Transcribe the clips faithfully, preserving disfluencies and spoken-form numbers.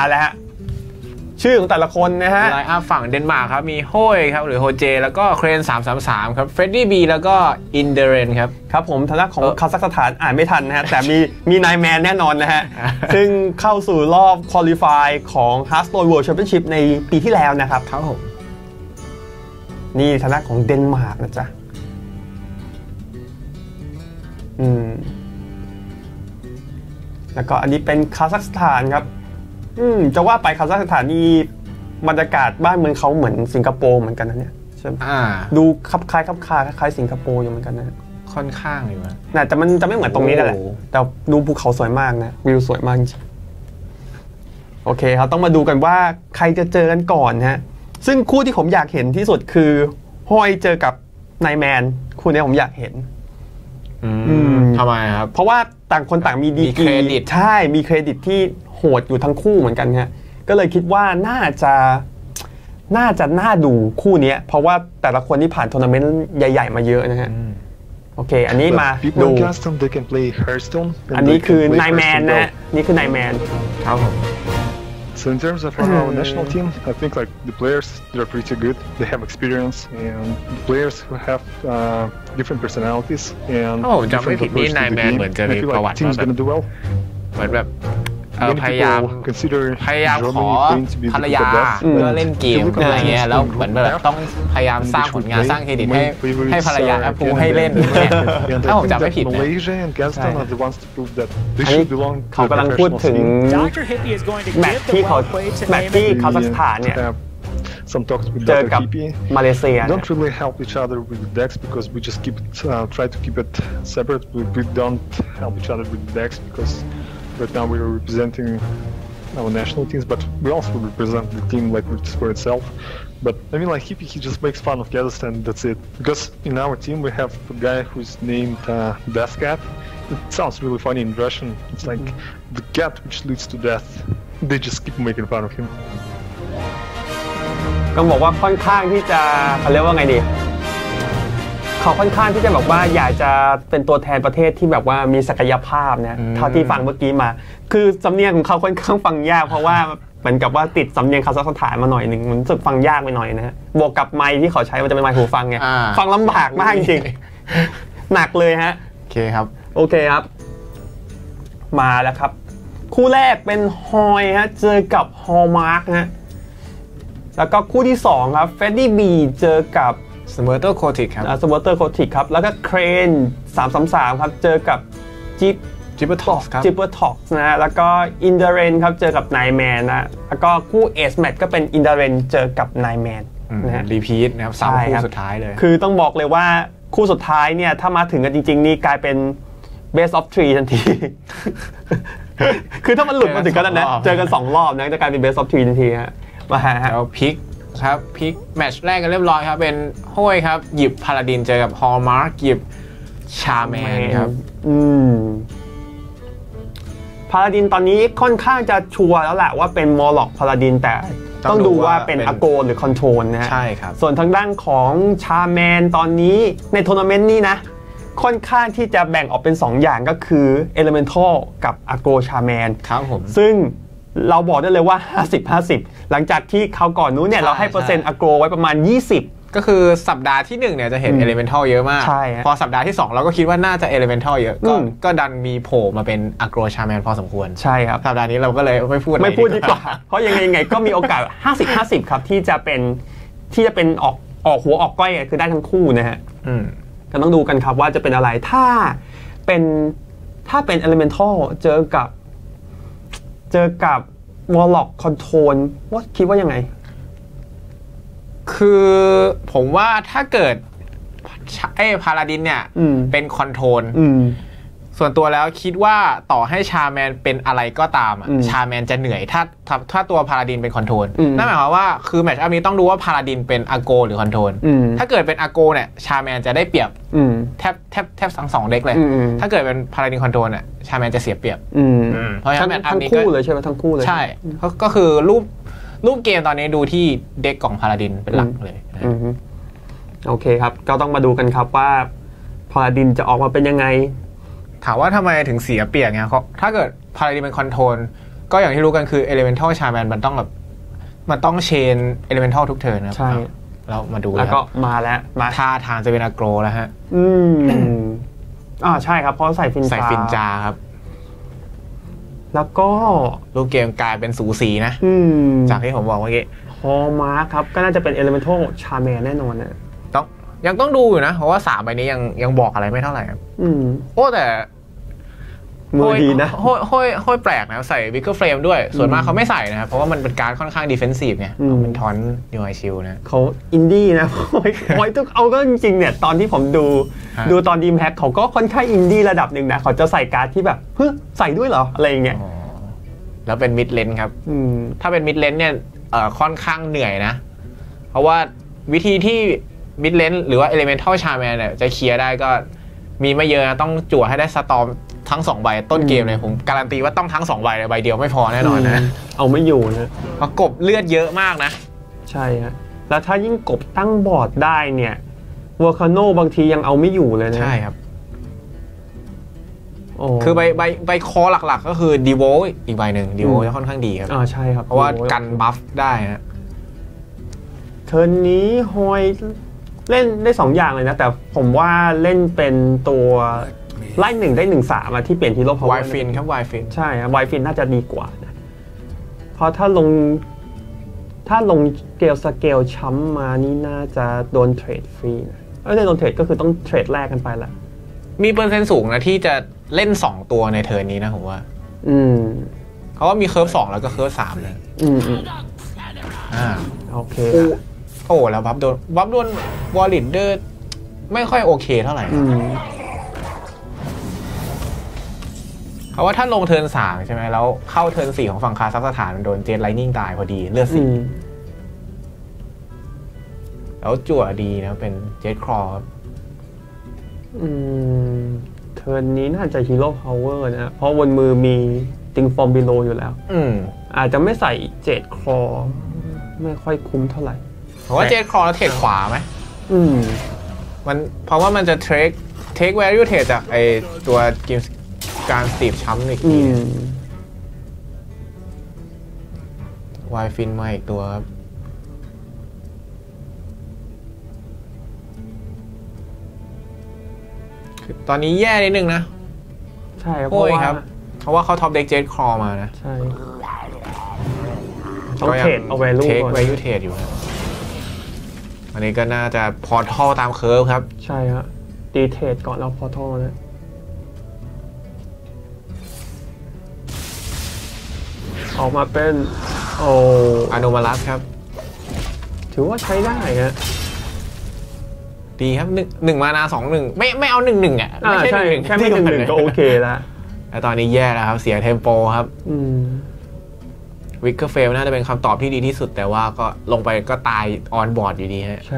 อะไรฮะชื่อของแต่ละคนนะฮะไลน์อัพฝั่งเดนมาร์กครับมีโฮยครับหรือโฮเจแล้วก็เครนสามสามสามครับเฟรดดี้บีแล้วก็อินเดเรนครับครับผมทางด้านของคาซัคสถานอ่านไม่ทันนะฮะแต่มีมีนายแมนแน่นอนนะฮะ ซึ่งเข้าสู่รอบควอลิฟายของ Hearthstone World Championship ในปีที่แล้วนะครับครับผมนี่ทางด้านของเดนมาร์กนะจ๊ะอืมแล้วก็อันนี้เป็นคาซัคสถานครับอืมจะว่าไปคาซัคสถานนี่บรรยากาศบ้านเมืองเขาเหมือนสิงคโปร์เหมือนกันนะเนี่ยใช่ไหมดูคับคล้ายคับคาคล้ายสิงคโปร์อยู่เหมือนกันนะค่อนข้างอยู่นะแต่มันจะไม่เหมือนตรงนี้นั่นแหละแต่ดูภูเขาสวยมากนะวิวสวยมากจริงโอเคครับต้องมาดูกันว่าใครจะเจอกันก่อนฮะซึ่งคู่ที่ผมอยากเห็นที่สุดคือฮอยเจอกับนายแมนคู่นี้ผมอยากเห็นทำไมครับเพราะว่าต่างคนต่างมีดีกรีใช่มีเครดิตที่โหดอยู่ทั้งคู่เหมือนกันฮะก็เลยคิดว่าน่าจะน่าจะน่าดูคู่นี้เพราะว่าแต่ละคนที่ผ่านทัวร์นาเมนต์ใหญ่ๆมาเยอะนะฮะโอเคอันนี้มาดูอันนี้คือนายแมนนะนี่คือนายแมนครับผม So in terms of our national team, I think like the players they're pretty good. They have experience and the players who have uh, different personalities and different approach to the game. I feel like the team is gonna do well. เหมือนแบบพยายามพยายามขอภรรยาเพื่อเล่นเกมอะไรเงี้ยแล้วเหมือนแบบต้องพยายามสร้างผลงานสร้างเครดิตให้ให้ภรรยาแอปพูให้เล่นเนี่ยถ้าผมจำไม่ผิดนะอันนี้เขากำลังพูดถึงแมตช์ที่เขาแมตช์ที่คาซัคสถานเนี่ยเจอกับมาเลเซีย Don't really help each other with the decks because we just keep it, uh, try to keep it separate. We, we don't help each other with the decks because right now we are representing our national teams, but we also represent the team like for itself. But I mean, like Hippie, he just makes fun of Kazakhstan. That's it. Because in our team we have a guy who's named uh, Death Cat. It sounds really funny in Russian. It's like mm-hmm. the cat which leads to death. They just keep making fun of him. ก็บอกว่าค่อนข้างที่จะเขาเรียกว่าไงดีเขาค่อนข้างที่จะบอกว่าอยากจะเป็นตัวแทนประเทศที่แบบว่ามีศักยภาพนะเท่าที่ฟังเมื่อกี้มาคือสำเนียงของเขาค่อนข้างฟังยากเพราะว่าเหมือนกับว่าติดสำเนียงคาซัคสถานมาหน่อยหนึ่งมันรู้สึกฟังยากไปหน่อยนะฮะบวกกับไมค์ที่เขาใช้มันจะเป็นไมค์หูฟังไงฟังลำบากมากจริงหนักเลยฮะโอเคครับโอเคครับมาแล้วครับคู่แรกเป็นฮอยฮะเจอกับฮอลมาร์กฮะแล้วก็คู่ที่สองครับเฟรดดี้บีเจอกับสเมอร์เตอร์โคติกครับสเมอร์เตอร์โคติกครับแล้วก็เครนสามสามสามครับเจอกับจิปจิปเปอร์ท็อกครับจิปเปอร์ท็อกนะฮะแล้วก็อินเดเรนครับเจอกับไนแมนนะแล้วก็คู่เอสแมทก็เป็นอินเดเรนเจอกับไนแมนนะฮะรีพีทนะครับสามคู่สุดท้ายเลยคือต้องบอกเลยว่าคู่สุดท้ายเนี่ยถ้ามาถึงกันจริงๆนี่กลายเป็น best of three ทันที คือถ้ามันหลุดมาถึงกันนะเจอกันสองรอบนะจะกลายเป็น best of three ทันทีฮะมาฮะแล้วพิกครับพิกแมตช์แรกกันเรียบร้อยครับเป็นห้วยครับหยิบพาลาดินเจอกับฮอลมาร์กหยิบชาแมนครับอืมพาลาดินตอนนี้ค่อนข้างจะชัวร์แล้วแหละว่าเป็นมอร์ล็อกพาลาดินแต่ต้องดูว่าเป็นอโกหรือคอนโทรลนะฮะใช่ครับส่วนทางด้านของชาแมนตอนนี้ในทัวร์นาเมนต์นี้นะค่อนข้างที่จะแบ่งออกเป็นสองอย่างก็คือ Elemental กับอโกชาแมนครับผมซึ่งเราบอกได้เลยว่าห้าสิบ ห้าสิบหลังจากที่เขาก่อนนู้นเนี่ยเราให้เปอร์เซ็นต์อโกไว้ประมาณยี่สิบก็คือสัปดาห์ที่หนึ่งเนี่ยจะเห็น Elemental เยอะมากพอสัปดาห์ที่สองเราก็คิดว่าน่าจะ Elemental เยอะก็ก็ดันมีโผล่มาเป็นอโกชาแมนพอสมควรใช่ครับสัปดาห์นี้เราก็เลยไม่พูดไม่พูดดีกว่าเพราะยังไงยังไงก็มีโอกาสห้าสิบ ห้าสิบครับที่จะเป็นที่จะเป็นออกออกหัวออกก้อยคือได้ทั้งคู่นะฮะก็ต้องดูกันครับว่าจะเป็นอะไรถ้าเป็นถ้าเป็น Elemental เจอกับเจอกับ Warlock Control ว่าคิดว่ายังไงคือผมว่าถ้าเกิดไอ้พาลาดินเนี่ยเป็นคอนโทรลส่วนตัวแล้วคิดว่าต่อให้ชาแมนเป็นอะไรก็ตามชาแมนจะเหนื่อยถ้าถ้าตัวพาลาดินเป็นคอนโทรลนั่นหมายความว่าคือแมตช์อัพนี้ต้องดูว่าพาลาดินเป็นอโกหรือคอนโทรลถ้าเกิดเป็นอโกเนี่ยชาแมนจะได้เปรียบแทบแทบแทบทั้งสองเด็กเลยถ้าเกิดเป็นพาลาดินคอนโทรลเนี่ยชาแมนจะเสียเปรียบเพราะฉะนั้นแมตช์อัพนี้ก็ทั้งคู่เลยใช่ไหมทั้งคู่เลยใช่ก็คือรูปรูปเกมตอนนี้ดูที่เด็กของพาลาดินเป็นหลักเลยโอเคครับก็ต้องมาดูกันครับว่าพาลาดินจะออกมาเป็นยังไงถามว่าทำไมถึงเสียเปรียบเนี่ยถ้าเกิดพาลาดินเป็นคอนโทรลก็อย่างที่รู้กันคือ Elemental Shaman มันต้องแบบมันต้องเชน Elemental ทุกเทิร์นนะครับใช่เรามาดูแล้วก็มาแล้วมาท่าทางจะเป็นอโกรแล้วฮะอืมอ่าใช่ครับเพราะใส่ฟินจาใส่ฟินจาครับแล้วก็รูปเกมกลายเป็นสูสีนะจากที่ผมบอกเมื่อกี้ฮอมาร์ครับก็น่าจะเป็น Elemental Shaman แน่นอนนะต้องยังต้องดูอยู่นะเพราะว่าสามใบนี้ยังยังบอกอะไรไม่เท่าไหร่ครับอืมโอ้แต่มือดีนะห้อยห้อยห้อยแปลกนะใส่วิกเกอร์เฟรมด้วยส่วนมากเขาไม่ใส่นะครับเพราะว่ามันเป็นการค่อนข้างดิเฟนซีฟเนี่ยเป็นทอนนิวไอชิลนะเขาอินดี้นะห้อยทุกเอาก็จริงๆเนี่ยตอนที่ผมดูดูตอนดีมแฮกเขาก็ค่อนข้างอินดี้ระดับหนึ่งนะเขาจะใส่การ์ดที่แบบเฮ้ยใส่ด้วยเหรออะไรอย่างเงี้ยแล้วเป็นมิดเลนครับถ้าเป็นมิดเลนเนี่ยค่อนข้างเหนื่อยนะเพราะว่าวิธีที่มิดเลนหรือว่า Elemental Shaman เนี่ยจะเคลียร์ได้ก็มีไม่เยอะนะต้องจั่วให้ได้สตอร์มทั้งสองใบต้นเกมเลยผมการันตีว่าต้องทั้งสองใบเลยใบเดียวไม่พอแน่นอนนะเอาไม่อยู่นะเพราะกบเลือดเยอะมากนะใช่ฮะแล้วถ้ายิ่งกบตั้งบอร์ดได้เนี่ยวอลคาโนบางทียังเอาไม่อยู่เลยนะใช่ครับคือใบใบใบคอหลักๆก็คือดีโวอีกใบหนึ่งดีโวจะค่อนข้างดีครับอ่าใช่ครับเพราะว่ากันบัฟได้นะเทิร์นนี้ฮอยเล่นได้สองอย่างเลยนะแต่ผมว่าเล่นเป็นตัวไล่หนึ่งได้หนึ่งสามที่เปลี่ยนฮีโร่พาวเวอร์ไวฟินครับไวฟินใช่ครับไวฟินน่าจะดีกว่านะเพราะถ้าลงถ้าลงเกลสเกลช้ำมานี่น่าจะโดนเทรดฟรีนะไม่ได้โดนเทรดก็คือต้องเทรดแลกกันไปละมีเปอร์เซ็นต์สูงนะที่จะเล่นสองตัวในเทิร์นนี้นะผมว่าอืมเขาว่ามีเคิร์ฟสองแล้วก็เคิร์ฟสามเลยอืมอืมอ่าโอเคโอ้แล้วบัฟโดนบัฟโดนวอลลิดเดอร์ไม่ค่อยโอเคเท่าไหร่เพราะว่าถ้าลงเทิร์นสามใช่ไหมแล้วเข้าเทิร์นสี่ของฝั่งคาซัคสถานมันโดนเจนไลนิ่งตายพอดีเลือดสี่แล้วจั่วดีนะเป็นเจดครอครับอืมเทิร์นนี้น่าจะฮีโร่พาวเวอร์นะเพราะบนมือมีติงฟอร์มบิโลอยู่แล้วอืมอาจจะไม่ใส่เจดครอไม่ค่อยคุ้มเท่าไหร่เพราะว่าเจดครอแล้วเทรดขวาไหมอืมมันเพราะว่ามันจะเทรคเทคแวลูเทรดจากไอตัวเกมการสตีฟช้ำอีกทีวายฟินมาอีกตัวครับตอนนี้แย่นิดนึงนะใช่เพราะว่าเพราะว่าเขาท็อปเด็กเจดครอมานะใช่ต้องเทรดเอาแวลูเทคแวลูเทรดอยู่อันนี้ก็น่าจะพอร์ทัลตามเคิร์ฟครับใช่ฮะตีเทรดก่อนแล้วพอร์ทัลนะออกมาเป็นโอ้อโนมาลัสครับถือว่าใช้ได้ฮะดีครับหนึ่งหนึ่งมานาสองหนึ่งไม่ไม่เอาหนึ่งหนึ่งอ่ะไม่ใช่หนึ่งแค่ไม่หนึ่งหนึ่งก็โอเคแล้วแต่ตอนนี้แย่แล้วครับเสียเทมโปครับวิกเกอร์เฟลน่าจะเป็นคำตอบที่ดีที่สุดแต่ว่าก็ลงไปก็ตายออนบอร์ดอยู่ดีฮะใช่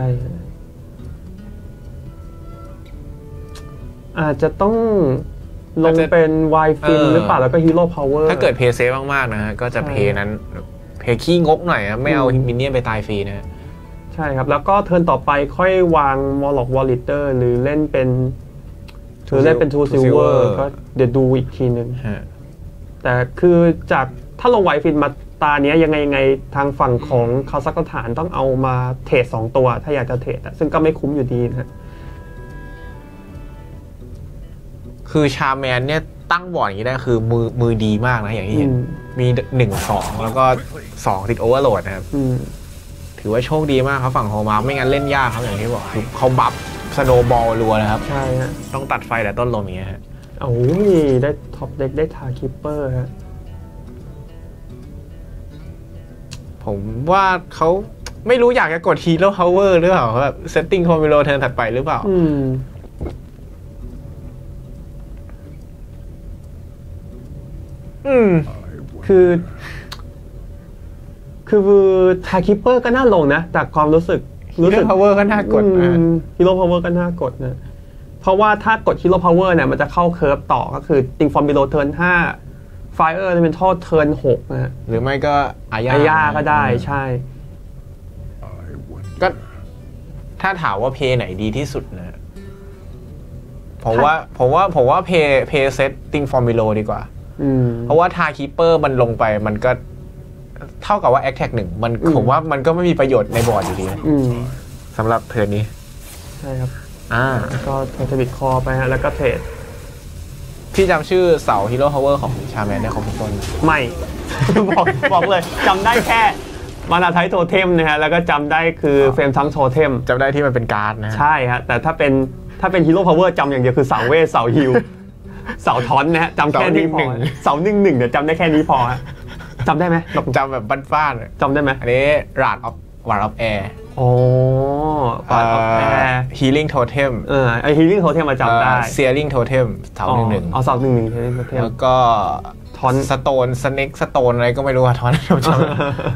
อาจจะต้องลงเป็นไวฟินหรือเปล่าแล้วก็ฮีโร่พาวเวอร์ถ้าเกิดเพย์เซฟมากๆนะฮะก็จะเพย์นั้นเพย์ขี้งกหน่อยนะไม่เอามินเนี่ยนไปตายฟรีนะใช่ครับแล้วก็เทิร์นต่อไปค่อยวางมอลล็อกวอลลิเตอร์หรือเล่นเป็นหรือเล่นเป็นทูซิลเวอร์ก็เดี๋ยวดูอีกทีนึงแต่คือจากถ้าลงไวฟินมาตาเนี้ยยังไงยังไงทางฝั่งของคาซัคสถานต้องเอามาเทรดสองตัวถ้าอยากจะเทรดซึ่งก็ไม่คุ้มอยู่ดีนะคือชาแมนเนี่ยตั้งบอร์ดอย่างนี้ได้คือมือมือดีมากนะอย่างที่เห็นมีหนึ่งสองแล้วก็สองติดโอเวอร์โหลดนะครับถือว่าโชคดีมากครับฝั่งโฮมาไม่งั้นเล่นยากครับอย่างที่บอกคือเขาบัฟสโนว์บอลรัวนะครับใช่ฮะต้องตัดไฟแต่ต้นลมอย่างเงี้ยฮะโอ้ยได้ท็อปเด็กได้ทาคิปเปอร์ฮะผมว่าเขาไม่รู้อยากจะกดฮีโร่พาวเวอร์หรือเปล่าแบบเซตติ้งคอมบิโลเทิร์นถัดไปหรือเปล่าอืมอืมคือคือทาคิปเปอร์ก็น่าลงนะจากความรู้สึกรู้สึก power ก็น่ากดฮีโร่พาวเวอร์ก็น่ากดนะเพราะว่าถ้ากดฮีโร่พาวเวอร์เนี่ยมันจะเข้าเคิร์ฟต่อก็คือติงฟอร์มบิโลเทิร์นห้าไฟเออร์เป็นทอดเทิร์นหกนะหรือไม่ก็อาญาอาญาก็ได้ใช่ก็ถ้าถามว่าเพย์ไหนดีที่สุดนะผมว่าผมว่าผมว่าเพย์เพย์เซตติงฟอร์มบิโลดีกว่าเพราะว่าทาคีเปอร์มันลงไปมันก็เท่ากับว่าแอคแท็กหนึ่งมันผมว่ามันก็ไม่มีประโยชน์ในบอร์ดอยู่ดีสำหรับเทิร์นนี้ใช่ครับอ่าแล้วก็เทอร์บิทคอไปฮะแล้วก็เทรดพี่จำชื่อเสาฮีโร่พาวเวอร์ของชาแมนได้ครบทุกต้นไม่บอกบอกเลยจำได้แค่มานาไทโทเทมนะฮะแล้วก็จำได้คือเฟรมทั้งโทเทมจำได้ที่มันเป็นการ์ดนะใช่ฮะแต่ถ้าเป็นถ้าเป็นฮีโร่พาวเวอร์จำอย่างเดียวคือเสาเวทเสาฮิลเสาทอนนะฮะจำแค่นี้พอเสาหนึ่งหนึ่งเดี๋ยวจำได้แค่นี้พอฮะจำได้ไหมจำแบบบ้านๆจำได้ไหมอันนี้ราดออฟวาร์ดออฟแอร์โอ้ราดออฟแอร์ฮีลิ่งโทเทมเออไอฮีลิ่งโทเทมมาจำได้เซียริ่งโทเทมเสาหนึ่งหนึ่งเอาเสาหนึ่งหนึ่งฮีลิ่งโทเทมแล้วก็ทอนสโตนสเน็กสโตนอะไรก็ไม่รู้ว่าทอนจำ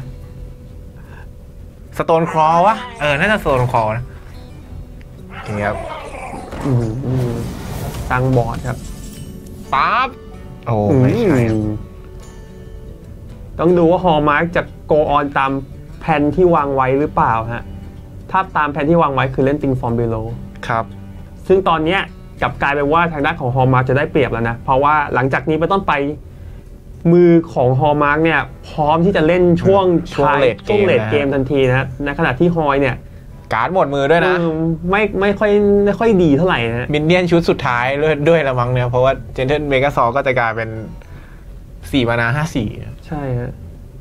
สโตนคลอวะเออน่าจะสโตนคลอนะอย่างเงี้ยครับตั้งบอร์ดครับปั๊บโอ้ไม่ใช่ต้องดูว่าฮอลมาร์กจะโกออนตามแผนที่วางไว้หรือเปล่าฮะถ้าตามแผนที่วางไว้คือเล่นติงฟอร์มบิโลครับซึ่งตอนนี้กลับกลายเป็นว่าทางด้านของฮอลมาร์กจะได้เปรียบแล้วนะเพราะว่าหลังจากนี้ไปต้นไปมือของฮอลมาร์กเนี่ยพร้อมที่จะเล่นช่วงช่วงเลดช่วงเลดเกมทันทีนะในขณะที่ฮอยเนี่ยการ์ดหมดมือด้วยนะไม่ไม่ค่อยไม่ค่อยดีเท่าไหร่นะมินเนี่ยนชุดสุดท้ายด้วยด้วยละมั้งเนี่ยเพราะว่าเจนเทนเมกาซอก็จะกลายเป็นสี่มานาห้าสี่ใช่ฮะ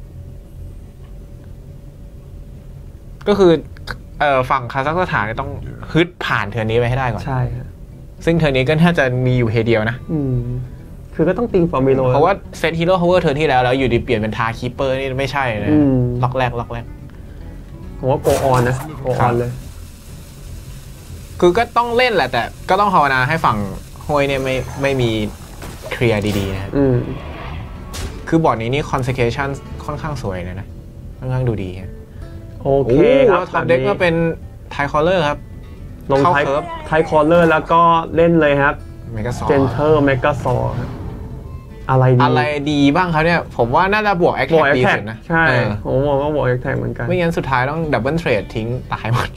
ก็คือเอ่อฝั่งคาซัคสถานต้องฮึดผ่านเทอร์นี้ไปให้ได้ก่อนใช่ฮะซึ่งเทอร์นี้ก็น่าจะมีอยู่เฮเดียวนะอืมคือก็ต้องติงฟอร์มิโลเพราะว่าเซตฮีโร่พาวเวอร์เทอร์ที่แล้วแล้วอยู่ดีเปลี่ยนเป็นทาคีเปอร์นี่ไม่ใช่นะล็อกแรกล็อกแรกผมว่าโกออนนะโกออนเลยคือก็ต้องเล่นแหละแต่ก็ต้องภาวนาให้ฝั่งโฮยเนี่ยไม่ไม่มีเคลียร์ดีๆนะคือบอร์ดนี้นี่ consecration ค่อนข้างสวยเลยนะค่อนข้างดูดีโอเคครับท็อปเด็กก็เป็นไทคอลเลอร์ครับลงไทไทคอลเลอร์แล้วก็เล่นเลยครับเมกาซอเจนเทอร์เมกาซออะไรดีอะไรดีบ้างครับเนี่ยผมว่าน่าจะบวกแอคแท็กดีสุดนะใช่ผมมองว่าบวกแอคแท็กเหมือนกันไม่งั้นสุดท้ายต้องดับเบิลเทรดทิ้งตายหมด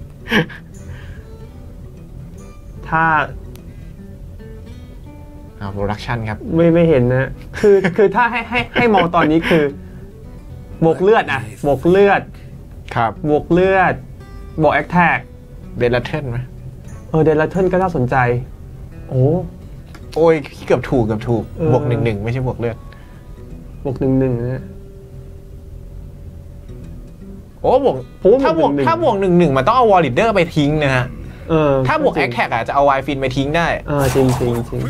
ถ้าอ่าโปรดักชันครับไม่ไม่เห็นนะคือคือถ้าให้ให้ให้มองตอนนี้คือบวกเลือดอะบวกเลือดครับบวกเลือดบวกแอคแท็กเดลเทนไหมเออเดลเทนก็น่าสนใจโอ้โอ้ยเกือบถูกเกือบถูกบวกหนึ่งหนึ่งไม่ใช่บวกเลือดบวกหนึ่งหนึ่งนะโอ้บวกถ้าบวกถ้าบวกหนึ่งหนึ่งมันต้องเอาวอลลิเดอร์ไปทิ้งนะฮะถ้าบวกแอคแท็กอ่ะจะเอาไวฟินไปทิ้งได้เออจริงจริงจริง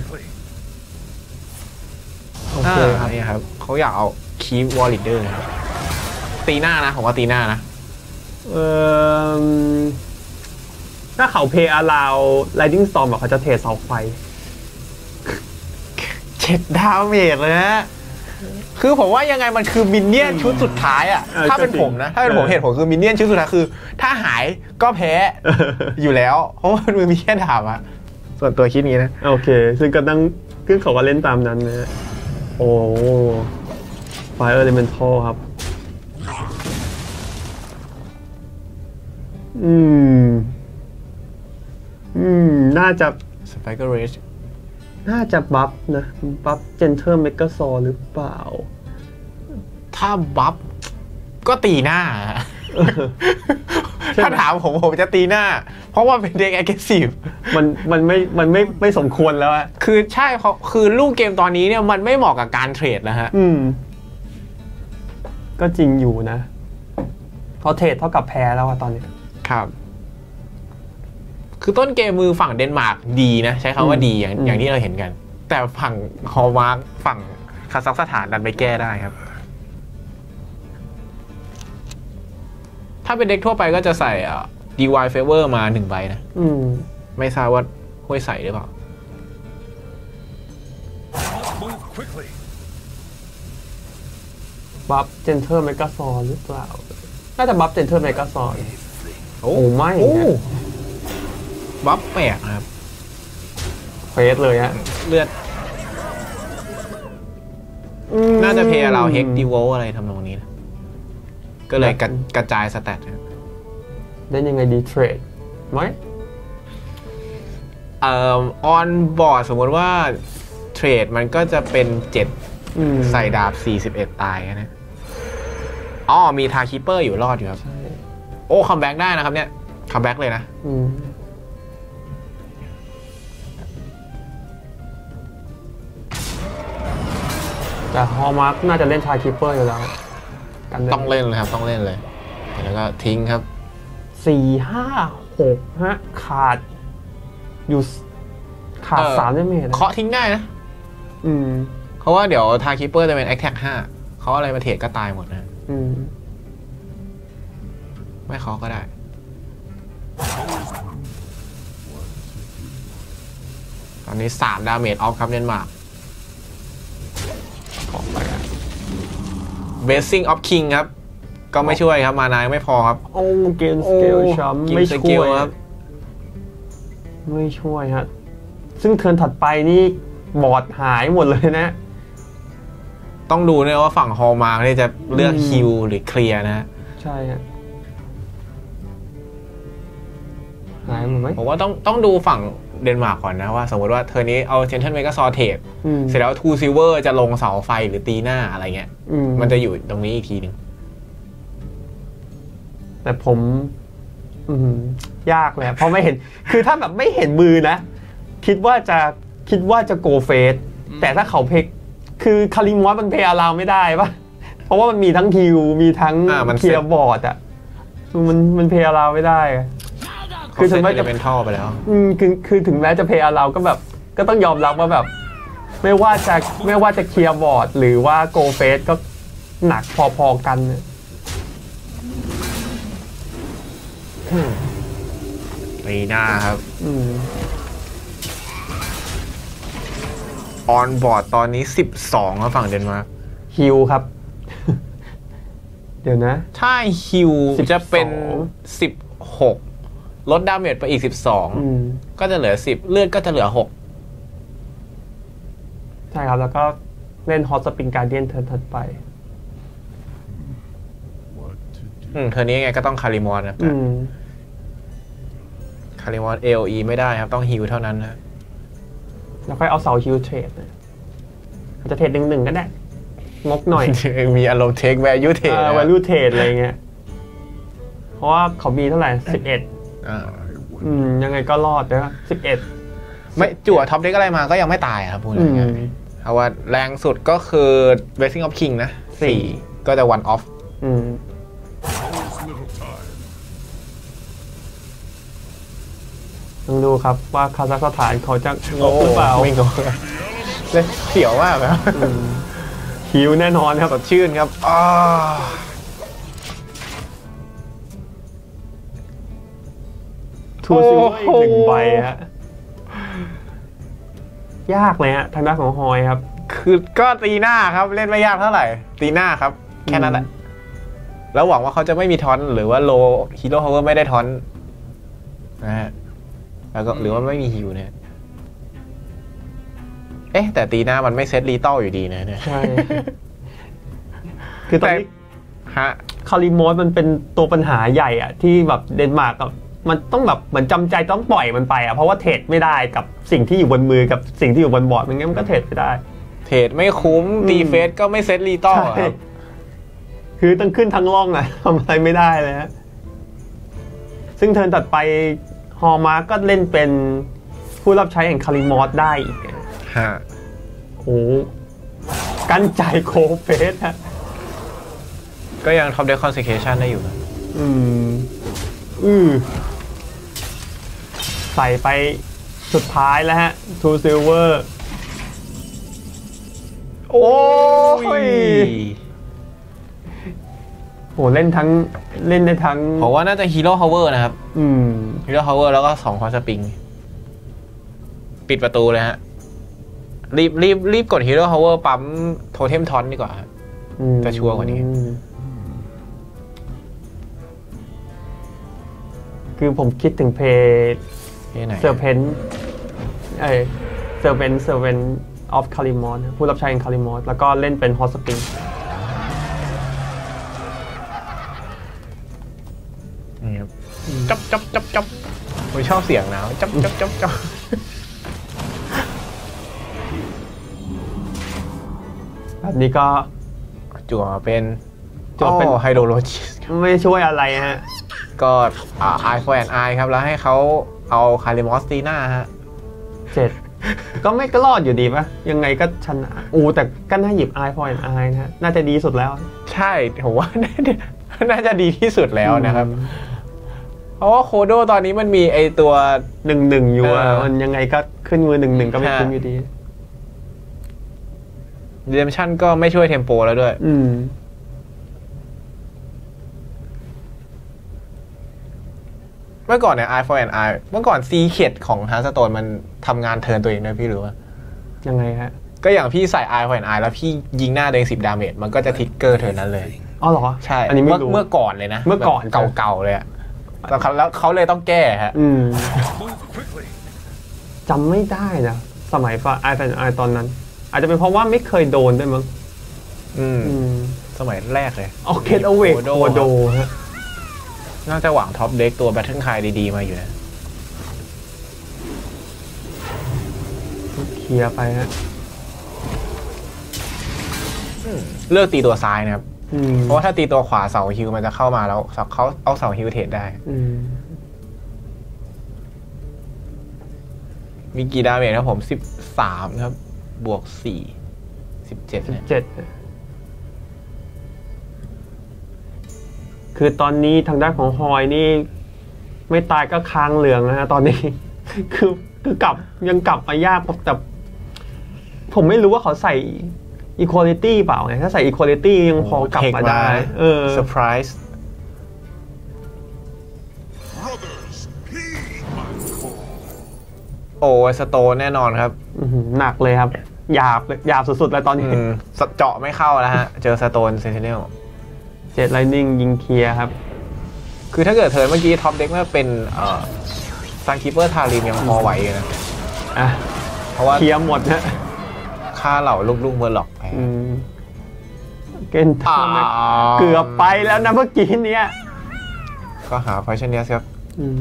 โอเคครับนี่ครับเขาอยากเอาคีย์วอลลิเดอร์ครับตีหน้านะผมว่าตีหน้านะเออถ้าเขาเพย์อาร์ลาวไลดิ้งสตอร์มเขาจะเทเสาไฟเจ็ดดาวเมจเลยนะคือผมว่ายังไงมันคือมินเนี่ยนชุดสุดท้ายอ่ะถ้าเป็นผมนะถ้าเป็นผมเหตุผลคือมินเนี่ยนชุดสุดท้ายคือถ้าหายก็แพ้อยู่แล้วเพราะว่ามันมีแค่ดาบอ่ะส่วนตัวคิดนี้นะโอเคซึ่งก็ตั้งซึ่งเขาก็เล่นตามนั้นนะโอ้ไฟเออร์เลเมนทัลครับอืมอืมน่าจะสไปเกอร์เรชน่าจะบัฟนะบัฟเจนเทอร์เมกาซอหรือเปล่าถ้าบัฟก็ตีหน้าถ้าถามผมผมจะตีหน้าเพราะว่าเป็นเด็กแอคทีฟมันมันไม่มันไม่ไม่สมควรแล้วอะคือใช่เพราะคือลูกเกมตอนนี้เนี่ยมันไม่เหมาะกับการเทรดแล้วฮะอืมก็จริงอยู่นะเพราะเทรดเท่ากับแพ้แล้วอะตอนนี้ครับคือต้นเกมมือฝั่งเดนมาร์กดีนะใช้คำว่าดีอย่างอย่างที่เราเห็นกันแต่ฝั่งฮอลมาร์กฝั่งคาซัคสถานดันไปแก้ได้ครับถ้าเป็นเด็กทั่วไปก็จะใส่อ่ะ ดี วาย Favor มาหนึ่งใบนะไม่ทราบว่าห้วยใส่หรือเปล่าบัฟเจนเทอร์เมกาซอหรือเปล่าน่าจะบัฟเจนเทอร์เมกาซอโอ้ไม่บัฟแปลกครับเฟสเลยฮะเลือดน่าจะเพย์เราเฮกดีโวอะไรทำนองนี้นะก็เลยกระจายสแตทได้ยังไงดีเทรดไหมเอ่อออนบอร์ดสมมติว่าเทรดมันก็จะเป็นเจ็ดใส่ดาบสี่สิบเอ็ดตายนะอ๋อมีทาคิปเปอร์อยู่รอดอยู่ครับโอ้คัมแบ็กได้นะครับเนี่ยคัมแบ็กเลยนะแต่ฮอลมาร์กน่าจะเล่นทาคิปเปอร์อยู่แล้วต้องเล่นเลยครับต้องเล่นเลยแล้วก็ทิ้งครับสี่ห้าหกฮะขาดอยู่ขาดสามได้ไหมเคาะทิ้งได้นะอืมเพราะว่าเดี๋ยวทาคิปเปอร์จะเป็นแอคแท็กห้าเขาอะไรมาเทรดก็ตายหมดนะอืมไม่เคาะก็ได้ตอนนี้สามดาเมจออฟครับเดนมาร์กเบสซิ่งออฟคิงครับก็ไม่ช่วยครับมานายไม่พอครับโอ้เกมสเกลช้ำไม่ช่วยครับไม่ช่วยฮะซึ่งเทิร์นถัดไปนี่บอร์ดหายหมดเลยนะต้องดูนะว่าฝั่งฮอลมาร์กนี่จะเลือกคิวหรือเคลียร์นะใช่ฮะหายหมดไหมผมว่าต้องต้องดูฝั่งเดนมาร์กก่อนนะว่าสมมติว่าเทอร์นี้เอาเจนเทลเมกาซอเทสเสร็จแล้วทูซิลเวอร์จะลงเสาไฟหรือตีหน้าอะไรเงี้ยมันจะอยู่ตรงนี้อีกทีหนึ่งแต่ผมยากเลยเพราะไม่เห็นคือถ้าแบบไม่เห็นมือนะคิดว่าจะคิดว่าจะโกเฟสแต่ถ้าเขาเพกคือคาริมอสมันเพย์อาราไม่ได้ปะเพราะว่ามันมีทั้งฮิวมีทั้งเคลียร์บอร์ดอ่ะมันมันเพย์อาราไม่ได้คือถึงแม้จะเป็นท่อไปแล้วอืมคือคือถึงแม้จะเพย์อาราก็แบบก็ต้องยอมรับว่าแบบไม่ว่าจะไม่ว่าจะเคลียร์บอร์ดหรือว่าโกเฟสก็หนักพอๆกันตีหน้าครับออนบอร์ดตอนนี้สิบสองครับฝั่งเดนมาร์กฮิวครับเดี๋ยวนะถ้าฮิวจะเป็นสิบหกลดดาเมจไปอีกสิบสองก็จะเหลือสิบเลือดก็จะเหลือหกใช่ครับแล้วก็เล่นฮอตสปริงการ์เดียนเทิร์นถัดไปอืมเทิร์นนี้ไงก็ต้องคาริมอนนะคาริมอน เอ โอ อี ไม่ได้ครับต้องฮิวเท่านั้นนะแล้วค่อยเอาเสาฮิวเทรดอาจจะเทรดหนึ่งหนึ่งก็ได้งกหน่อยมีอารมณ์เทคแวลูเทรดแวลูเทรดอะไรเงี้ยเพราะว่าเขามีเท่าไหร่สิบเอ็ดอืมยังไงก็รอดนะสิบเอ็ดไม่จั่วท็อปเด็กอะไรมาก็ยังไม่ตายครับพูดง่ายๆเพราะว่าแรงสุดก็คือ Blessing of King นะสี่ก็จะ one off อืมต้องดูครับว่าคาซัคสถานเขาจะงงหรือเปล่าไม่งงเลยเสียวมากนะคิวแน่นอนครับสดชื่นครับอ้าทูซิลเวอร์อีกหนึ่งใบฮะยากเลยฮะทางด้านของฮอยครับคือก็ตีหน้าครับเล่นไม่ยากเท่าไหร่ตีหน้าครับแค่นั้นแหละแล้วหวังว่าเขาจะไม่มีทอนหรือว่าโลฮีโร่ฮาวเวอร์ไม่ได้ทอนนะฮะแล้วก็หรือว่าไม่มีฮิวเนี่ยเอ๊ะแต่ตีหน้ามันไม่เซตรีเต้าอยู่ดีนะเนี่ยใช่คือตอนนี้ฮะคาริมอสมันเป็นตัวปัญหาใหญ่อะที่แบบเดนมาร์กกับมันต้องแบบเหมือนจำใจต้องปล่อยมันไปอะเพราะว่าเทรดไม่ได้กับสิ่งที่อยู่บนมือกับสิ่งที่อยู่บนบอร์ดมันงั้นมันก็เทรดไม่ได้เทรดไม่คุ้มตีเฟสก็ไม่เซตรีเต้าครับคือต้องขึ้นทั้งล่องอะทำอะไรไม่ได้เลยฮะซึ่งเทิร์นตัดไปฮอมาก็เล่นเป็นผู้รับใช้แห่งคาริมอสได้อีกฮะโอ้กันใจโคเฟสฮะก็ยังท็อปเดคคอนเซเคชันได้อยู่นะอืมอือใส่ไปสุดท้ายแล้วฮะทูซิลเวอร์โอ้ยโหเล่นทั้งเล่นได้ทั้งผมว่าน่าจะฮีโร่ฮาวเวอร์นะครับอืมฮีโร่ฮาวเวอร์แล้วก็สองคอสปริงปิดประตูเลยฮะรีบรีบรีบกดฮีโร่ฮาวเวอร์ปั๊มโทเทมทอนดีกว่าจะชัวร์กว่านี้คือผมคิดถึงเพย์เซอร์เพนเออเซอร์เพนเซอร์เพนออฟคาริมอสผู้รับใช้ของคาริมอสแล้วก็เล่นเป็นฮอตสปริงนี่ครับจับจับจับจับผมชอบเสียงนะจับจับจับจับแบบนี้ก็จั่วเป็นจั่วเป็นไฮโดรโลจิสไม่ช่วยอะไรฮะก็ไอฟอร์แอนไอครับแล้วให้เขาเอาคาริมอสตีน่าฮะเจ็ดก็ไม่ก็รอดอยู่ดีปะยังไงก็ชนะอู้แต่ก็น่าหยิบไอฟอร์แอนไอนะฮะน่าจะดีสุดแล้วใช่ผมว่าน่าจะดีที่สุดแล้วนะครับเพราะว่าโคโดตอนนี้มันมีไอตัวหนึ่งหนึ่งอยู่อ่ะมันยังไงก็ขึ้นมือหนึ่งหนึ่งก็ไม่คุ้มอยู่ดีเดมชั่นก็ไม่ช่วยเทมโปแล้วด้วยอืมเมื่อก่อนเนี่ย Eye for an Eye เมื่อก่อนซีเคดของฮาร์สโตนมันทำงานเทิร์นตัวเองด้วยพี่รู้ป่ะยังไงฮะก็อย่างพี่ใส่ Eye for an Eye แล้วพี่ยิงหน้าเด้งสิบดาเมจมันก็จะทิกเกอร์เทิร์นนั้นเลยอ๋อเหรอใช่อันนี้ไม่รู้เมื่อก่อนเลยนะเมื่อก่อนเก่าๆเลยอะแล้วเขาเลยต้องแก้ฮะจำไม่ได้นะสมัยฟ้า Eye for an Eye ตอนนั้นอาจจะเป็นเพราะว่าไม่เคยโดนด้วยมั้งอืมสมัยแรกเลยเอาเคทเอาเวกโคโดฮะน่าจะหวังท็อปเด็กตัวแบทเทิลคายดีๆมาอยู่นะเคลียร์ไปฮะเลือกตีตัวซ้ายนะครับเพราะว่าถ้าตีตัวขวาเสาฮิวมันจะเข้ามาแล้วเขาเอาเสาฮิวเทรดได้มีกี่ดาเมจครับผมสิบสามครับบวกสี่สิบเจ็ดสิบเจ็ดคือตอนนี้ทางด้านของฮอยนี่ไม่ตายก็ค้างเหลืองนะฮะตอนนี้คือคือกลับยังกลับมายากแต่ผมไม่รู้ว่าเขาใส่ equality เปล่าไงถ้าใส่ equality ยังพอกลับมาได้เออ surprise โอ้สโตนแน่นอนครับหนักเลยครับหยาบหยาบสุดๆแล้วตอนนี้เจาะไม่เข้าแล้วฮะเจอสโตนเซนติเนลเจ็ดไลนิ่งยิงเคลียร์ครับคือถ้าเกิดเธอเมื่อกี้ท็อปเด็กเมื่อเป็นซันคีเปอร์ทาริมยังพอไหวอยู่นะอ่ะเพราะว่าเคลียร์หมดนะค่าเหล่าลูกๆเมอร์ล็อกแพ้เกนทาเกือบไปแล้วนะเมื่อกี้เนี้ยก็หาไฟชั่นเนียสครับ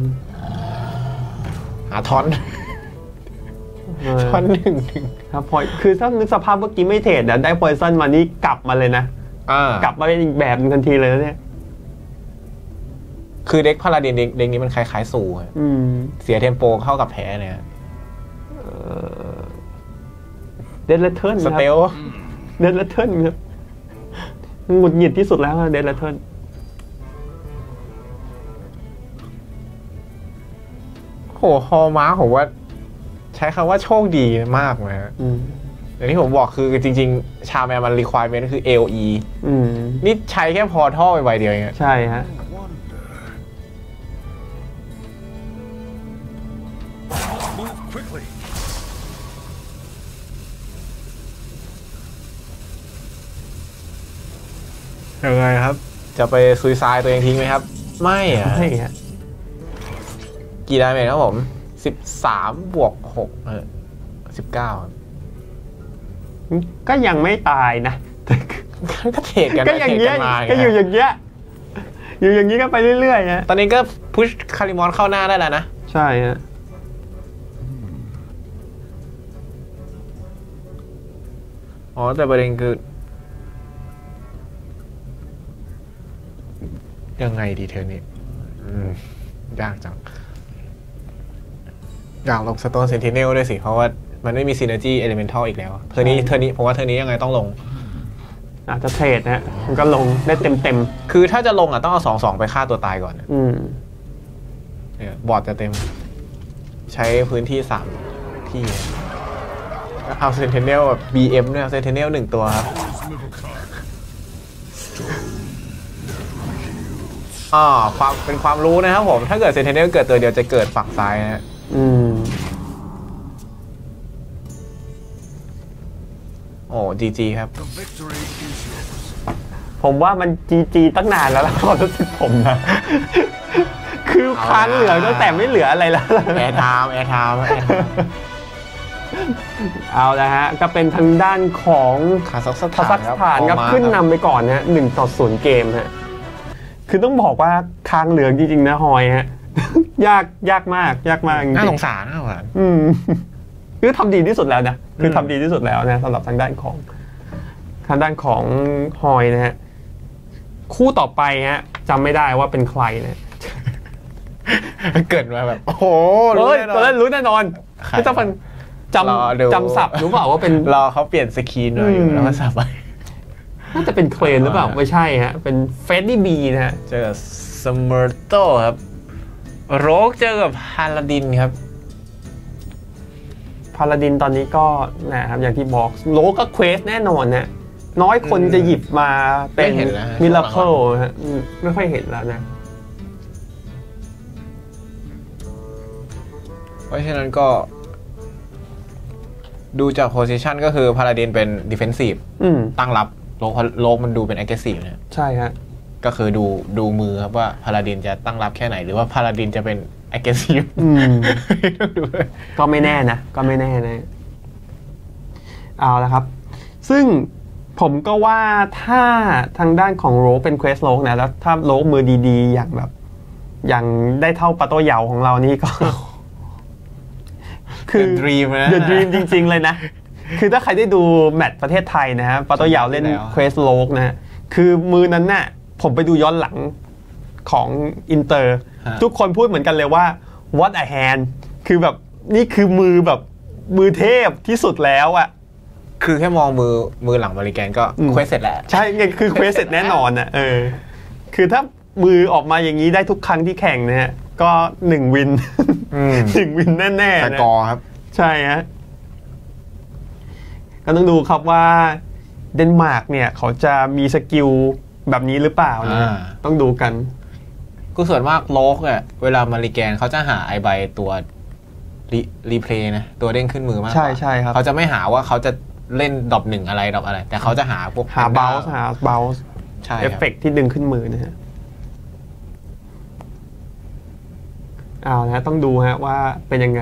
หาทอนทอนหนึ่งครับพอยคือถ้านึกสภาพเมื่อกี้ไม่เทรดได้พอยซันมานี่กลับมาเลยนะกลับมาเป็นอีกแบบทันทีเลยเนี่ยคือเด็กพาราดินเด็กนี้มันคล้ายๆสู่เสียเทมโปเข้ากับแพ้เนี่ยเดดเลเทิร์นสเตลเดดเลเทิร์นครับหงุดหงิดที่สุดแล้วเดดเลเทิร์นโหฮอมาผมว่าใช้คำว่าโชคดีมากเลยอย่างที่ผมบอกคือจริงๆชาแมนมัน requirement คือ เอ โอ อี นี่ใช้แค่พอท่อไปใบเดียวเองใช่ฮะยังไงครับจะไปซุยไซด์ตัวเองทิ้งไหมครับไม่อะไม่ฮะกี่ดาเมจครับผมสิบสามบวกหกเออสิบเก้าก็ยังไม่ตายนะก็เทรดกันก็อย่างเงี้ยก็อยู่อย่างเงี้ยอยู่อย่างงี้ก็ไปเรื่อยๆนะตอนนี้ก็พุชคาริมอนเข้าหน้าได้แล้วนะใช่ฮะอ๋อแต่ประเด็นคือยังไงดีเธอนี่ยากจังอยากลงสโตนเซนติเนลด้วยสิเพราะว่ามันไม่มีซีเนอร์จีเอลิเมนทัลอีกแล้วเธอนี้เธอนี้ผมว่าเธอนี้ยังไงต้องลงอาจจะเทรดนะมันก็ลงได้เต็มเต็มคือถ้าจะลงอ่ะต้องเอาสองสองไปฆ่าตัวตายก่อนอืมเนี่ยบอร์ดจะเต็มใช้พื้นที่สามที่เอาเซนติเนลแบบ บี เอ็ม เนี่ยเซนติเนลหนึ่งตัวครับอ่าความเป็นความรู้นะครับผมถ้าเกิดเซนติเนลเกิดตัวเดียวจะเกิดฝั่งซ้ายนะอืมโอ้จีจีครับผมว่ามันจีจีตั้งนานแล้วล่ะความรู้สึกผมนะคือค้างเหลือตั้งแต่ไม่เหลืออะไรแล้วแอร์ไทม์แอร์ไทม์เอาละฮะก็เป็นทางด้านของคาซัคสถานครับขึ้นนำไปก่อนนะฮะหนึ่งต่อศูนย์เกมฮะคือต้องบอกว่าค้างเหลืองจริงๆนะฮอยฮะยากยากมากยากมากน่าสงสารน่าสงสารอืมคือทำดีที่สุดแล้วนะคือทำดีที่สุดแล้วนะสำหรับทางด้านของคางด้านของฮอยนะฮะคู่ต่อไปฮะจำไม่ได้ว่าเป็นใครนะเกิดมาแบบโอ้โหรู้แน่นอนตอนแรกรู้แน่นอนพี่เจ้าฟันจำจำศัพท์รู้เปล่าว่าเป็นรอเขาเปลี่ยนสกรีนหน่อยแล้วก็สับไปน่าจะเป็นเคลนหรือเปล่าไม่ใช่ฮะเป็นเฟรดดี้บีนะฮะเจอกับสเมอร์โตครับโรกเจอกับพาลาดินครับพาลาดินตอนนี้ก็นะครับอย่างที่บอกโลก็เควสแน่นอนนะน้อยคนจะหยิบมาเป็นมิราเคิลฮะไม่ค่อยเห็นแล้วนะเพราะฉะนั้นก็ดูจากโพซิชันก็คือพาลาดินเป็นดิเฟนซีฟตั้งรับโลกโลกมันดูเป็นแอคทีฟนะใช่ฮะก็คือดูดูมือครับว่าพาลาดินจะตั้งรับแค่ไหนหรือว่าพาลาดินจะเป็นแอคทีฟก็ไม่แน่นะก็ไม่แน่นะเอาละครับซึ่งผมก็ว่าถ้าทางด้านของโรกเป็นเควสโลกนะแล้วถ้าโลกมือดีๆอย่างแบบอย่างได้เท่าปาโต้เหยาของเรานี่ก็คือ The Dream นะ The Dream จริงๆเลยนะคือถ้าใครได้ดูแมตช์ประเทศไทยนะฮะปาโต้เหยาเล่นเควสโลกนะฮะคือมือนั้นน่ะผมไปดูย้อนหลังของอินเตอร์ทุกคนพูดเหมือนกันเลยว่า what a hand คือแบบนี่คือมือแบบมือเทพที่สุดแล้วอะคือแค่มองมือมือหลังบริแกนก็เควสเสร็จแล้วใช่ไงคือเควสเสร็จแน่นอนอ่ะเออคือถ้ามือออกมาอย่างนี้ได้ทุกครั้งที่แข่งนะฮะก็หนึ่งวินหนึ่งวินแน่ๆสกอร์ครับใช่ฮะก็ต้องดูครับว่าเดนมาร์กเนี่ยเขาจะมีสกิลแบบนี้หรือเปล่านะต้องดูกันก็ส่วนมากโลกเนี่ยเวลามาริแกนเขาจะหาไอใบตัวรีเพลย์นะตัวเด้งขึ้นมือมากใช่ใช่ครับเขาจะไม่หาว่าเขาจะเล่นดรอปหนึ่งอะไรดรอปอะไรแต่เขาจะหาพวกหาเบลส์หาเบลส์เอฟเฟกต์ที่ดึงขึ้นมือนะฮะเอานะต้องดูฮะว่าเป็นยังไง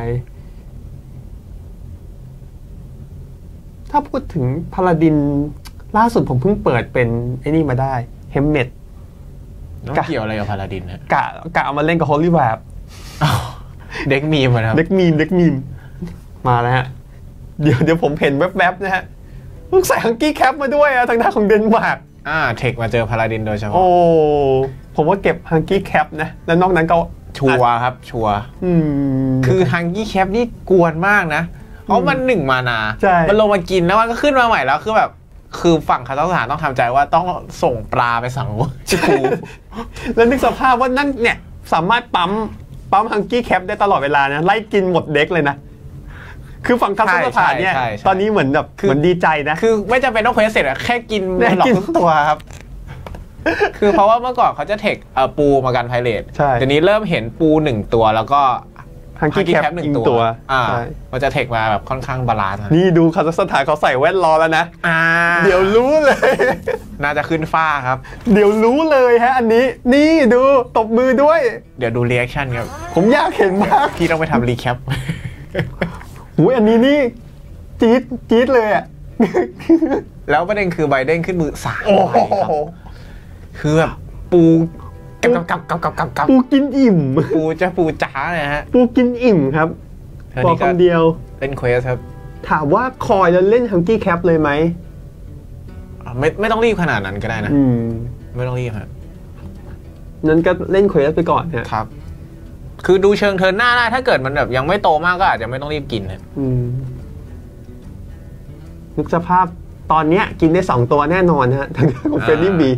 ถ้าพูดถึงพาลาดินล่าสุดผมเพิ่งเปิดเป็นไอ้นี่มาได้เฮมเมดเกี่ยวอะไรกับพาลาดินนะกะกะเอามาเล่นกับโฮลี่แวบเด็กมีมนะครับเด็กมีมเด็กมีมมาแล้วฮะเดี๋ยวเดี๋ยวผมเห็นแวบๆนะฮะลูกใส่ฮังกี้แคปมาด้วยอะทางด้านของเดนมาร์กอ่าเทคมาเจอพาลาดินโดยเฉพาะโอ้ผมว่าเก็บฮังกี้แคปนะแล้วนอกนั้นก็ชัวร์ครับชัวร์คือฮังกี้แคปนี่กวนมากนะเพราะมันหนึ่งมานามันลงมากินแล้วมันก็ขึ้นมาใหม่แล้วคือแบบคือฝั่งคาซัคสถานต้องทำใจว่าต้องส่งปลาไปสั่งชิคูแล้วนึกสภาพว่านั่นเนี่ยสามารถปั๊มปั๊มฮังกี้แคปได้ตลอดเวลานะไล่กินหมดเด็กเลยนะคือฝั่งคาซัคสถานเนี่ยตอนนี้เหมือนแบบเหมือนดีใจนะคือไม่จำเป็นต้องเควสเสร็จอะแค่กินหลอกทุกตัวครับคือเพราะว่าเมื่อก่อนเขาจะเทคปูมากันไพเรตทีนี้เริ่มเห็นปูหนึ่งตัวแล้วก็ฮังกี้แคปหนึ่งตัวอ่ามันจะเทคมาแบบค่อนข้างบาลานซ์นี่ดูคาซัคสถานเขาใส่แว่นรอแล้วนะเดี๋ยวรู้เลยน่าจะขึ้นฟ้าครับเดี๋ยวรู้เลยฮะอันนี้นี่ดูตบมือด้วยเดี๋ยวดูรีแอคชั่นครับผมอยากเห็นมากพี่ต้องไปทำรีแคปหูอันนี้นี่จี๊ดจี๊ดเลยอ่ะแล้วประเด็นคือไบเดนขึ้นมือสามใบครับคือแบบปูกับกับกับกับกับกับปูกินอิ่มปูจะปูจ๋าเลยฮะปูกินอิ่มครับบอกคำเดียวเล่นเควสครับถามว่าคอยแล้วเล่นฮังกี้แคปเลยไหมไม่ไม่ต้องรีบขนาดนั้นก็ได้นะไม่ต้องรีบครับนั้นก็เล่นเควสไปก่อนครับคือดูเชิงเทิร์นหน้าได้ถ้าเกิดมันแบบยังไม่โตมากก็อาจจะไม่ต้องรีบกินนะนึกสภาพตอนเนี้ยกินได้สองตัวแน่นอนฮะทางด้านของเฟรดดี้บี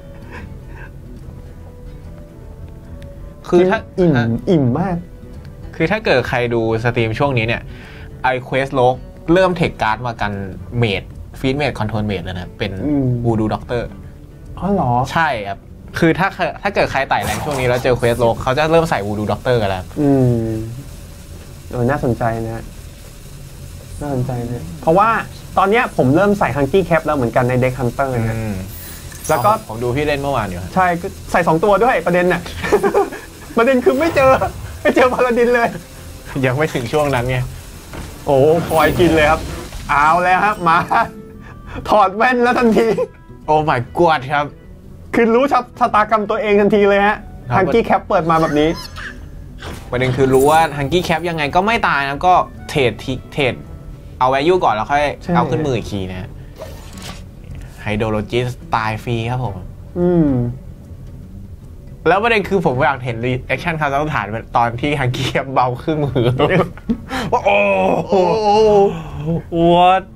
คือถ้าอิ่มอิ่มมากคือถ้าเกิดใครดูสตรีมช่วงนี้เนี่ยไอเควสโลกเริ่มเทคการ์ดมากันเมดฟีดเมดคอนโทรลเมดแล้วนะเป็นวูดูด็อกเตอร์อ๋อเหรอใช่ครับคือถ้าถ้าเกิดใครไต่แรงช่วงนี้แล้วเจอเควสโลกเขาจะเริ่มใส่วูดูด็อกเตอร์กันแล้วอืมเออน่าสนใจนะน่าสนใจนะเพราะว่าตอนนี้ผมเริ่มใส่ฮังกี้แคปแล้วเหมือนกันในเด็กฮันเตอร์นะแล้วก็ผมดูพี่เล่นเมื่อวานอยู่ใช่ใส่สองตัวด้วยประเด็นน่ะประเด็นคือไม่เจอไม่เจอพาลาดินเลยยังไม่ถึงช่วงนั้นไงโอ้คอยกินเลยครับเอาแล้วครับมาถอดแว่นแล้วทันทีโอ้ my god ครับคือรู้ชะตากรรมตัวเองทันทีเลยฮะฮังกี้แคปเปิดมาแบบนี้ประเด็นคือรู้ว่าฮังกี้แคปยังไงก็ไม่ตายนะก็เทรดเทรดเอา value ก่อนแล้วค่อยเอาขึ้นมืออีกทีนะใโดโลจิสตายฟรีครับผมอืมแล้วประเด็นคือผมอยากเห็นรีแอคชั่นคาซัคสถานตอนที่ฮังกี้เบาครึ่งมือว่าโอ้โหวัด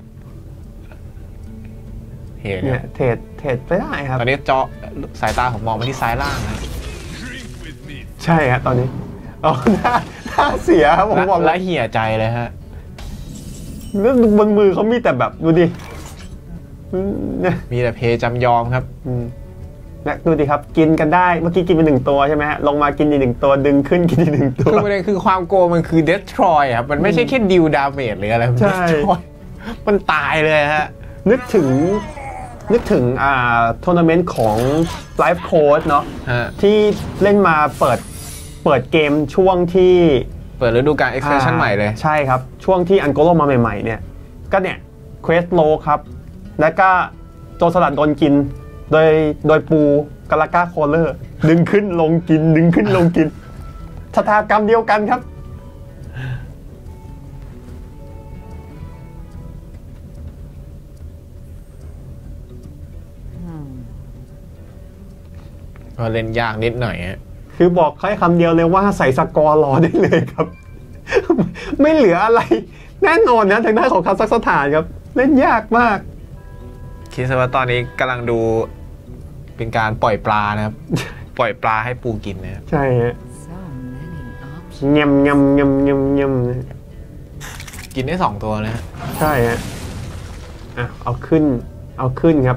เห็นเนี่ยเทรดเทรดไปได้ครับตอนนี้จอสายตาผมมองไปที่ซ้ายล่างนะใช่ครับตอนนี้อ๋อหน้าหน้าเสียครับผมบอกแล้วเหี่ยใจเลยฮะแล้วบนมือเขามีแต่แบบดูดิมีแต่เพจำยอมครับนะดูดิครับกินกันได้เมื่อกี้กินไปหนึ่งตัวใช่ไหมฮะลงมากินอีกหนึ่งตัวดึงขึ้นกินอีกหนึ่งตัวคือประเด็นคือความโกงมันคือเดสทรอยครับมันไม่ใช่แค่ดิวดาเมจหรืออะไรใช่มันตายเลยฮะนึกถึงนึกถึงอ่าทัวร์นาเมนต์ของ Life Coach เนาะที่เล่นมาเปิดเปิดเกมช่วงที่เปิดฤดูกาล expansion ใหม่เลยใช่ครับช่วงที่อันโกโลมาใหม่ๆเนี่ยก็เนี่ยเควสโลครับแล้วก็โจรสลัดโดนกินโดยโดยปูกาลาก้าโคเลอร์ดึงขึ้นลงกินดึงขึ้นลงกินชะตากรรมเดียวกันครับก็เล่นยากนิดหน่อยฮะคือบอกแค่คำเดียวเลยว่าใส่สกอร์รอได้เลยครับไม่เหลืออะไรแน่นอนนะทางด้านของคาซัคสถานครับเล่นยากมากคิดซะว่าตอนนี้กำลังดูเป็นการปล่อยปลานะครับปล่อยปลาให้ปูกินนะครับใช่ฮะยำยำยำยำยำกินได้สองตัวนะใช่ฮะอ่ะเอาขึ้นเอาขึ้นครับ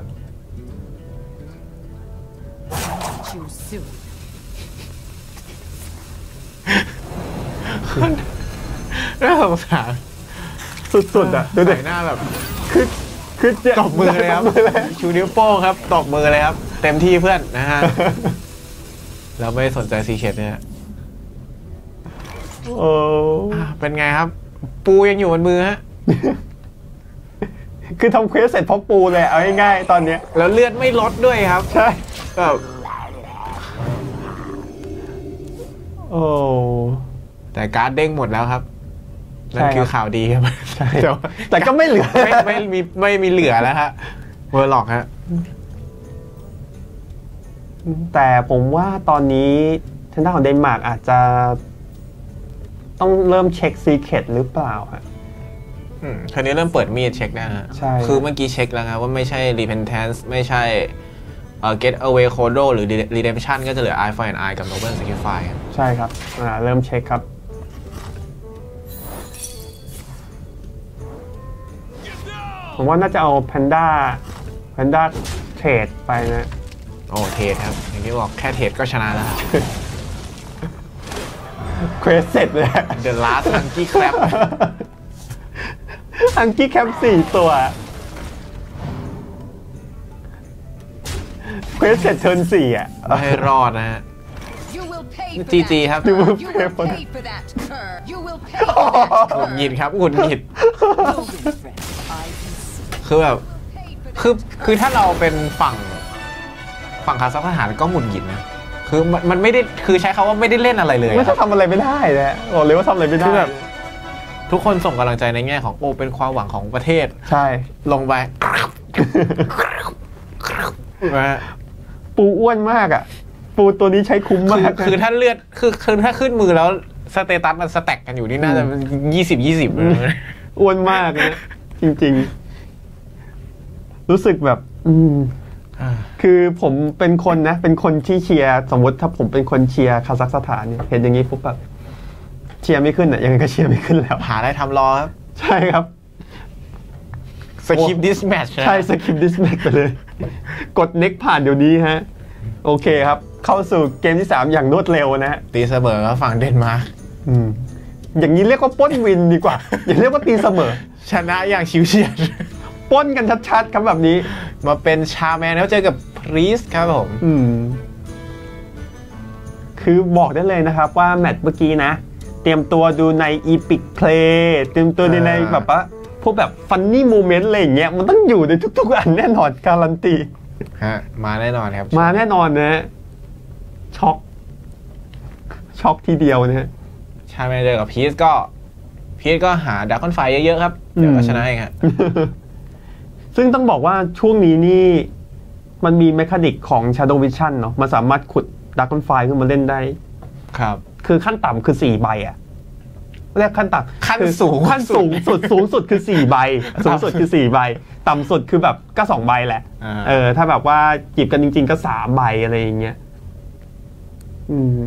น่าสงสารสุดๆอ่ะดูดิหน้าแบบคือคือตบมือเลยครับชูนิ้วโป้งครับตบมือเลยครับเต็มที่เพื่อนนะฮะเราไม่สนใจซีเคทเนี่ยโอ้เป็นไงครับปูยังอยู่บนมือฮะคือทำเควสเสร็จเพราะปูเลยเอาง่ายๆตอนนี้แล้วเลือดไม่ลดด้วยครับใช่แบบโอ้แต่การ์ดเด้งหมดแล้วครับนั่นคือข่าวดีครับใช่แต่ก็ไม่เหลือไม่ไม่มีไม่มีเหลือแล้วฮะเวอร์ล็อกฮะแต่ผมว่าตอนนี้ทางด้านของเดนมาร์กอาจจะต้องเริ่มเช็คซีเคทหรือเปล่าฮะอืมคราวนี้เริ่มเปิดมีดเช็คนะฮะใช่คือเมื่อกี้เช็คแล้วครับว่าไม่ใช่ repentance ไม่ใช่เอ่อ get away kodo หรือ redemption ก็จะเหลือ eye for an eye กับ noble sacrifice ใช่ครับอ่าเริ่มเช็คครับผมว่าน่าจะเอาแพนด้าแพนด้าเทรดไปนะโอ้เทรดครับอย่างที่บอกแค่เทรดก็ชนะแล้วเควสเสร็จเลย The Last Monkey Crab ฮังกี้แคปสี่ตัวเควสเสร็จเทิร์นสี่อ่ะไม่รอดนะฮะจีจีครับหงุดหงิดครับหงุดหงิดคือแบบคือคือถ้าเราเป็นฝั่งฝั่งคาซัคสถานก็หงุดหงิดนะคือมันมันไม่ได้คือใช้คำว่าไม่ได้เล่นอะไรเลยไม่ใช่ทำอะไรไม่ได้เลยบอกเลยว่าทำอะไรไม่ได้แบบทุกคนส่งกำลังใจในแง่ของโอ้เป็นความหวังของประเทศใช่ลงไปปูอ้วนมากอ่ะปูตัวนี้ใช้คุ้มมากคือถ้าเลือดคือคือถ้าขึ้นมือแล้วสเตตัสมันสแต็กกันอยู่นี่น่าจะยี่สิบยี่สิบอ้วนมากนะจริงๆรู้สึกแบบอืมคือผมเป็นคนนะเป็นคนที่เชียร์สมมติถ้าผมเป็นคนเชียร์คาซัคสถานเนี่ยเห็นอย่างนี้ปุ๊บแบบเชียร์ไม่ขึ้นอ่ะยังไงก็เชียร์ไม่ขึ้นแล้วหาได้ทำรอครับใช่ครับสกิปดิสแมทช์ใช่สกิปดิสแมทช์ไปเลยกดเน็กผ่านเดี๋ยวนี้ฮะโอเคครับเข้าสู่เกมที่สามอย่างรวดเร็วนะฮะตีเสมอฝั่งเดนมาร์กอืมอย่างนี้เรียกว่าป้นวินดีกว่าอย่าเรียกว่าตีเสมอชนะอย่างชิวเฉียดป้นกันชัดๆครับแบบนี้มาเป็นชาแมนแล้วเจอกับพรีสครับผมอืมคือบอกได้เลยนะครับว่าแมตช์เมื่อกี้นะเตรียมตัวดูใน Epic Play เตรียมตัวในแบบว่าพวกแบบฟันนี่โมเมนต์อะไรอย่างเงี้ยมันต้องอยู่ในทุกๆอันแน่นอนการันตีฮะมาแน่นอนครับมาแน่นอนนะช็อกช็อกทีเดียวนะฮะชาแมนเจอกับพีชก็พีชก็หาดราก้อนไฟเยอะๆครับเดี๋ยวก็ชนะเองฮะซึ่งต้องบอกว่าช่วงนี้นี่มันมีเมคานิกของ Shadow Vision เนาะมันสามารถขุด Dragonfly ขึ้นมาเล่นได้ครับคือขั้นต่ำคือสี่ใบอะเรียกขั้นต่ำขั้นสูงขั้นสูงสุดสูงสุดคือสี่ใบสูงสุดคือสี่ใบต่ำสุดคือแบบก็สองใบแหละเออถ้าแบบว่าจีบกันจริงๆก็สามใบอะไรอย่างเงี้ยอืม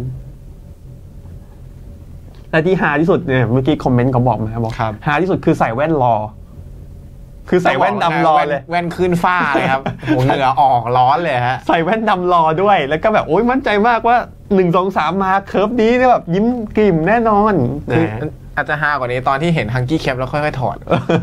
แต่ที่หาที่สุดเนี่ยเมื่อกี้คอมเมนต์เขาบอกมาบอกหาที่สุดคือใส่แว่นรอคือใส่แว่นดำรอเลยแว่นขึ้นฟ้าเลยครับโหเหงื่อออกร้อนเลยฮะใส่แว่นดำรอด้วยแล้วก็แบบโอ๊ยมั่นใจมากว่าหนึ่งสองสามมาเคิร์ฟนี้เนี่ยแบบยิ้มกลิ่มแน่นอนคืออาจจะฮากว่านี้ตอนที่เห็นฮังกี้แคปแล้วค่อยๆถอด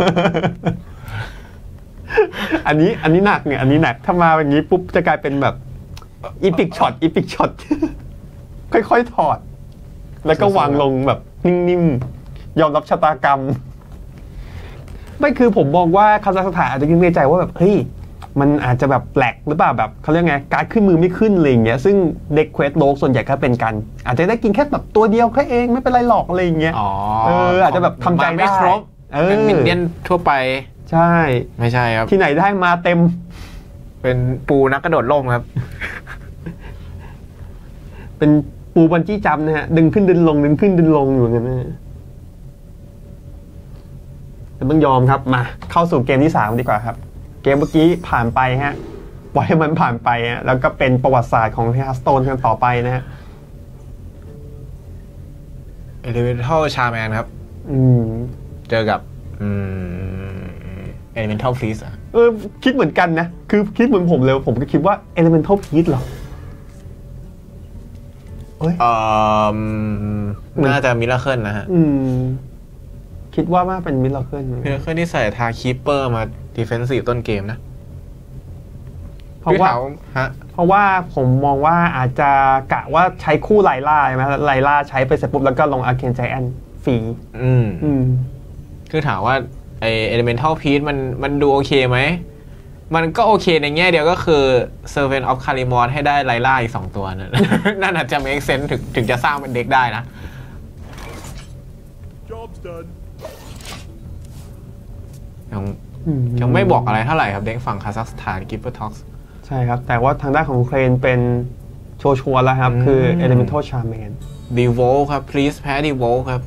อันนี้อันนี้หนักเนี่ยอันนี้หนักถ้ามาอย่างนี้ปุ๊บจะกลายเป็นแบบอีพิกช็อตอีพิกช็อตค่อยๆถอดแล้วก็วางลงแบบนิ่มๆยอมรับชะตากรรมไม่คือผมมองว่าคาซัคสถานอาจจะคิดในใจว่าแบบเฮ้ยมันอาจจะแบบแปลกหรือเปล่าแบบเขาเรียกไงการขึ้นมือไม่ขึ้นอะไรอย่างเงี้ยซึ่งเด็กเควสโลกส่วนใหญ่ก็เป็นกันอาจจะได้กินแค่แบบตัวเดียวแค่เองไม่เป็นไรหรอกอะไรอย่างเงี้ยเอออาจจะแบบทำใจได้ครบเป็นมินเดียนทั่วไปใช่ไม่ใช่ครับที่ไหนได้มาเต็มเป็นปูนักกระโดดร่มครับเป็นปูบันจี้จัมป์นะฮะดึงขึ้นดึงลงดึงขึ้นดึงลงอยู่อย่างนั้นนะแต่ต้องยอมครับมาเข้าสู่เกมที่สามดีกว่าครับเกมเมื่อกี้ผ่านไปฮะปล่อยให้มันผ่านไปฮะแล้วก็เป็นประวัติศาสตร์ของฮาร์สโตนกันต่อไปนะฮะ Elemental Shaman ครับอืมเจอกับอืม Elemental Priest อ่ะเออคิดเหมือนกันนะคือคิดเหมือนผมเลยผมก็คิดว่า Elemental Priest หรอเอ้ยอ่าน่าจะมิราเคิลนะฮะอืมคิดว่าว่าเป็นมิราเคิลมิราเคิลที่ใส่ทาคีเปอร์มาดิเฟนซีฟต้นเกมนะเพราะว่าเพราะว่าผมมองว่าอาจจะกะว่าใช้คู่ไลล่าใช่ไหมไลล่าใช้ไปเสร็จปุ๊บแล้วก็ลงอาร์เคนไจแอนฟรีอืมอืมคือถามว่าไอเอลิเมนทัลพีซมันมันดูโอเคไหมมันก็โอเคในแง่เดียวก็คือ Servant of Kalimdor ให้ได้ไลล่าอีกสองตัวนั่นนั่นอาจจะ make sense ถึงถึงจะสร้างเป็นเด็กได้นะยังยังไม่บอกอะไรเท่าไหร่ครับเด็กฝั่งคาซัคสถานกิปเปอร์ท็อกซ์ใช่ครับแต่ว่าทางด้านของเครนเป็นโชชัวร์แล้วครับคือ Elemental Shaman Devolve ครับ Please แพ้ Devolve ครับ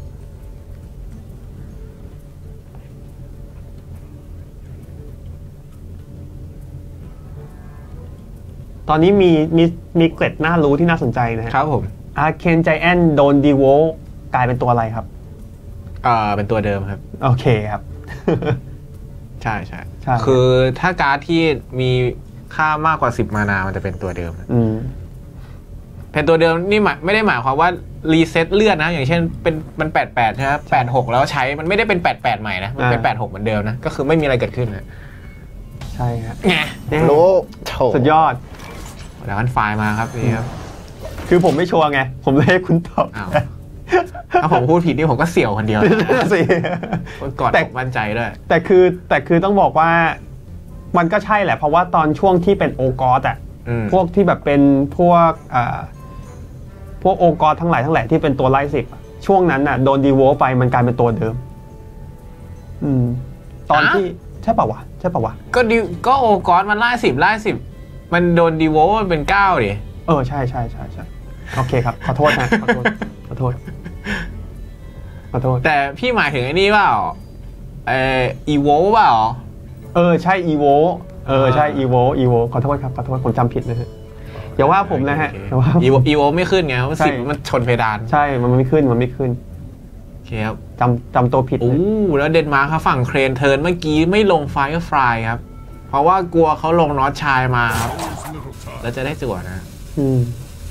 ตอนนี้มีมีมีเกร็ดน่ารู้ที่น่าสนใจนะครับผม Arcane Giant โดน Devolve กลายเป็นตัวอะไรครับอ่าเป็นตัวเดิมครับโอเคครับใช่ใช่คือถ้าการ์ดที่มีค่ามากกว่าสิบมานามันจะเป็นตัวเดิมอืมเป็นตัวเดิมนี่หมายไม่ได้หมายความว่ารีเซ็ตเลือดนะอย่างเช่นเป็นมันแปดแปดใช่ไหมแปดหกแล้วใช้มันไม่ได้เป็นแปดแปดใหม่นะมันเป็นแปดหกเหมือนเดิมนะก็คือไม่มีอะไรเกิดขึ้นนะใช่ครับไงรู้สุดยอดแล้วกันไฟล์มาครับนี่ครับคือผมไม่ชัวร์ไงผมเลยให้คุณตอบถ้าผมพูดผิดนี่ผมก็เสี่ยวคนเดียวสิก่อนผมมั่นใจด้วยแต่คือแต่คือต้องบอกว่ามันก็ใช่แหละเพราะว่าตอนช่วงที่เป็นโอกอสอ่ะพวกที่แบบเป็นพวกอ่าพวกโอกอสทั้งหลายทั้งแหล่ที่เป็นตัวไล่สิบช่วงนั้นน่ะโดนดีโวไปมันกลายเป็นตัวเดิมอืมตอนที่ใช่ป่าววะใช่ป่าววะก็ดิก็โอกอสมันไล่สิบไล่สิบมันโดนดีโวมันเป็นเก้าดิเออใช่ใช่ใช่ใช่โอเคครับขอโทษนะขอโทษขอโทษขอโทษแต่พี่หมายถึงไอ้นี่เปล่าเอออีโวเปล่าเออใช่อีโวเออใช่อีโวอีโวขอโทษครับขอโทษผมจำผิดนะฮะอย่าว่าผมนะฮะอีโวอีโวไม่ขึ้นไงเพราะสิบมันชนเพดานใช่มันไม่ขึ้นมันไม่ขึ้นโอเคครับจำจำตัวผิดโอ้แล้วเดนมาร์กครับฝั่งเครนเทิร์นเมื่อกี้ไม่ลงไฟร์ฟลายครับเพราะว่ากลัวเขาลงนอตชายมาครับแล้วจะได้จั่วนะอืม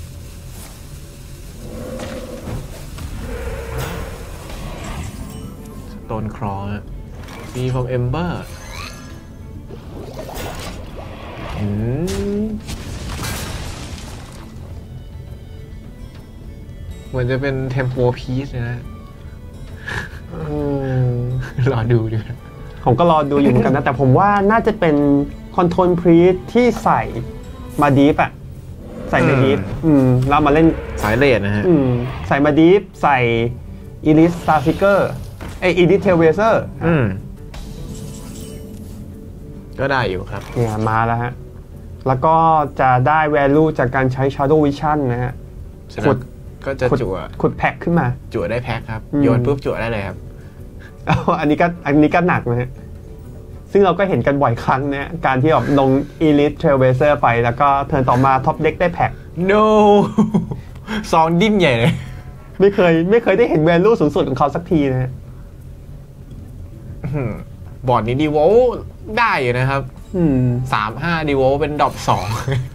โดนครอมีฟอร์มเอมเบอร์เหมือนจะเป็นเทมโปพีซนะรอดูดิผมก็รอดูอยู่เหมือนกันนะแต่ผมว่าน่าจะเป็นคอนโทรลพรีสที่ใส่มาดีฟอะใส่มาดีฟอืมเรามาเล่นสายเลดนะฮะอืมใส่มาดีฟใส่อีลิสซาซิเกอร์ไออีลิสเทลเวเซอร์อืมก็ได้อยู่ครับเนี่ยมาแล้วฮะแล้วก็จะได้ value จากการใช้ shadow vision นะฮะขุดก็จะจั่วขุดแพ็คขึ้นมาจั่วได้แพ็คครับโยนปุ๊บจั่วได้เลยครับอันนี้ก็อันนี้ก็หนักนะฮะซึ่งเราก็เห็นกันบ่อยครั้งเนี่ยการที่แบบลง elite trailblazer ไปแล้วก็เทิร์นต่อมา top deck ได้แพ็ค no ซองดิ้นใหญ่เลยไม่เคยไม่เคยได้เห็น value สูงสุดของเขาสักทีนะฮะบอร์ดนี้ดีโวได้อยู่นะครับสามห้าดีโวเป็นดรอปสอง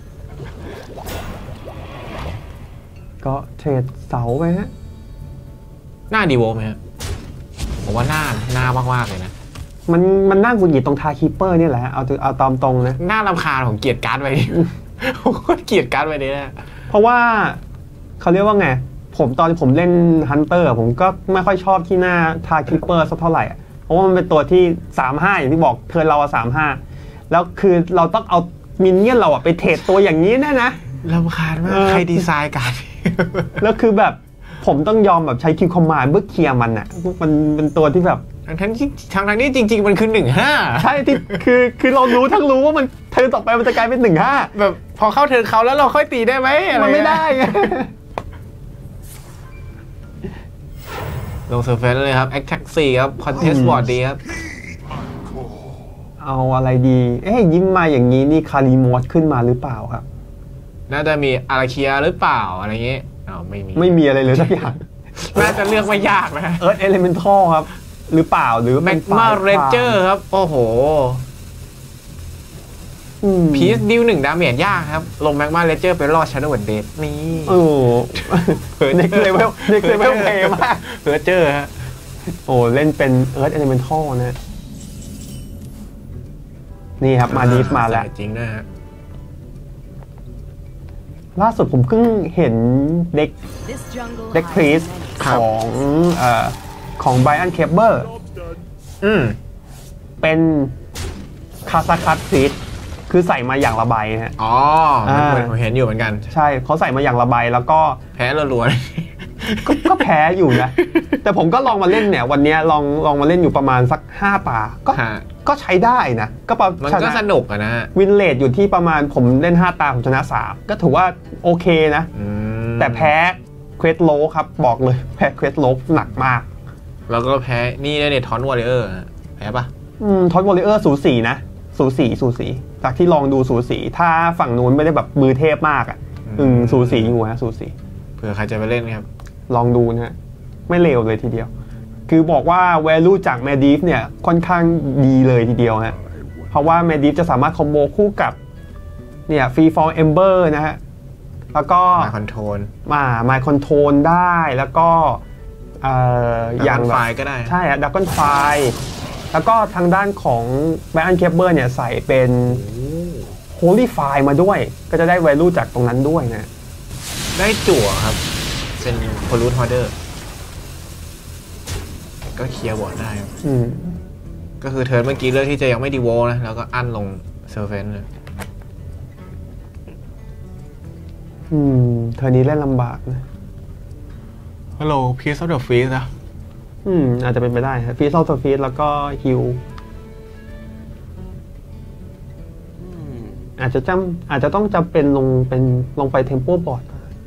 ก็เทรดเสาไปฮะหน้าดีโวไหมฮะผมว่าหน้าหน้ามากๆเลยนะมันมันน่าหงุดหงิดตรงทาคีเปอร์นี่แหละเอาเอาตามตรงนะหน้ารำคาญผมเกลียดการ์ดไว้ผมก็เกลียดการ์ดไว้นี่นะเพราะว่าเขาเรียกว่าไงผมตอนผมเล่นฮันเตอร์ผมก็ไม่ค่อยชอบที่หน้าทาคีเปอร์สักเท่าไหร่เพราะว่ามันเป็นตัวที่สามห้าอย่างที่บอกเทิร์นเราสามห้าแล้วคือเราต้องเอามินเนี่ยนเราอะไปเทรดตัวอย่างนี้นะนะรำคาญมากใครดีไซน์การ์ดแล้วคือแบบผมต้องยอมแบบใช้คิวคอมมานด์เพื่อเคลียร์มันอ่ะมันเป็นตัวที่แบบทั้งทั้งที่ทั้งทั้งนี้จริงๆมันคือหนึ่งห้าใช่ที่คือคือเรารู้ทั้งรู้ว่ามันเทิร์นต่อไปมันจะกลายเป็นหนึ่งห้าแบบพอเข้าเทิร์นเขาแล้วเราค่อยตีได้ไหมมันไม่ได้ไงลงเซอร์เฟนเลยครับแอคแท็กสี่ครับคอนเทสต์บอร์ดดีครับเอาอะไรดีเอ๊ยยิ้มมาอย่างนี้นี่คาริมอสขึ้นมาหรือเปล่าครับน่าจะมีอาราเคียหรือเปล่าอะไรเงี้ยอ๋อไม่มีไม่มีอะไรเลยสักอย่างน่าจะเลือกไม่ยากนะเอิร์ธเอลิเมนทัลครับหรือเปล่าหรือแมกมาเรนเจอร์ครับโอ้โหพีซดิวหนึ่งดาเมจยากครับลงแมกมาเรนเจอร์ไปรอดชาร์โดว์เดดนี่โอ้เผินเด็กเลเวลเด็กเลเวลเพย์มากเพิร์เจอร์ฮะโอ้เล่นเป็นเอิร์ธเอลิเมนทัลนะนี่ครับมาดีฟมาแล้วจริงนะฮะล่าสุดผมเพิ่งเห็นเด็กเด็กพรีสของเอ่อของไบรอันเคเบิลอืมเป็นคาซาคัตพรีสคือใส่มาอย่างละใบฮะอ๋อผมเห็นอยู่เหมือนกันใช่เขาใส่มาอย่างละใบแล้วก็แพ้รัวๆก็แพ้อยู่นะแต่ผมก็ลองมาเล่นเนี่ยวันนี้ลองลองมาเล่นอยู่ประมาณสักห้าตาก็ก็ใช้ได้นะก็มันก็สนุกอะนะวินเลทอยู่ที่ประมาณผมเล่นห้าตาผมชนะสามก็ถือว่าโอเคนะแต่แพ้เควสโลครับบอกเลยแพ้เควสโลหนักมากแล้วก็แพ้นี่ได้เนี่ยทอนวอริเออร์แพ้ปะอืมทอนวอริเออร์สูสีนะสูสีสูสีจากที่ลองดูสูสีถ้าฝั่งนู้นไม่ได้แบบมือเทพมากอ่ะอืมสูสีอยู่ฮะสูสีเผื่อใครจะไปเล่นครับลองดูนะฮะไม่เลวเลยทีเดียวคือบอกว่า value จาก Medivh เนี่ยค่อนข้างดีเลยทีเดียวฮะเพราะว่า Medivh จะสามารถคอมโบคู่กับเนี่ย Free Fall Ember นะฮะแล้วก็ My Control มา My Control ได้แล้วก็เอ่ออย่างไฟก็ได้ใช่ฮะ Dragon Fire แล้วก็ทางด้านของ Brian Caber เนี่ยใส่เป็น Holy Fire มาด้วยก็จะได้ value จากตรงนั้นด้วยนะได้จั่วครับเป็น Pollute Hoarderก็เคลียร์บอร์ดได้ก็คือเทิร์นเมื่อกี้เลือกที่จะยังไม่ดีโวนะแล้วก็อั้นลงเซอร์เฟนเลยอืมเทิร์นนี้เล่นลำบากนะฮัลโหลพีซออฟเดอะฟีสนะอืมอาจจะเป็นไปได้ครับฟีซออฟเดอะฟีสแล้วก็ฮิลอาจจะจำอาจจะต้องจำเป็นลงเป็นลงไปเทมโปบอร์ด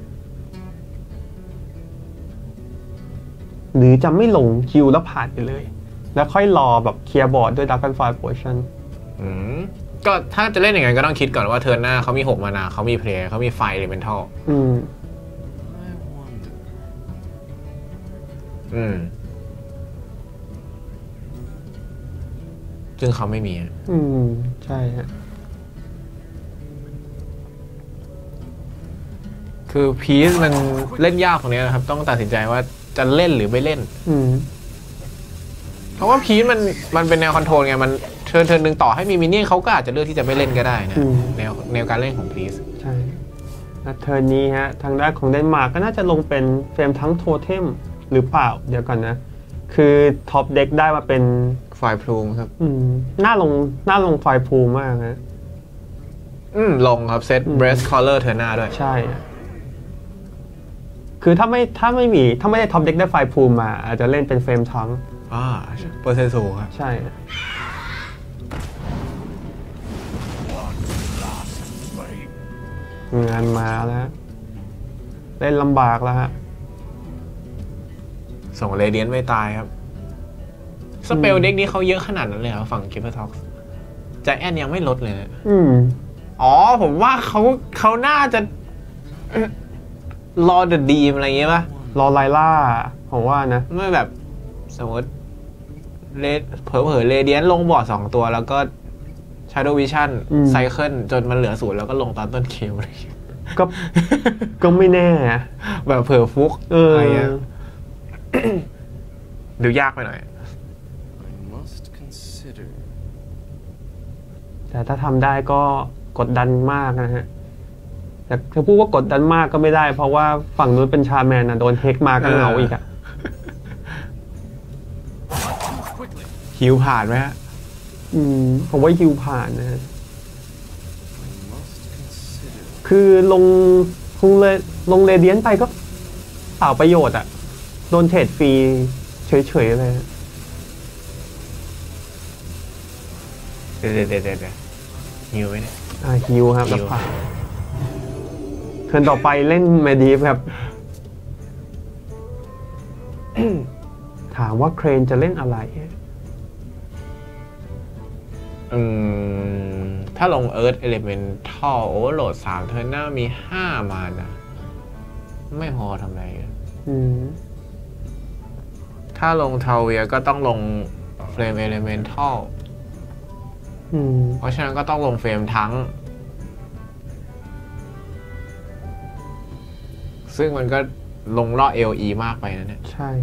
หรือจะไม่ลงคิวแล้วผ่านไปเลยแล้วค่อยรอแบบเคลียร์บอร์ดด้วย Dragon Fire Potion อืมก็ถ้าจะเล่นอย่างไรก็ต้องคิดก่อนว่าเทิร์นหน้าเขามีหกมานาเขามีเพลย์เขามีไฟเอลิเมนทัลอืมอืมซึ่งเขาไม่มีอืมใช่ฮะคือพีซมันเล่นยากตรงนี้นะครับต้องตัดสินใจว่าจะเล่นหรือไม่เล่นเพราะว่าพีซมันมันเป็นแนวคอนโทรลไงมันเทิร์นเทิร์นหนึ่งต่อให้มีมินเนี่ยนเขาก็อาจจะเลือกที่จะไม่เล่นก็ได้นะแนวแนวการเล่นของพีซใช่เทิร์นนี้ฮะทางด้านของเดนมาร์กก็น่าจะลงเป็นเฟรมทั้งโทเทมหรือเปล่าเดี๋ยวก่อนนะคือท็อปเด็กได้มาเป็นไฟพลูมครับอืมน่าลงน่าลงไฟพลูมมากนะอืมลงครับเซตเบรสคอลเลอร์เทอร์นาด้วยใช่คือถ้าไม่ถ้าไม่มีถ้าไม่ได้ท็อปเด็กได้ไฟพูมมาอาจจะเล่นเป็นเฟรมทั้งอ่าเปอร์เซ็นต์สูงครับใช่งานมาแล้วเล่นลำบากแล้วฮะส่งเรเดียนไม่ตายครับสเปลเด็กนี้เขาเยอะขนาดนั้นเลยเหรอฝั่งกิฟต์ท็อกซ์ใจแอนยังไม่ลดเลยนะอืมอ๋อผมว่าเขาเขาน่าจะรอเดอะดีมอะไรเงี้ยป่ะรอไลล่าผมว่านะไม่แบบสมมติเลเผลอเผลอเรเดียนลงบอร์ดสองตัวแล้วก็ Shadow Vision ไซเคิลจนมันเหลือศูนย์แล้วก็ลงตอนต้นคิวก็ก็ไม่แน่แบบเผลอฟุกอะไรเงี้ยดูยากไปหน่อยแต่ถ้าทำได้ก็กดดันมากนะฮะแต่ถ้าพูดว่ากดดันมากก็ไม่ได้เพราะว่าฝั่งนู้นเป็นชาแมนนะโดนเฮกมาก็เหงาอีกอะฮิวผ่านไหมฮะอืมผมว่าฮิวผ่านนะฮะคือลงคงเลยลงเรเดียนไปก็เปล่าประโยชน์อะโดนเทรดฟรีเฉยๆเลยเดี๋ยวเดี๋ยวเดี๋ยวเดี๋ยวฮิวไหมเนี่ยอ่าฮิวครับแล้วผ่านเทิร์นต่อไปเล่นเมดีฟครับ ถามว่าเครนจะเล่นอะไรอืมถ้าลงเอิร์ธเอลิเมนทัลโอเวอร์โหลดสามเทิร์นหน้ามีห้ามานะไม่พอทำไรอืมถ้าลงทาวเวียก็ต้องลงเฟรมเอลิเมนทัลเพราะฉะนั้นก็ต้องลงเฟรมทั้งซึ่งมันก็ลงล่อ เอล อี มากไปนะเนี่ยใช่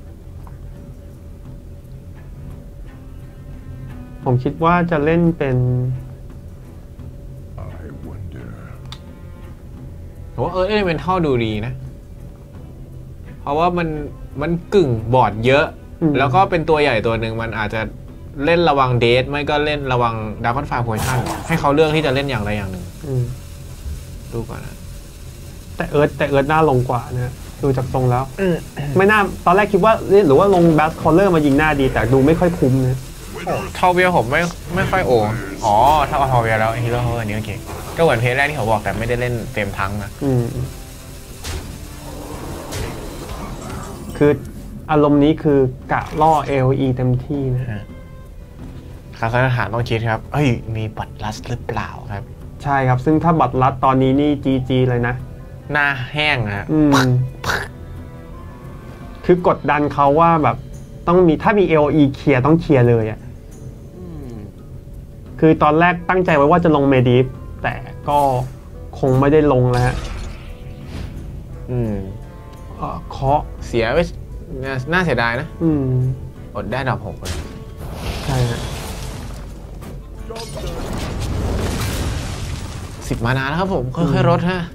ผมคิดว่าจะเล่นเป็นผมว่าเออเอลิเมนทัลดูดีนะเพราะว่ามันมันกึ่งบอร์ดเยอะแล้วก็เป็นตัวใหญ่ตัวหนึ่งมันอาจจะเล่นระวังเดทไม่ก็เล่นระวังดาร์คอนไฟร์โพชั่นให้เขาเลือกที่จะเล่นอย่างใดอย่างหนึ่งดูก่อนนะแต่เอิร์ธแต่เอิร์ธน่าลงกว่านะดูจากทรงแล้วไม่น่าตอนแรกคิดว่าหรือว่าลงแบสคอลเลอร์มายิงหน้าดีแต่ดูไม่ค่อยคุ้มนะทาวเวียผมไม่ไม่ค่อยโอ้อ๋อถ้าเอาทาวเวียแล้วฮีโร่อันนี้โอเคก็เหมือนเพจแรกที่เขาบอกแต่ไม่ได้เล่นเต็มทั้งนะคืออารมณ์นี้คือกะล่อ เอล อี เต็มที่นะคาสถานต้องคิดครับเฮ้ยมีบัตรลัดหรือเปล่าครับใช่ครับซึ่งถ้าบัตรลัดตอนนี้นี่ จี จี เลยนะหน้าแห้งฮะคือกดดันเขาว่าแบบต้องมีถ้ามี เอล อี เคลียร์ต้องเคลียร์เลยอ่ะคือตอนแรกตั้งใจไว้ว่าจะลงเมดิฟแต่ก็คงไม่ได้ลงแล้วฮะอืมเคาะเสียไปน่าเสียดายนะอืมอดได้ดอกหกเลยใช่ฮะสิบมานาแล้วครับผมค่อยๆลดฮะ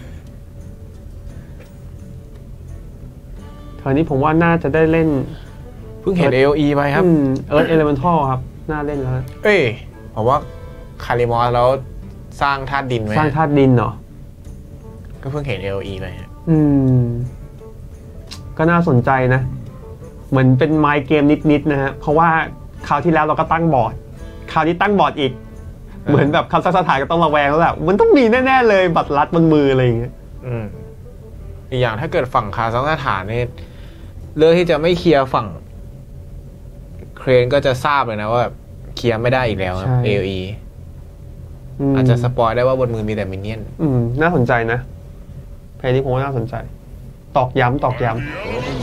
คราวนี้ผมว่าน่าจะได้เล่นเพิ่งเห็น เอ แอล อี ไปครับเอิร์ธเอลิเมนทัลครับน่าเล่นแล้วเอ้ยผมว่าคาริมอสแล้วสร้างธาตุดินไหมสร้างธาตุดินเหรอก็เพิ่งเห็น เอ แอล อี ไปอืมก็น่าสนใจนะเหมือนเป็นไมล์เกมนิดๆนะฮะเพราะว่าคราวที่แล้วเราก็ตั้งบอร์ดคราวนี้ตั้งบอร์ดอีกเหมือนแบบคาซัคสถานก็ต้องระแวงแล้วแหละมันต้องมีแน่ๆเลยบัตรลัดบนมืออะไรอย่างเงี้ยอืมอีกอย่างถ้าเกิดฝั่งคาซัคสถานนี่เลือกที่จะไม่เคลียร์ฝั่งเครนก็จะทราบเลยนะว่าแบบเคลียร์ไม่ได้อีกแล้วครับ เอ แอล อี อาจจะสปอยได้ว่าบนมือมีแต่มินเนี่ยนอืมน่าสนใจนะเพลงนี้ผมว่าน่าสนใจตอกย้ำตอกย้ำ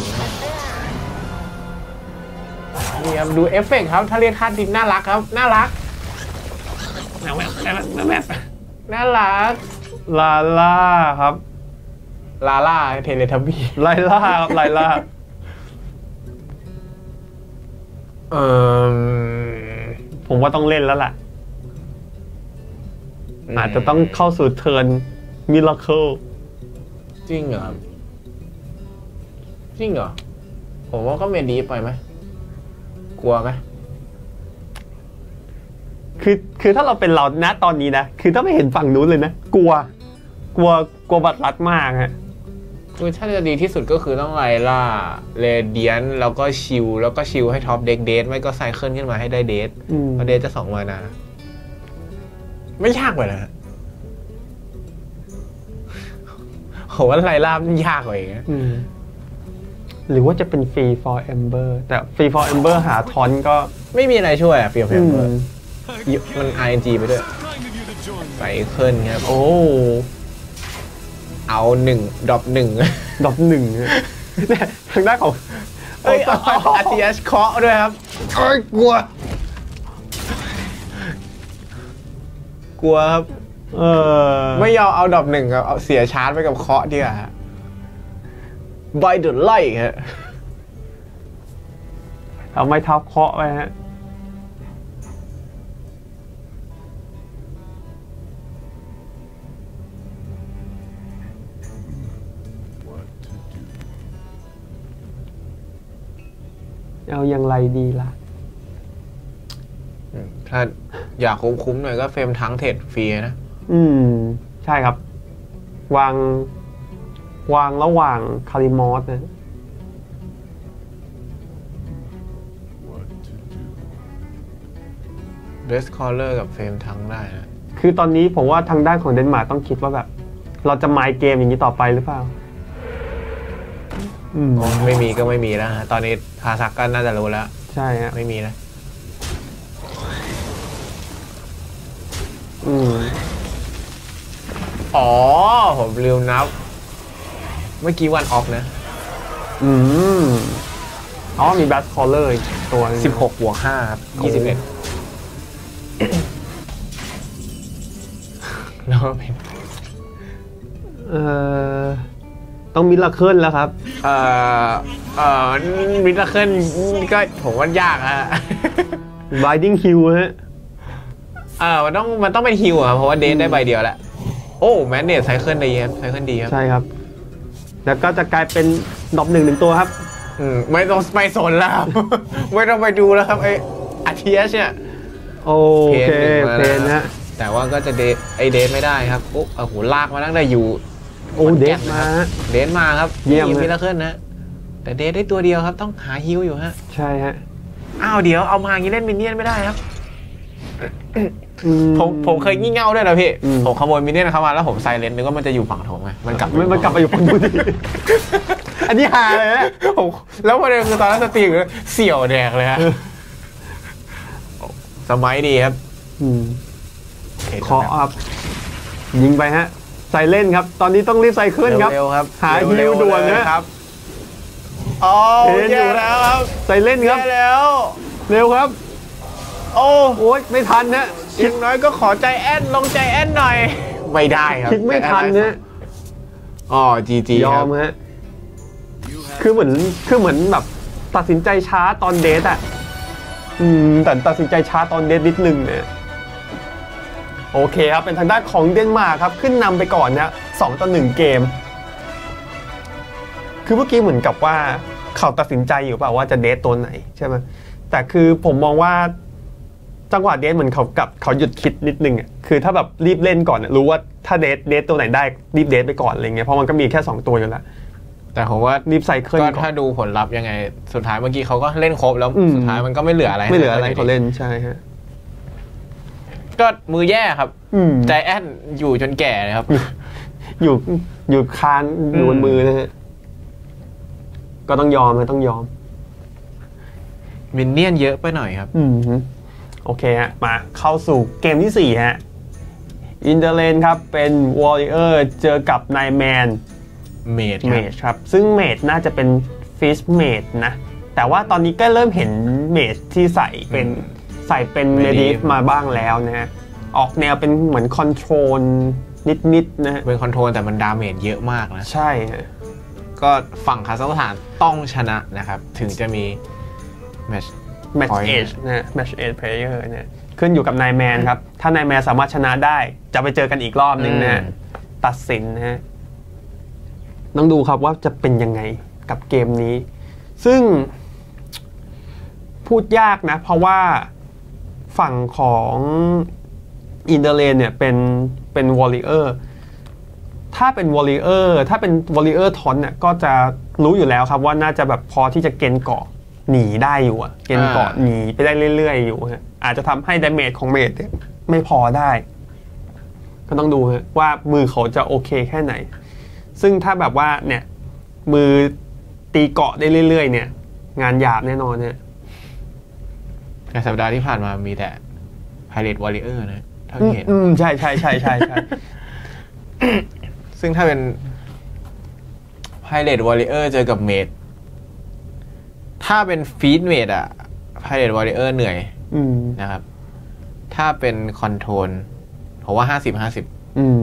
นี่ครับดูเอฟเฟกต์ครับถ้าเรียกธาตุดินน่ารักครับน่ารักน่าแวบน่าแวบน่าแวบน่ารักลาล่าครับลาล่าเทเลทับบี้ไลล่าครับไลล่าเออผมว่าต้องเล่นแล้วล่ะอาจจะต้องเข้าสู่เทิร์นมิราเคิลจริงเหรอจริงเหรอผมว่าก็เมดีไปไหมกลัวไหมคือคือถ้าเราเป็นเราณตอนนี้นะคือถ้าไม่เห็นฝั่งนู้นเลยนะกลัวกลัวกลัวบัตรลัดมากฮะคือถ้าจะดีที่สุดก็คือต้องไล่ล่าเรเดียนแล้วก็ชิลแล้วก็ชิลให้ท็อปเด็กเดทไม่ก็ไซเคิลขึ้นมาให้ได้เดทเพราะเดทจะสองมานาไม่ยากไปนะผมว่าไล่ล่ายากกว่าอีกหรือว่าจะเป็น Free for Ember แต่ Free for Ember หาทอนก็ไม่มีอะไรช่วยอะ Free for Ember มัน อาร์ เอ็น จี ไปด้วยไปขึ้นครับโอ้เอาหนึ่งดรอปหนึ่งดรอปหนึ่งทางด้านของเอ้ยอาร์ทีเอสเคาะด้วยครับเอ้ยกลัวกลัวครับเออไม่ยอมเอาดรอปหนึ่งครับเอาเสียชาร์จไปกับเคาะดีกว่าใบเดือดไล่ฮะเอาไม้เท้าเคาะไปฮะเอาอย่างไรดีล่ะถ้าอยากคุ้มๆหน่อยก็เฟรมทั้งเทรดฟรีนะอืมใช่ครับวางวางระหว่างคาริมอสนะเบสคอลเลอร์กับเฟรมทั้งได้นะคือตอนนี้ผมว่าทางด้านของเดนมาร์กต้องคิดว่าแบบเราจะมายเกมอย่างนี้ต่อไปหรือเปล่าอืมไม่มีก็ไม่มีแล้วฮะตอนนี้คาซักก็น่าจะรู้แล้วใช่ฮะไม่มีนะอืมอ๋อผมลืมนับเมื่อกี้วันออฟนะอืมอ๋อมีแบทคอลเลอร์ตัวสิบหกบวกห้าครับยี่สิบเอ็ดแล้วเป็นเอ่อต้องมิราเคิลแล้วครับเอ่อเอ่อมิราเคิลก็ผมว่ายากฮะ Binding Hill ฮะเออมันต้องมันต้องเป็นฮิลอะเพราะว่าเดนได้ใบเดียวแหละโอ้แมนเนตไซเคิลดีครับไซเคิลดีครับใช่ครับแล้วก็จะกลายเป็นดอกหนึ่งหนึ่งตัวครับอืมไม่ต้องไม่สนแล้วไม่ต้องไปดูแล้วครับไออาร์ทีเอสเนี่ยโอเคเพนนะแต่ว่าก็จะเดไอเดนไม่ได้ครับโอ้โหลากมาตั้งแต่อยู่โอ้เดนมาเดนมาครับเยี่ยมมิราเคิลนะแต่เดนได้ตัวเดียวครับต้องหาฮิลอยู่ฮะใช่ฮะอ้าวเดี๋ยวเอามาอย่างนี้เล่นมินเนี่ยนไม่ได้ครับผมผมเคยงี่เง่าด้วยนะพี่ผมขโมยมินเนี่ยนเข้ามาแล้วผมไซเลนนึกว่ามันจะอยู่ฝั่งผมไงมันกลับมันกลับไปอยู่ฝั่งนู้นอันนี้หาเลยนะผมแล้วประเด็นคือตอนนั้นสตรีมเสี่ยวแดกเลยฮะสมัยดีครับขออัพยิงไปฮะใส่เล่นครับตอนนี้ต้องรีบใส่ขึ้นครับหาฮิวด่วนนะครับอ๋อแย่แล้วครับใส่เล่นครับแล้วเร็วครับโอ้โหไม่ทันนะอย่างน้อยก็ขอใจแอนลงใจแอนหน่อยไม่ได้ครับคิดไม่ทันนะอ๋อจีจียอมฮะคือเหมือนคือเหมือนแบบตัดสินใจช้าตอนเดทอ่ะอืมแต่ตัดสินใจช้าตอนเดทนิดนึงเนี่ยโอเคครับเป็นทางด้านของเดนมาร์กครับขึ้นนำไปก่อนนะสองต่อหนึ่งเกมคือเมื่อกี้เหมือนกับว่าเขาตัดสินใจอยู่เปล่าว่าจะเดทตัวไหนใช่ไหมแต่คือผมมองว่าจังหวะเดทเหมือนเขากับเขาหยุดคิดนิดนึงอ่ะคือถ้าแบบรีบเล่นก่อนรู้ว่าถ้าเดทเดทตัวไหนได้รีบเดทไปก่อนอะไรเงี้ยเพราะมันก็มีแค่สองตัวอยู่แล้วแต่ผมว่ารีบใส่เครื่องก็ถ้าดูผลลัพธ์ยังไงสุดท้ายเมื่อกี้เขาก็เล่นครบแล้วสุดท้ายมันก็ไม่เหลืออะไรไม่เหลืออะไรเขาเล่นใช่ฮะก็มือแย่ครับใจแอนอยู่จนแก่เลยครับอยู่อยู่คานอยู่บนมือนะฮะก็ต้องยอมนะต้องยอมมินเนี่ยนเยอะไปหน่อยครับอืมโอเคฮะมาเข้าสู่เกมที่สี่ฮะอินเตอร์เลนครับเป็นวอริเออร์เจอกับนายแมนเมดเมดครับซึ่งเมดน่าจะเป็นฟิชเมดนะแต่ว่าตอนนี้ก็เริ่มเห็นเมดที่ใส่เป็นใส่เป็นเมดิฟมาบ้างแล้วนะฮะออกแนวเป็นเหมือนคอนโทรลนิดๆนะเป็นคอนโทรลแต่มันดาเมจเยอะมากนะใช่ฮะก็ฝั่งคาซัคสถานต้องชนะนะครับถึงจะมีแมตช์แมตช์เอจนะแมตช์เอจเพลเยอร์เนี่ยขึ้นอยู่กับนายแมนครับถ้านายแมนสามารถชนะได้จะไปเจอกันอีกรอบนึงนะตัดสินนะฮะต้องดูครับว่าจะเป็นยังไงกับเกมนี้ซึ่งพูดยากนะเพราะว่าฝั่งของอินเตอร์เลนเนี่ยเป็นเป็นวอลเลเยอร์ถ้าเป็นวอลเลเยอร์ถ้าเป็นวอลเลเยอร์ทอนเนี่ยก็จะรู้อยู่แล้วครับว่าน่าจะแบบพอที่จะเกณฑ์เกาะหนีได้อยู่อะเกณฑ์เกาะหนีไปได้เรื่อยๆอยู่ฮะอาจจะทำให้ดาเมจของเมจไม่พอได้ก็ต้องดูฮะว่ามือเขาจะโอเคแค่ไหนซึ่งถ้าแบบว่าเนี่ยมือตีเกาะได้เรื่อยๆเนี่ยงานหยาบแน่นอนเนี่ยแต่สัปดาห์ที่ผ่านมามีแต่ Pirate Warrior นะเท่าที่เห็นอืมใช่ใช่ใช่ใช่ใช่ซึ่งถ้าเป็น Pirate Warrior เจอกับเมดถ้าเป็นฟีดเมดอะ Pirate Warrior เหนื่อยนะครับถ้าเป็นคอนโทรลผมว่าห้าสิบ ห้าสิบอืม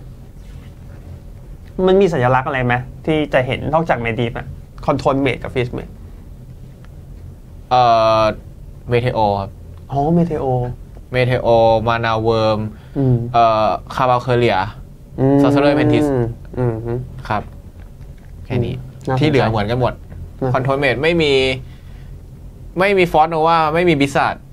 มันมีสัญลักษณ์อะไรไหมที่จะเห็นนอกจากเมดีฟอะคอนโทรลเมดกับฟีดเมดเอ่อเมเทโอครับอ๋อเมเทโอเมเทโอมานาเวิร์มเอ่อคาบาเคเลียซอสเซอร์เพนทิสครับแค่นี้ที่เหลือเหมือนกันหมดคอนโทรลเมดไม่มีไม่มีฟอสโนวาไม่มีบิซาร์ด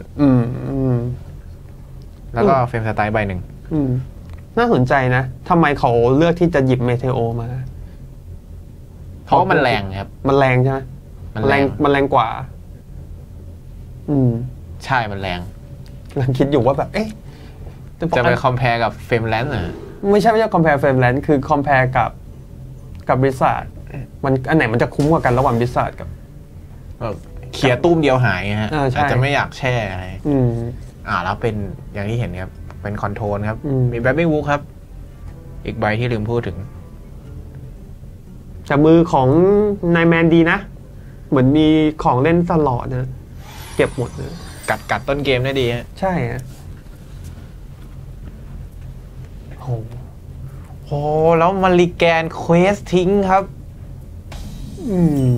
แล้วก็เฟรมสไตล์ใบหนึ่งน่าสนใจนะทำไมเขาเลือกที่จะหยิบเมเทโอมาเพราะมันแรงครับมันแรงใช่ไหมมันแรงมันแรงกว่าอืมใช่มันแรงกำลังคิดอยู่ว่าแบบเอ๊ะจะไปคอมเพลกับเฟรมแลนด์เหรอไม่ใช่ไม่ใช่คอมเพลเฟรมแลนด์คือคอมเพลกับกับบิซาร์ดมันอันไหนมันจะคุ้มกว่ากันระหว่างบิซาร์ดกับเขียตุ้มเดียวหายฮะอาจจะไม่อยากแช่อะไรอ่าแล้วเป็นอย่างที่เห็นครับเป็นคอนโทรลครับมีแบ็คบิ้งวูครับอีกใบที่ลืมพูดถึงจากมือของนายแมนดีนะเหมือนมีของเล่นตลอดนะเก็บหมดเลยกัดกัดต้นเกมได้ดีฮะใช่ฮะโอ้โหแล้วมาริแกนเควสทิ้งครับอืม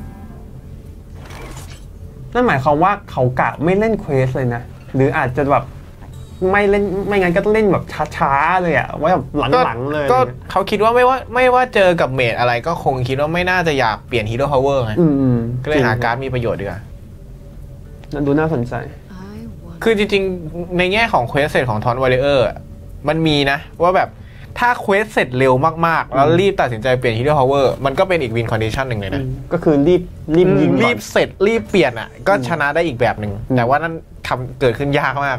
นั่นหมายความว่าเขากะไม่เล่นเควสเลยนะหรืออาจจะแบบไม่เล่นไม่งั้นก็ต้องเล่นแบบช้าๆเลยอะว่าแบบหลังๆเลยก็เขาคิดว่าไม่ว่าไม่ว่าเจอกับเมดอะไรก็คงคิดว่าไม่น่าจะอยากเปลี่ยนฮีโร่พาวเวอร์ไงก็เลยหาการ์ดมีประโยชน์ดีกว่านั่นดูน่าสนใจคือจริงๆในแง่ของเควสเสร็จของทอนวอริเออร์มันมีนะว่าแบบถ้าเควสเสร็จเร็วมากๆแล้วรีบตัดสินใจเปลี่ยนฮีโร่พาวเวอร์มันก็เป็นอีกวินคอนดิชันหนึ่งเลยนะก็คือรีบรีบยิงรีบเสร็จรีบเปลี่ยนอ่ะก็ชนะได้อีกแบบหนึ่งแต่ว่านั่นทำเกิดขึ้นยากมาก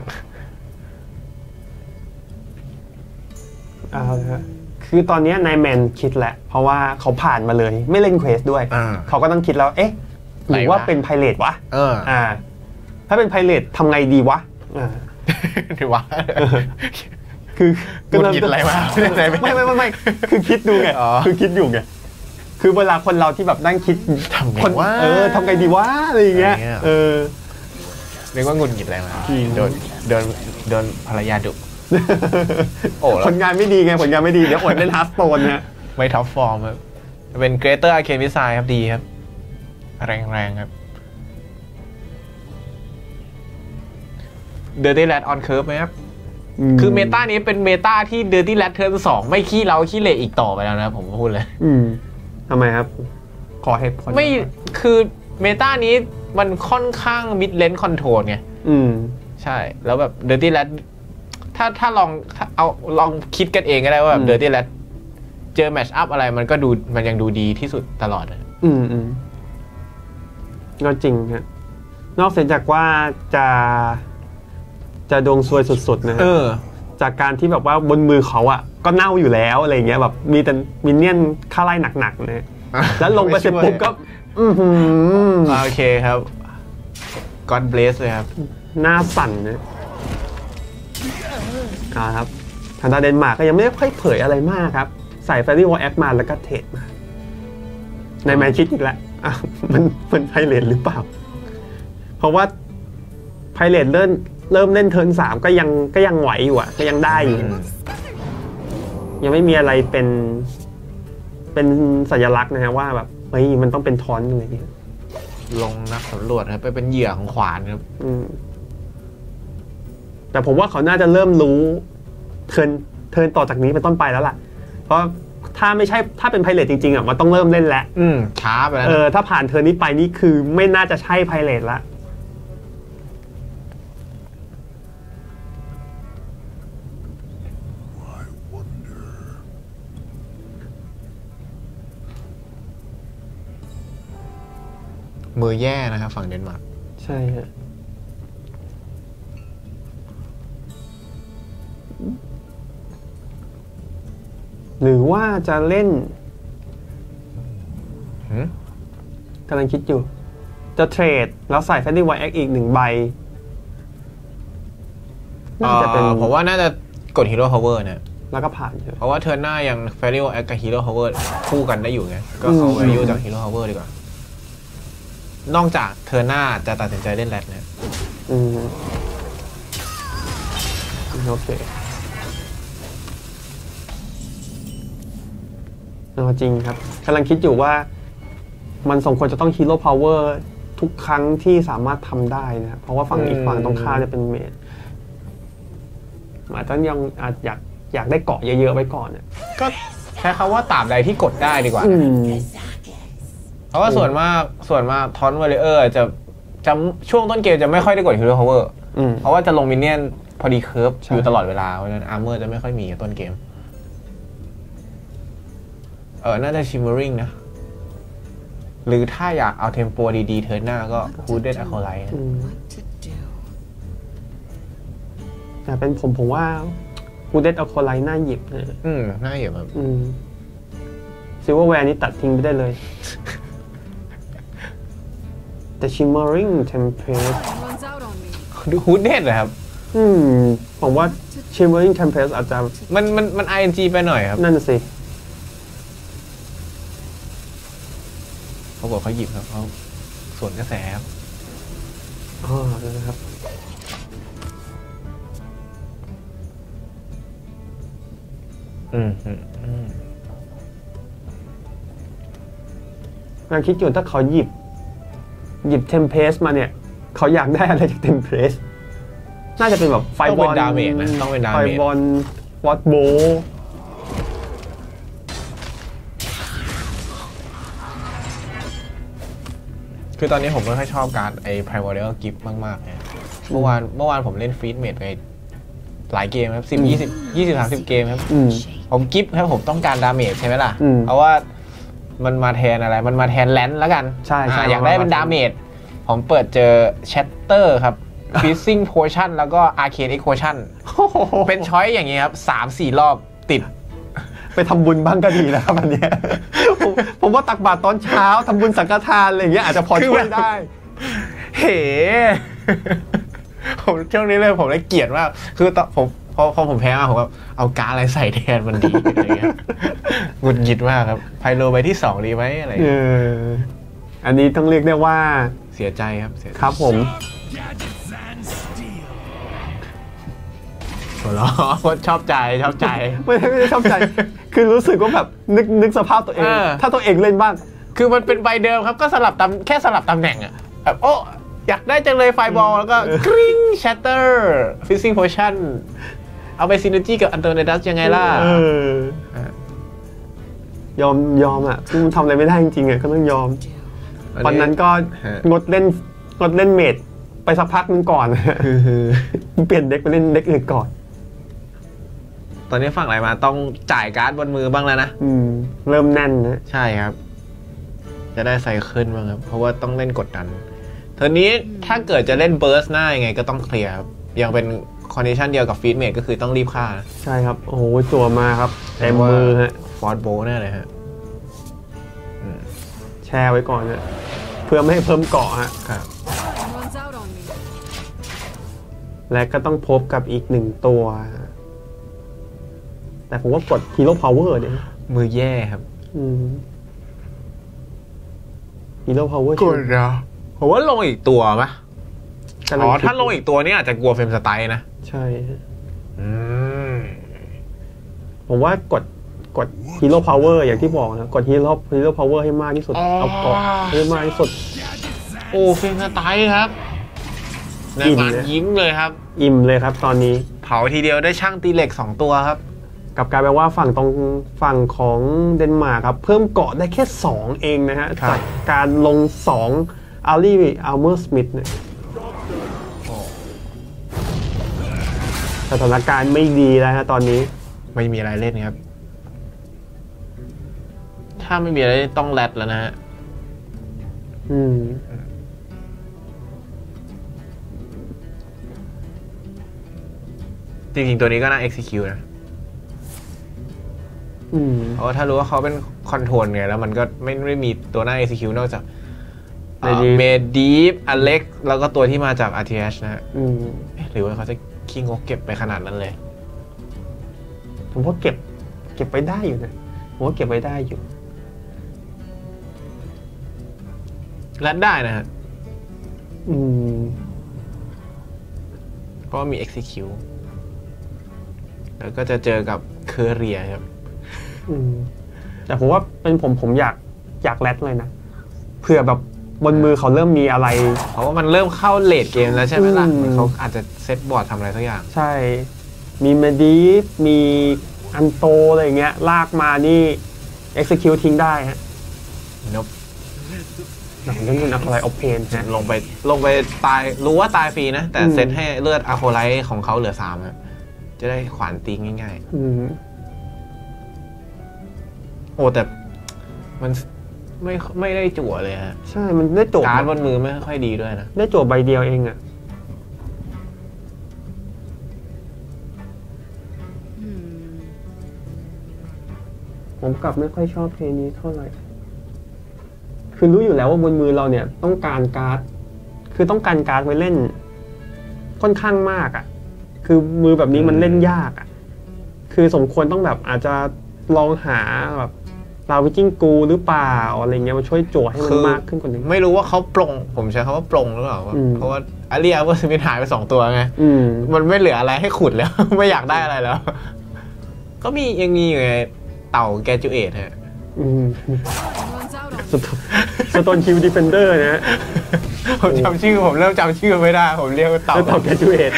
อ่าคือตอนนี้นายแมนคิดแหละเพราะว่าเขาผ่านมาเลยไม่เล่นเควสด้วยเขาก็ต้องคิดแล้วเอ๊ะหรือว่าเป็นไพเรตวะอ่าถ้าเป็นไพเรตทำไงดีวะอ่าหรือวะคือก็คิดอะไรมาไม่ไม่ไม่ไม่คือคิดดูไงคือคิดอยู่ไงคือเวลาคนเราที่แบบนั่งคิดทำไงวะเออทำไงดีวะอะไรอย่างเงี้ยเออเรียกว่าหงุดหงิดอะไรมาโดนโดนโดนภรรยาดุโอ้ผลงานไม่ดีไงผลงานไม่ดีเดี๋ยวอดเล่นฮาร์สโตนเนี่ยไม่ท็อปฟอร์มครับเป็นเกรเตอร์อาร์เคนมิสไซล์ครับดีครับแรงๆครับเดอร์ตี้แรดออนเคิร์ฟไหมครับคือเมตานี้เป็นเมตาที่เดอร์ตี้แรดเทิร์นสองไม่ขี้เราขี้เละอีกต่อไปแล้วนะผมพูดเลยอืมทำไมครับขอเหตุผลไม่คือเมตานี้มันค่อนข้างมิดเลนคอนโทรลไงอืมใช่แล้วแบบเดอร์ตี้แรดถ้าถ้าลองเอาลองคิดกันเองก็ได้ว่าแบบเดอร์ตี้แรดเจอแมชอัพอะไรมันก็ดูมันยังดูดีที่สุดตลอดเลยอืมอืมก็จริงฮะนอกจากว่าจะจะดวงซวยสุดๆนะฮะจากการที่แบบว่าบนมือเขาอ่ะก็เน่าอยู่แล้วอะไรเงี้ยแบบมีแต่มินเนี่ยนค่าไล่หนักๆเลยแล้วลงไปเสร็จปุ๊บก็อือหือโอเคครับ God bless เลยครับหน้าสั่นนะอ่าครับทางด้านเดนมาร์กก็ยังไม่ได้ค่อยเผยอะไรมากครับใส่แฟรี่วอลแอคมาแล้วก็เทรดมาในแมนคิดอีกแล้วมันเป็นไพเรตหรือเปล่าเพราะว่าไพเรตเริ่มเริ่มเล่นเทิร์นสามก็ยังก็ยังไหวอยู่อ่ะก็ยังได้อยู่ยังไม่มีอะไรเป็นเป็นสัญลักษณ์นะฮะว่าแบบเฮ้ยมันต้องเป็นทอนอะไรอย่างเงี้ยลงนักสำรวจครับไปเป็นเหยื่อของขวานครับแต่ผมว่าเขาน่าจะเริ่มรู้เทิร์นเทิร์นต่อจากนี้เป็นต้นไปแล้วล่ะเพราะถ้าไม่ใช่ถ้าเป็นไพเรตจริงๆอ่ะมันต้องเริ่มเล่นแล้วอืมช้าไปแล้วเออถ้าผ่านเทิร์นนี้ไปนี่คือไม่น่าจะใช่ไพเรตละมือแย่นะครับฝั่งเดนมาร์กใช่ฮะหรือว่าจะเล่นหืมกำลังคิดอยู่ จะเทรดแล้วใส่ Fairy Wire X อีกหนึ่งใบน่าจะเป็นอ่าผมว่าน่าจะกด Hero Power เนี่ยแล้วก็ผ่านใช่ไหมเพราะว่าเทิร์นหน้ายัง Fairy Wire X กับ Hero Power คู่กันได้อยู่ไงก็เอา value จาก Hero Power ดีกว่า นอกจากเทิร์นหน้าจะตัดสินใจเล่นแรดเนี่ยอืมโอเคเอาจริงครับกำลังคิดอยู่ว่ามันสมควรจะต้อง Hero Power ทุกครั้งที่สามารถทำได้นะครับเพราะว่าฝั่งอีกฝั่งตรงข้ามจะเป็นเมจอาจจะยังอาจอยากอยากได้เกาะเยอะๆไว้ก่อนเนี่ยก็ใช้คำว่าตราบใดที่กดได้ดีกว่าอืมเพราะว่าส่วนมากส่วนมากทอนวอลเลเยอร์จะจะช่วงต้นเกมจะไม่ค่อยได้กด Hero Power อืมเพราะว่าจะลงมินเนี่ยนพอดีเคิร์ฟใช่อยู่ตลอดเวลาเพราะฉะนั้นอาร์เมอร์จะไม่ค่อยมีต้นเกม เออน่าจะ Shimmering นะ หรือถ้าอยากเอาเทมโปดีๆเทิร์นหน้าก็ Hooded Acolyte นะอืมแต่เป็นผมผมว่าฮูเดตเอาโคไลน่าหยิบนะอืมน่าเหยียบแบบอืมซิลเวอร์แวร์นี่ตัดทิ้งไปได้เลย แต่ Shimmering Tempest Runs out on me. ฮูดเด็ดเลยครับอืมผมว่า Shimmering Tempest อาจจะมันมันมัน ไอ เอ็น จี ไปหน่อยครับนั่นน่ะสิเขาบอกเขาหยิบครับเขาสวนกระแสครับอ๋อนะครับอืมอืมอืมกำลังคิดอยู่ถ้าเขาหยิบ หยิบ Tempest มาเนี่ย เขาอยากได้อะไรจาก Tempest น่าจะเป็นแบบไฟต้องบเป็อลนดาเมจนะต้องเป็นดาไฟเมจบอลวอตโบคือตอนนี้ผมไม่ค่อยชอบการไอ้ Primordial Gift มากๆเลยเมื่อวานเมื่อวานผมเล่นฟีดเมดไปหลายเกมครับสิบยี่สิบยี่สิบสามสิบเกมครับอืมผมกิฟต์ครับผมต้องการดาเมจใช่ไหมล่ะอืมเพราะว่ามันมาแทนอะไร มันมาแทนแลนด์แล้วกันใช่ใช่อ่าอยากได้เป็นดาเมจผมเปิดเจอ Shatter ครับ Freezing Potion แล้วก็ Arcane Explosion เป็นช้อยอย่างงี้ครับสามสี่รอบติดไปทำบุญบ้างก็ดีนะครับอันเนี้ย ผมผมว่าตักบาตรตอนเช้าทำบุญสังฆทานอะไรอย่างเงี้ยอาจจะพอช่วยได้เฮ้ ผมช่วงนี้เลยผมเลยเกลียดมากคือตอนผมพอพอผมแพ้มาผมก็เอาการ์ดอะไรใส่แทนมันดีอะไรเงี้ยหงุดหงิดมากครับไพโลไปที่สองดีไหมอะไรเอออันนี้ต้องเรียกได้ว่าเสียใจครับเสียใจครับผมหัวเราะชอบใจชอบใจไม่ได้ไม่ได้ชอบใจ คือรู้สึกว่าแบบนึกนึกสภาพตัวเองเออถ้าตัวเองเล่นบ้างคือมันเป็นใบเดิมครับก็สลับตำแค่สลับตำแหน่งอะแบบโอ้อยากได้จังเลยไฟบอลแล้วก็กริ๊งแชตเตอร์ฟิซซิ่งโพชั่นเอาไปซินเนอร์จีกับอันโตเนดัสยังไงล่ะเออ ยอมยอมอ่ะมันทำอะไรไม่ได้จริงๆอ่ะก็ต้องยอม วันนั้นก็ฮะงดเล่นงดเล่นเมดไปสักพักนึงก่อน เปลี่ยนเด็กไปเล่นเด็กอื่นก่อนตอนนี้ฝั่งอะไรมาต้องจ่ายการ์ดบนมือบ้างแล้วนะอืม เริ่มแน่นนะใช่ครับ จะได้ไซเคิลบ้างครับ เพราะว่าต้องเล่นกดดันเทอร์นี้ถ้าเกิดจะเล่นเบิร์สหน้ายังไงก็ต้องเคลียร์ครับ ยังเป็นคอนดิชันเดียวกับฟีดเมดก็คือต้องรีบฆ่านะใช่ครับ โอ้โหจั่วมาครับเต็มมือฮะฟอร์ดโบแน่เลยฮะแชร์ไว้ก่อนนะเพื่อไม่ให้เพิ่มเกาะฮะครับ Runs out on me. และก็ต้องพบกับอีกหนึ่งตัว แต่ผมว่ากด Hero Power เนี่ยมือแย่ครับอืม Hero Power กดเหรอผมว่าลงอีกตัวปะกำอ๋อคิดถ้าลงอีกตัวนี่อาจจะกลัวเฟรมสไตล์นะใช่ฮะอืมผมว่ากดกด Hero Power อย่างที่บอกนะ กด Hero Hero Power ให้มากที่สุด เอาเกาะให้มากที่สุดโอ้เฟรมสไตล์ครับอิ่นาม งานเลยยิ้มเลยครับอิ่มเลยครับตอนนี้เผาทีเดียวได้ช่างตีเหล็กสองตัวครับกลับกลายเป็นว่าฝั่งตรงฝั่งของเดนมาร์กครับ เพิ่มเกาะได้แค่สองเองนะฮะครับจากการลงสองอารีอัลเมอร์สมิธเนี่ยสถานการณ์ไม่ดีแล้วฮะตอนนี้ไม่มีอะไรเล่นครับ ถ้าไม่มีอะไรเล่นต้องแรดแล้วนะฮะอืมจริงๆตัวนี้ก็น่า execute นะอเพราะถ้ารู้ว่าเขาเป็นคอนโทรลไงแล้วมันก็ไม่ไม่มีตัวหน้า execute นอกจากเมดีฟอเล็กแล้วก็ตัวที่มาจาก อาร์ ที เอช นะฮะหรือว่าเขาจะขี้งกเก็บไปขนาดนั้นเลยผมว่าเก็บเก็บไปได้อยู่นะผมว่าเก็บไว้ได้อยู่รัดได้นะฮะอืมเพราะว่ามี execute แล้วก็จะเจอกับเคอเรียครับอืมแต่ผมว่าเป็นผมผมอยากอยากแรดเลยนะเผื่อแบบบนมือเขาเริ่มมีอะไรเพราะว่ามันเริ่มเข้าเลดเกมแล้วใช่ไหมล่ะเขาอาจจะเซตบอร์ดทำอะไรสักอย่างใช่มีเมดีฟมีอันโตอะไรเงี้ยลากมานี่ execute ทิ้งได้ฮะนบหนังเรื่องนักอะไรออฟเพนฮะลงไปลงไปตายรู้ว่าตายฟรีนะแต่เซตให้เลือดอะโคไลท์ของเขาเหลือสามฮะจะได้ขวานตีง่ายๆโอ้แต่มันไม่ไม่ได้จั่วเลยฮะใช่มันได้จั่วการ์ดบนมือไม่ค่อยดีด้วยนะได้จั่วใบเดียวเองอ่ะผมกลับไม่ค่อยชอบเพลงนี้เท่าไหร่คือรู้อยู่แล้วว่าบนมือเราเนี่ยต้องการการ์ดคือต้องการการ์ดไว้เล่นค่อนข้างมากอ่ะคือมือแบบนี้มันเล่นยากอ่ะคือสมควรต้องแบบอาจจะลองหาแบบลาวิจิ้งกูหรือเปล่าอะไรเงี้ยมาช่วยจั่วให้มันมากขึ้นกว่านี้ไม่รู้ว่าเขาปลงผมใช้คำว่าปลงหรือเปล่าเพราะว่าอารีอาเวอร์สมิธหายไปสองตัวไงมันไม่เหลืออะไรให้ขุดแล้วไม่อยากได้อะไรแล้วก็มียังมีอยู่ไงเต่าแกจูเอทฮะสโตนคิวดิเฟนเดอร์นะผมจำชื่อผมเริ่มจำชื่อไม่ได้ผมเรียกว่าเต่าเต่าแกจูเอท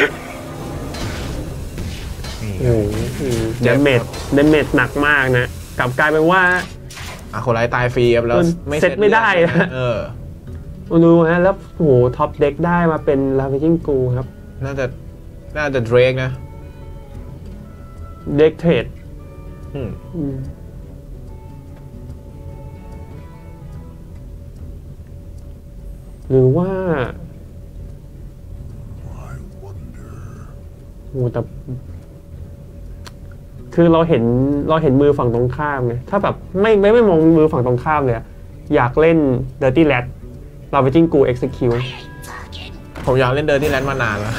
โอ้โหเดเมจเดเมจหนักมากนะกลับกลายเป็นว่าอะโคไลท์ตายฟรีครับแล้วเซตไม่ได้เออดูฮะแล้วโหท็อปเด็กได้มาเป็นลาวิจิ้งกูครับน่าจะน่าจะเดรกนะเด็กเทรดหรือว่าโอ้แต่คือเราเห็นเราเห็นมือฝั่งตรงข้ามไงถ้าแบบไม่ไม่ไม่มองมือฝั่งตรงข้ามเลยอยากเล่น Dirty Rat เราไปจิ้งกู Execute ผมอยากเล่น Dirty Rat มานานแล้ว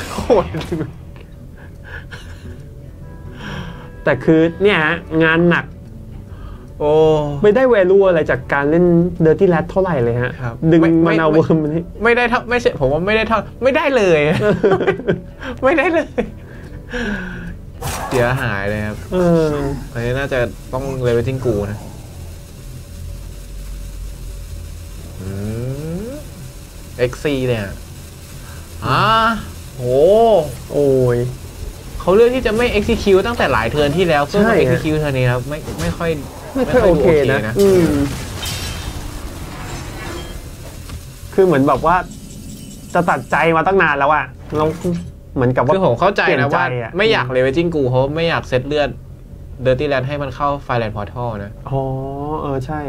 แต่คือเนี่ยงานหนักโอ้ไม่ได้ value อะไรจากการเล่น Dirty Rat เท่าไหร่เลยฮะดึงมานาเวิร์มนี่ไม่ได้เท่าไม่ใช่ผมว่าไม่ได้เท่าไม่ได้เลยไม่ได้เลยเสียหายเลยครับเอออันนี้น่าจะต้องเลเวลทิ้งกูนะเอ็กซีเนี่ยอ่าโหโอ้ยเขาเลือกที่จะไม่ execute ตั้งแต่หลายเทิร์นที่แล้วเพื่อมา execute เทิร์นนี้ครับไม่ไม่ค่อยไม่ค่อยโอเคนะคือเหมือนแบบว่าจะตัดใจมาตั้งนานแล้วอะเราเหมือนกับว่าคือผมเข้าใจนะว่าไม่อยากเลเวลจิ้งกูเพราะไม่อยากเซตเลือด Dirty Rat ให้มันเข้า Fireland Portal นะอ๋อเออใช่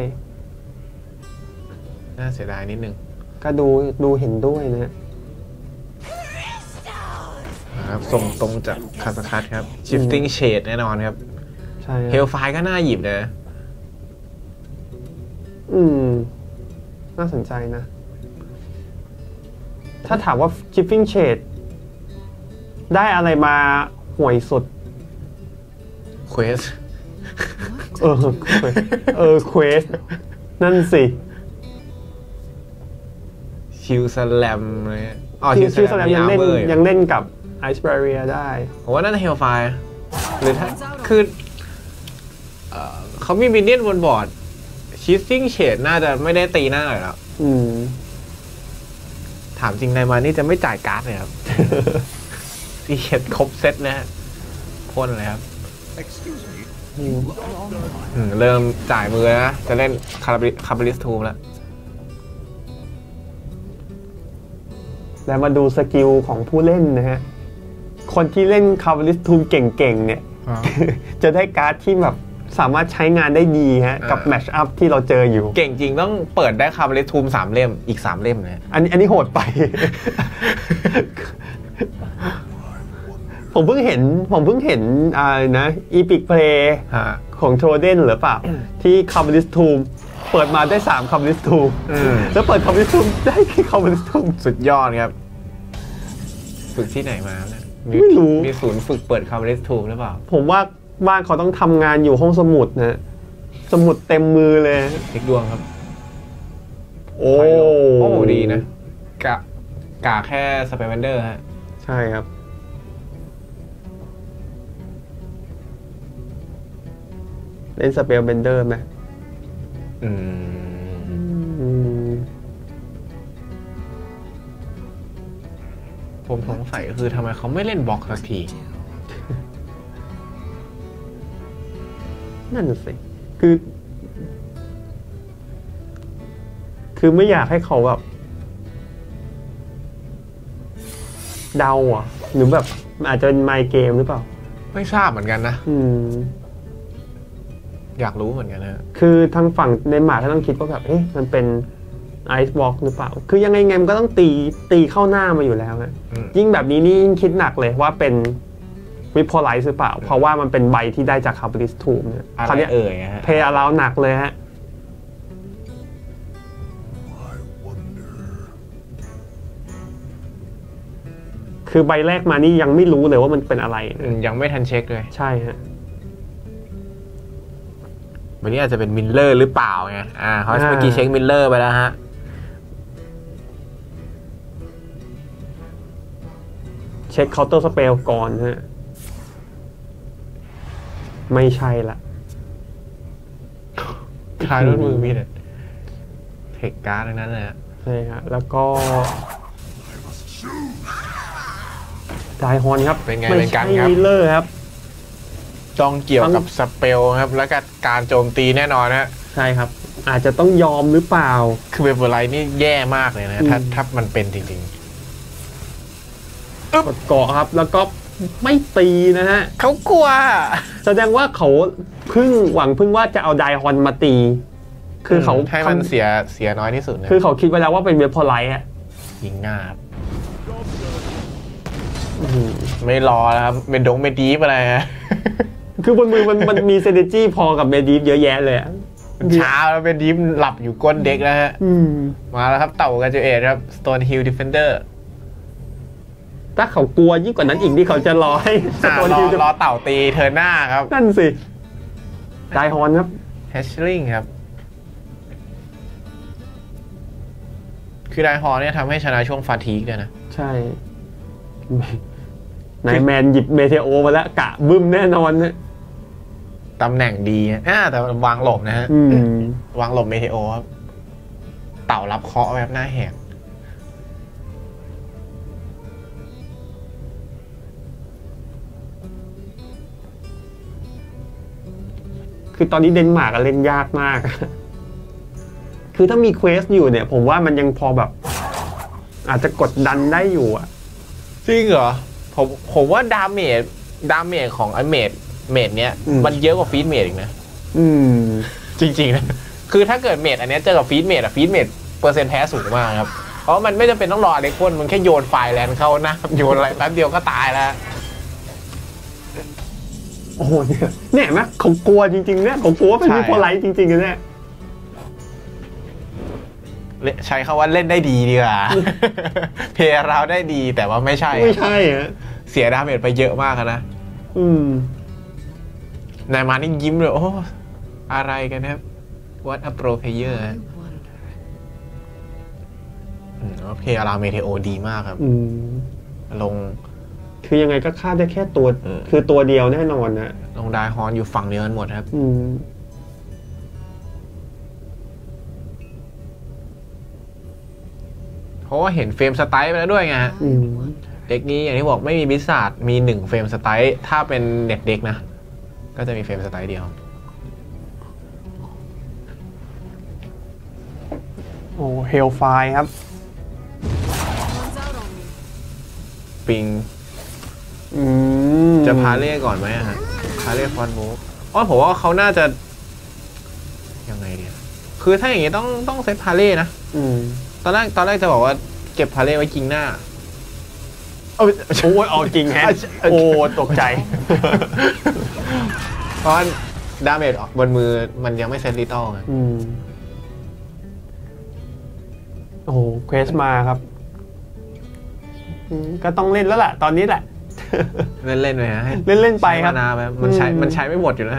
น่าเสียดายนิดนึงก็ดูดูเห็นด้วยนะครับส่งตรงจากคาสคัสครับ Shifting Shade แน่นอนครับใช่ Hellfire ก็น่าหยิบนะอืมน่าสนใจนะถ้าถามว่า Shifting Shade ได้อะไรมาห่วยสุด Quest เออเออ Quest นั่นสิชิลสแลมเลยอ๋อชิลสแลมยังเล่นยังเล่นกับ Ice Barrier ได้ผมว่าน่าจะ Hellfire หรือถ้าคือเขามีมินเนี่ยนบนบอร์ด Shifting Shade น่าจะไม่ได้ตีหน้าหน่อยแล้วถามจริงนายมานี่จะไม่จ่ายการ์ดเลยครับที่เห็นครบเซตนะฮะพ่นเลยครับเริ่มจ่ายมือนะจะเล่นคาร์บลิสทูแล้วแล้วมาดูสกิลของผู้เล่นนะฮะคนที่เล่นคาร์บลิสทูเก่งๆเนี่ยจะได้การ์ดที่แบบสามารถใช้งานได้ดีฮะกับแมชอัพที่เราเจออยู่เก่งจริงต้องเปิดได้คาร์บลิสทูสามเล่มอีกสามเล่มนะอันนี้อันนี้โหดไป ผมเพิ่งเห็นผมเพิ่งเห็นอ่านะอีพิกเพลย์ของโทเดนหรือเปล่า ที่คาร์บอนิสทูมเปิดมาได้สามคาร์บอนิสทูมแล้วเปิดคาร์บอนิสทูมได้แค่คาร์บอนิสทูมสุดยอดครับฝึกที่ไหนมาเนี่ยไม่รู้มีศูนย์ฝึกเปิดคาร์บอนิสทูมหรือเปล่าผมว่าบ้านเขาต้องทำงานอยู่ห้องสมุดนะสมุดเต็มมือเลยเช็คดวงครับโอ้โอ้ดีนะกะกะแค่สเปเวนเดอร์ฮะใช่ครับเล่นสเปลเบนเดอร์ไหมอืมผมสงสัยคือทำไมเขาไม่เล่นบล็อกสักทีนั่นสิคือ คือไม่อยากให้เขาแบบเดาอ่ะหรือแบบอาจจะเป็นไมเกมหรือเปล่าไม่ทราบเหมือนกันนะอืมอยากรู้เหมือนกันนะคือทางฝั่งเดนมาร์กเขาต้องคิดว่าแบบเอ๊ะมันเป็นไอซ์บล็อกหรือเปล่าคือยังไงไงมันก็ต้องตีตีเข้าหน้ามาอยู่แล้วนะยิ่งแบบนี้นี่ยิ่งคิดหนักเลยว่าเป็นวิพอลไลซ์หรือเปล่าเพราะว่ามันเป็นใบที่ได้จากคาร์บอนิสทูมเนี่ยเขาเนี่ยเอ่ยฮะเพย์อาราหนักเลยฮะคือใบแรกมานี่ยังไม่รู้เลยว่ามันเป็นอะไรยังไม่ทันเช็คเลยใช่ฮะวันนี้อาจจะเป็นมิลเลอร์หรือเปล่าไงอ่าเขาเมื่อกี้เช็คมิลเลอร์ไปแล้วฮะเช็คเคาน์เตอร์สเปลก่อนฮะไม่ใช่ละคลายด้วยมือมีแต่เทคการ์ดทั้งนั้นเลยฮะใช่ฮะแล้วก็ไดฮอนครับเป็นไงเป็นการครับมิลเลอร์ครับต้องเกี่ยวกับสเปลครับแล้วก็การโจมตีแน่นอนนะใช่ครับอาจจะต้องยอมหรือเปล่าคือเวเวอร์ไลท์นี่แย่มากเลยนะถ้าถ้ามันเป็นจริงๆกดเกาะครับแล้วก็ไม่ตีนะฮะเขากลัวแสดงว่าเขาพึ่งหวังพึ่งว่าจะเอาไดฮอนมาตีคือเขาให้มันเสียเสียน้อยที่สุดนะคือเขาคิดไว้แล้วว่าเป็นเวเวอร์ไลท์อะยิงง่ายไม่รอแล้วครับเมดงเมดีฟอะไรฮะคือบนมือมันมันมีเซนเนจี้พอกับเมดีฟเยอะแยะเลยช้าแล้วเมดีฟหลับอยู่ก้นเด็กแล้วฮะมาแล้วครับเต่ากาจูเอทครับ Stone Hill Defender ถ้าเขากลัวยิ่งกว่านั้นอีกที่เขาจะรอให้รอรอเต่าตีเทิร์นหน้าครับนั่นสิไดฮอนครับ Hatchling ครับคือไดฮอนเนี่ยทำให้ชนะช่วงฟาทีกเลยนะใช่นายแมนหยิบเมเทโอมาแล้วกะบึ้มแน่นอนนะตำแหน่งดีอ่าแต่วางหลบนะฮะวางหลบเมเทโอครับเต่ารับเคาะแบบหน้าแหกคือตอนนี้เดนมาร์กเล่นยากมากคือถ้ามีเควสอยู่เนี่ยผมว่ามันยังพอแบบอาจจะกดดันได้อยู่อ่ะจริงเหรอผมผมว่าดาเมจดาเมจของไอเมจเมจเนี้ยมันเยอะกว่าฟีดเมจอีกนะอืมจริงๆนะคือถ้าเกิดเมจอันนี้เจอกับฟีดเมจอะฟีดเมจเปอร์เซ็นต์แพ้สูงมากครับเพราะมันไม่จำเป็นต้องรออะไรพ่นมันแค่โยนไฟแลนด์เข้านะโยนอะไรแป๊บเดียวก็ตายแล้วโอ้โหเนี่ยเนี่ยไหมเขากลัวจริงๆเนี่ยเขากลัวเป็นวิพอลไลท์จริงๆเลยเนี่ยใช้คำว่าเล่นได้ดีดีกว่าเพลย์เราได้ดีแต่ว่าไม่ใช่ไม่ใช่ฮะเสียดาเมจไปเยอะมากนะอืมนายมานี่ยิ้มเลยโอ้อะไรกันครับ What a pro player อืมเพลย์เราเมเทโอดีมากครับอืมลงคือยังไงก็ฆ่าได้แค่ตัวคือตัวเดียวแน่นอนนะลงไดฮอนอยู่ฝั่งเดียวกันหมดครับอืมเพราะว่าเห็นเฟรมสไตล์ไปแล้วด้วยไงฮะเด็กนี้อย่างที่บอกไม่มีบิสซาร์ดมีหนึ่งเฟรมสไตล์ถ้าเป็นเน็ตเด็กนะก็จะมีเฟรมสไตล์เดียวโอ้เฮลไฟครับปิงจะพาเล่ก่อนไหมฮะพาเล่ฟอนโบอ๋อผมว่าเขาน่าจะยังไงเนี่ยคือถ้าอย่างงี้ต้องต้องเซตพาเล่นะตอนแรกตอนแรกจะบอกว่าเก็บพาเล่ไว้กิงหน้าโอ้ยออกจริงแฮะโอ้ตกใจตอนดาเมจบนมือมันยังไม่เซนลิตอลไงอืมโอ้โหเควสมาครับอืมก็ต้องเล่นแล้วล่ะ ตอนนี้แหละเล่นเล่นไปฮะเล่นเล่นไปครับใช้มานาไปมันใช้มันใช้ไม่หมดอยู่นะ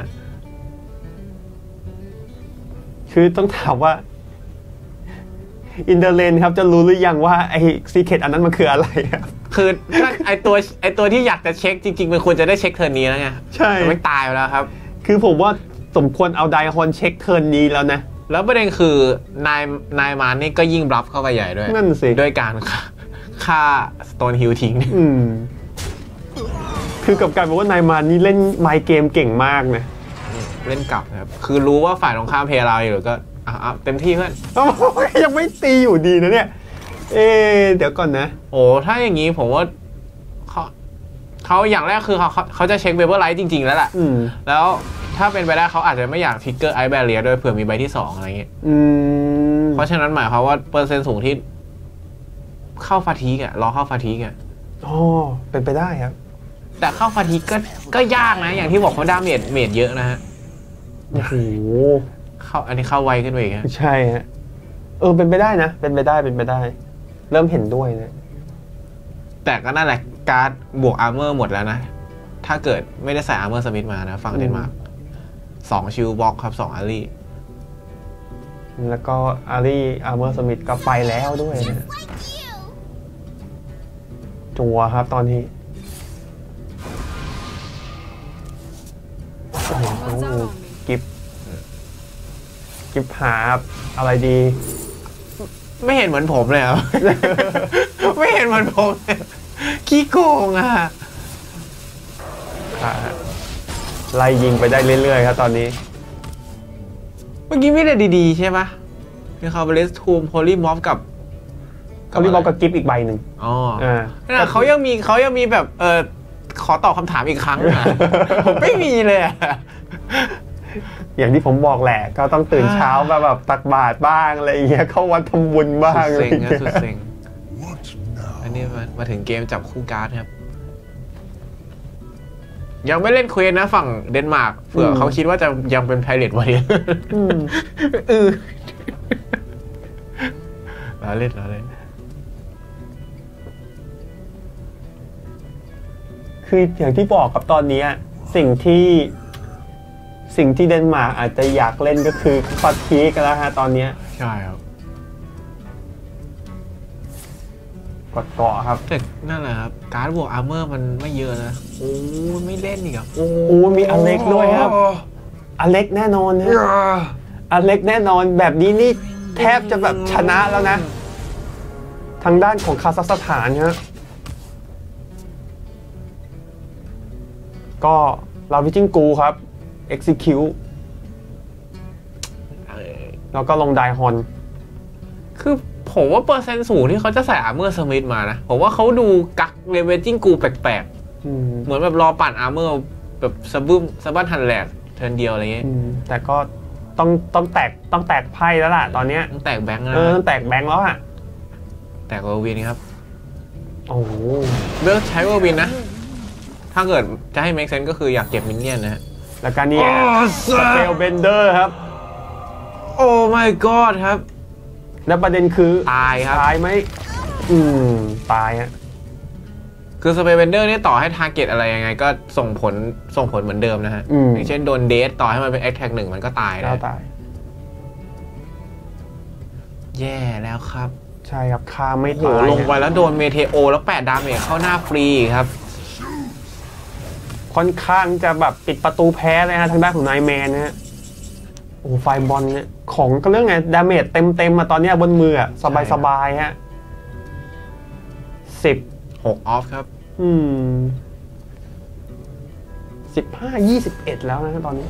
คือต้องถามว่าอินเดอร์เลนครับจะรู้หรือยังว่าไอ้ซีเคร็ตอันนั้นมันคืออะไรครับคือถ้าไอตัวไอตัวที่อยากจะเช็คจริงๆมันควรจะได้เช็คเทิร์นนี้แล้วไงใช่มันไม่ตายไปแล้วครับคือผมว่าสมควรเอาไดคอนเช็คเทิร์นนี้แล้วนะแล้วประเด็นคือนายนายมานนี่ก็ยิ่งบลัฟเข้าไปใหญ่ด้วยนั่นสิด้วยการฆ่าฆ่าสโตนฮิลทิ้งอืม คือกับการบอกว่านายมานนี่เล่นไมเกมเก่งมากนะเล่นกลับนะครับ คือรู้ว่าฝ่ายตรงข้ามเพลย์เราอยู่ก็อ่ะเต็มที่เพื่อนยังไม่ตีอยู่ดีนะเนี่ย เอ๊ะเดี๋ยวก่อนนะโอ้ถ้าอย่างนี้ผมว่าเขาเขาอย่างแรกคือเขาเขาเขาจะเช็คเวเบอร์ไลท์จริงๆแล้วแหละอืมแล้วถ้าเป็นไปได้เขาอาจจะไม่อยากทิกเกอร์ไอแบเรียด้วยเผื่อมีใบที่สองอะไรเงี้ยอืมเพราะฉะนั้นหมายความว่าเปอร์เซ็นต์สูงที่เข้าฟาทีกอะรอเข้าฟาทีกอะอ๋อเป็นไปได้ครับแต่เข้าฟาทีกก็ก็ยากนะ อย่างที่บอกเขาดาเมจเมจเยอะนะฮะโอ้โหเข้าอันนี้เข้าไวขึ้นไปอีกฮะใช่ฮะ เออเป็นไปได้นะ เป็นไปได้เป็นไปได้ เริ่มเห็นด้วยนะแต่ก็นั่นแหละการ์ดบวกอาร์เมอร์หมดแล้วนะ ถ้าเกิดไม่ได้ใส่อาร์เมอร์สมิธมานะฝั่งเดนมาร์กสองชิลบ็อกครับสองอารีแล้วก็อารีอาร์เมอร์สมิธก็ไปแล้วด้วยนะจัวครับตอนนี้ Someone's out on me. กิฟกิฟหาอะไรดีไม่เห็นเหมือนผมเลยครับ ไม่เห็นเหมือนผมเลยขี้โกงอ่ะไล่ยิงไปได้เรื่อยๆครับตอนนี้เมื่อกี้ไม่ได้ดีๆใช่ปะมีคาร์บเลสทูมโพลีมอฟกับเขารีบอกกับกิฟอีกใบหนึ่งอ๋ออ่าแต่เขายังมีเขายังมีแบบเออขอตอบคำถามอีกครั้งอ่ะ ผมไม่มีเลยอะอย่างที่ผมบอกแหละ ก็ต้องตื่นเช้ามาแบบตักบาตรบ้างอะไรอย่างเงี้ยเข้าวัดทำบุญบ้างสุดอะไรเซ็งอย่างนะเงี้ยสุดเซ็งอันนี้มามาถึงเกมจับคู่การ์ดครับ ยังไม่เล่นเควสนะฝั่งเดนมาร์กเผื่อเขาคิดว่าจะยังเป็นไพเรตไว้เออเราเล่นเราเล่นคืออย่างที่บอกกับตอนนี้สิ่งที่สิ่งที่เดนมาร์กอาจจะอยากเล่นก็คือฟาทีกันแล้วฮะตอนนี้ใช่ครับกดเกาะครับแต่นั่นแหละครับการ์ดบวกอาร์เมอร์มันไม่เยอะนะโอ้ไม่เล่นอีกอ่ะโอ้โอ้มีอเล็กด้วยครับ อเล็กแน่นอนฮะอเล็กแน่นอนแบบนี้นี่แทบจะแบบชนะแล้วนะ ทางด้านของคาซัคสถานฮะก็ลาวิจิงกูครับ execute แล้วก็ลงไดฮอนคือผมว่าเปอร์เซ็นต์สูงที่เขาจะใส่อาร์เมอร์สมิธมานะผมว่าเขาดูกักเลเวจิ้งกูแปลกๆเหมือนแบบรอปั่นอาร์เมอร์แบบสะบึ้มสะบั้นทันแหลกเทิร์นเดียวอะไรเงี้ยแต่ก็ต้องต้องแตกต้องแตกไพ่แล้วล่ะตอนเนี้ยต้องแตกแบงค์นะเออต้องแตกแบงค์แล้วอ่ะแตกเวอร์วินครับโอ้โหเลือกใช้เวอร์วินนะถ้าเกิดจะให้ make sense ก็คืออยากเก็บมินเนี่ยนนะฮะแล้วการนี้สเปลเบนเดอร์ครับโอ้ my god ครับแล้วประเด็นคือตายครับตายไหมอืมตายฮะคือสเปเบนเดอร์นี่ต่อให้ทาร์เก็ตอะไรยังไงก็ส่งผลส่งผลเหมือนเดิมนะฮะ อย่างเช่นโดนเดทต่อให้มันเป็นแอคแท็กหนึ่งมันก็ตายแล้วนะตายแย่แล้วครับใช่ครับคาไม่โหตายลงไปแล้วโดนเมเทโอแล้วแปดดาเมจเข้าหน้าฟรีครับค่อนข้างจะแบบปิดประตูแพ้เลยฮะทางด้านของนายแมนนะฮะโอ้ไฟบอลเนี่ยของก็เรื่องไงดาเมจเต็มเต็มๆมาตอนเนี้ยบนมือสบายสบายๆฮะสิบหกออฟครับอืมสิบห้ายี่สิบเอ็ดแล้วนะตอนนี้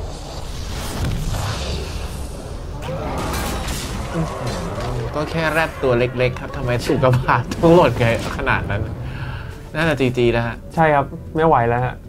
ก็แค่แรดตัวเล็กๆครับทำไมสุกบาทต้องโหลดไงขนาดนั้น น่าจะจีจีแล้วฮะใช่ครับ ไม่ไหวแล้วฮะ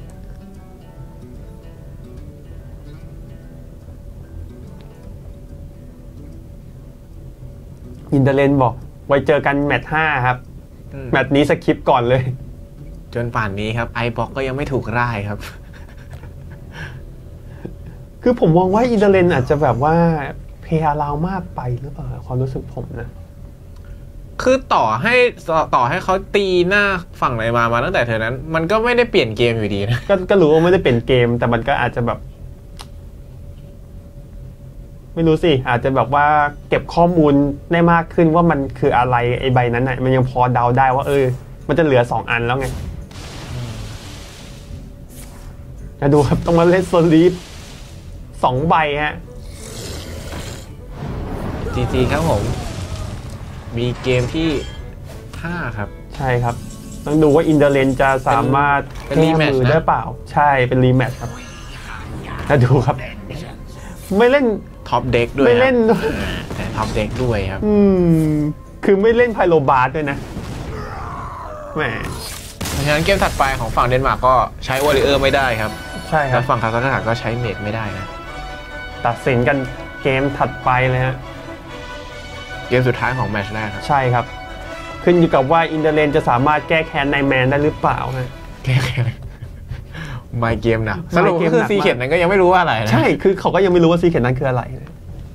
อินเตอร์เลนบอก ไว้เจอกันแมตช์ห้าครับ แมตช์นี้สคิปก่อนเลยจนป่านนี้ครับไอบ็อกก็ยังไม่ถูกร่ายครับคือผมมองว่าอินเตอร์เลนอาจจะแบบว่าเพย์อาร์มากไปหรือเปล่าความรู้สึกผมนะคือต่อให้ต่อให้เขาตีหน้าฝั่งไหนมามาตั้งแต่เธอนั้น มันก็ไม่ได้เปลี่ยนเกมอยู่ดีนะก็ก็รู้ว่าไม่ได้เปลี่ยนเกมแต่มันก็อาจจะแบบไม่รู้สิอาจจะแบบว่าเก็บข้อมูลได้มากขึ้นว่ามันคืออะไรไอ้ใบนั้นน่ะมันยังพอเดาได้ว่าเออมันจะเหลือสองอันแล้วไงจะดูครับต้องมาเล่นโซลิดสองใบฮะจีจีครับผมมีเกมที่ห้าครับใช่ครับต้องดูว่าอินเดอร์เลนจะสามารถแก้มือได้เปล่าใช่เป็นรีแมตช์ครับแล้วดูครับไม่เล่นท็อปเด็กด้วยไม่เล่นแต่ท็อปเด็กด้วยครับอืมคือไม่เล่นไพโลบาร์ด้วยนะแหมเพราะฉะนั้นเกมถัดไปของฝั่งเดนมาร์กก็ใช้วอริเออร์ไม่ได้ครับใช่ครับแล้วฝั่งคาซัคสถานก็ใช้เมดไม่ได้นะตัดสินกันเกมถัดไปเลยฮะเกมสุดท้ายของแมตช์แรกครับใช่ครับขึ้นอยู่กับว่าอินเตอร์เลนจะสามารถแก้แค้นไนแมนได้หรือเปล่าฮะแก้แค้นไม่เกมนะสรุปก็คือซีเข็ดนั้นก็ยังไม่รู้ว่าอะไรนะใช่คือเขาก็ยังไม่รู้ว่าซีเข็ดนั้นคืออะไรนะ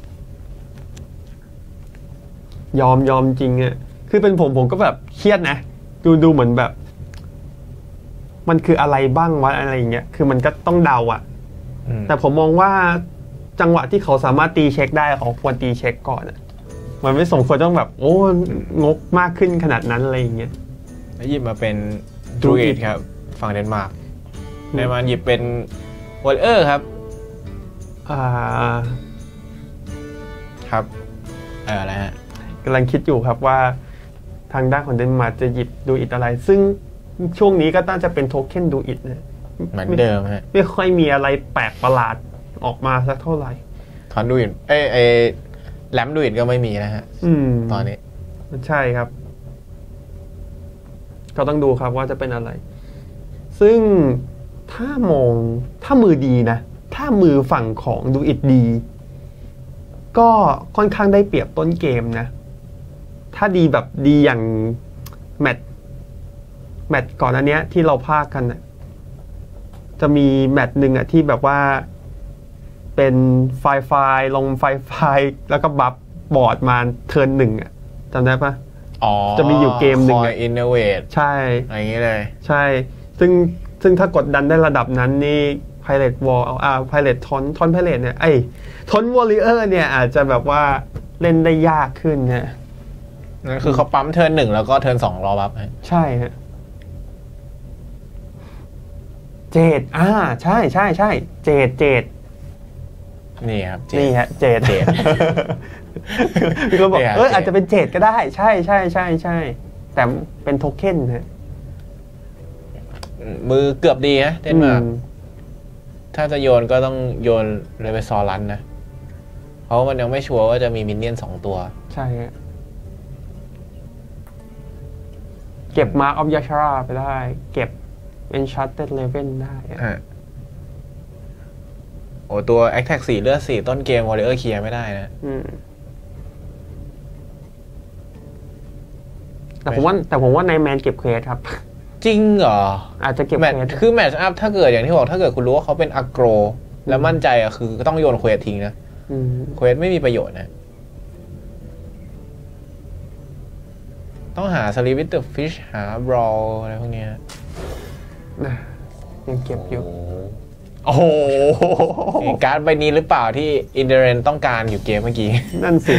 ยอมยอมจริงอ่ะคือเป็นผมผมก็แบบเครียดนะดูดูเหมือนแบบมันคืออะไรบ้างวะอะไรอย่างเงี้ยคือมันก็ต้องเดาอ่ะแต่ผมมองว่าจังหวะที่เขาสามารถตีเช็คได้เขาควรตีเช็คก่อนอ่ะมันไม่สมควรต้องแบบโอ้งกมากขึ้นขนาดนั้นอะไรอย่างเงี้ยแล้วหยิบมาเป็นดรูอิดครับฝั่งเดนมาร์กเดนมาร์กหยิบเป็นวอลเลอร์ครับอ่าครับเอออะไรฮะกำลังคิดอยู่ครับว่าทางด้านของเดนมาร์กจะหยิบดูอิดอะไรซึ่งช่วงนี้ก็น่าจะเป็นโทเค็นดูอิดนะเหมือนเดิมฮะไม่ค่อยมีอะไรแปลกประหลาดออกมาสักเท่าไหร่ถอนดูอิดเอ้ไอแลมดูอิดก็ไม่มีนะฮะตอนนี้ใช่ครับก็ต้องดูครับว่าจะเป็นอะไรซึ่งถ้ามองถ้ามือดีนะถ้ามือฝั่งของดูอิดดีก็ค่อนข้างได้เปรียบต้นเกมนะถ้าดีแบบดีอย่างแมตช์แมตช์ก่อนอันเนี้ยที่เราพากกันนะจะมีแมตช์หนึ่งอะที่แบบว่าเป็นไฟไฟลงไฟไฟแล้วก็บัฟบอร์ดมาเทิร์นหนึ่งอะจำได้ปะอ๋อจะมีอยู่เกมหนึ่งคอยอินโนเวทใช่อย่างนี้เลยใช่ซึ่งซึ่งถ้ากดดันได้ระดับนั้นนี่ไพเรตวอลอ่าไพเรตทอนทอนไพเรตเนี่ยไอ้ทอนวอลเลเยอร์เนี่ยอาจจะแบบว่าเล่นได้ยากขึ้นเนี่ยนั่นคือเขาปั๊มเทิร์นหนึ่งแล้วก็เทิร์นสองรอบัฟใช่ฮะเจดอ่าใช่ใช่ใช่เจดเจดนี่ครับนี่ฮะเจดเจดคือเราบอกเอออาจจะเป็นเจดก็ได้ใช่ใช่ใช่ใช่แต่เป็นโทเค็นฮะมือเกือบดีนะเต้นมากถ้าจะโยนก็ต้องโยนเลยไปซอรันนะเพราะมันยังไม่ชัวร์ว่าจะมีมินเนี่ยนสองตัวใช่ฮะเก็บมาร์คออฟยาชาราไปได้เก็บเป็นชัตเต็ดเลเว่นได้โอ้ตัวแอคแท็กสี่เลือดสี่ต้นเกมวอลเลอร์เคลียร์ไม่ได้นะแต่ผมว่าแต่ผมว่าในแมนเก็บเควสครับจริงเหรออาจจะเก็บเควสคือแมทช์อัพถ้าเกิดอย่างที่บอกถ้าเกิดคุณรู้ว่าเขาเป็นอักโกรแล้วมั่นใจอะคือต้องโยนเควสทิ้งนะเควสไม่มีประโยชน์นะต้องหาสลีวิตเตอร์ฟิชหาบรอลอะไรพวกนี้ยังเก็บอยู่โอ้โหการ์ดใบนี้หรือเปล่าที่อินเดเรนต้องการอยู่เกมเมื่อกี้นั่นสิ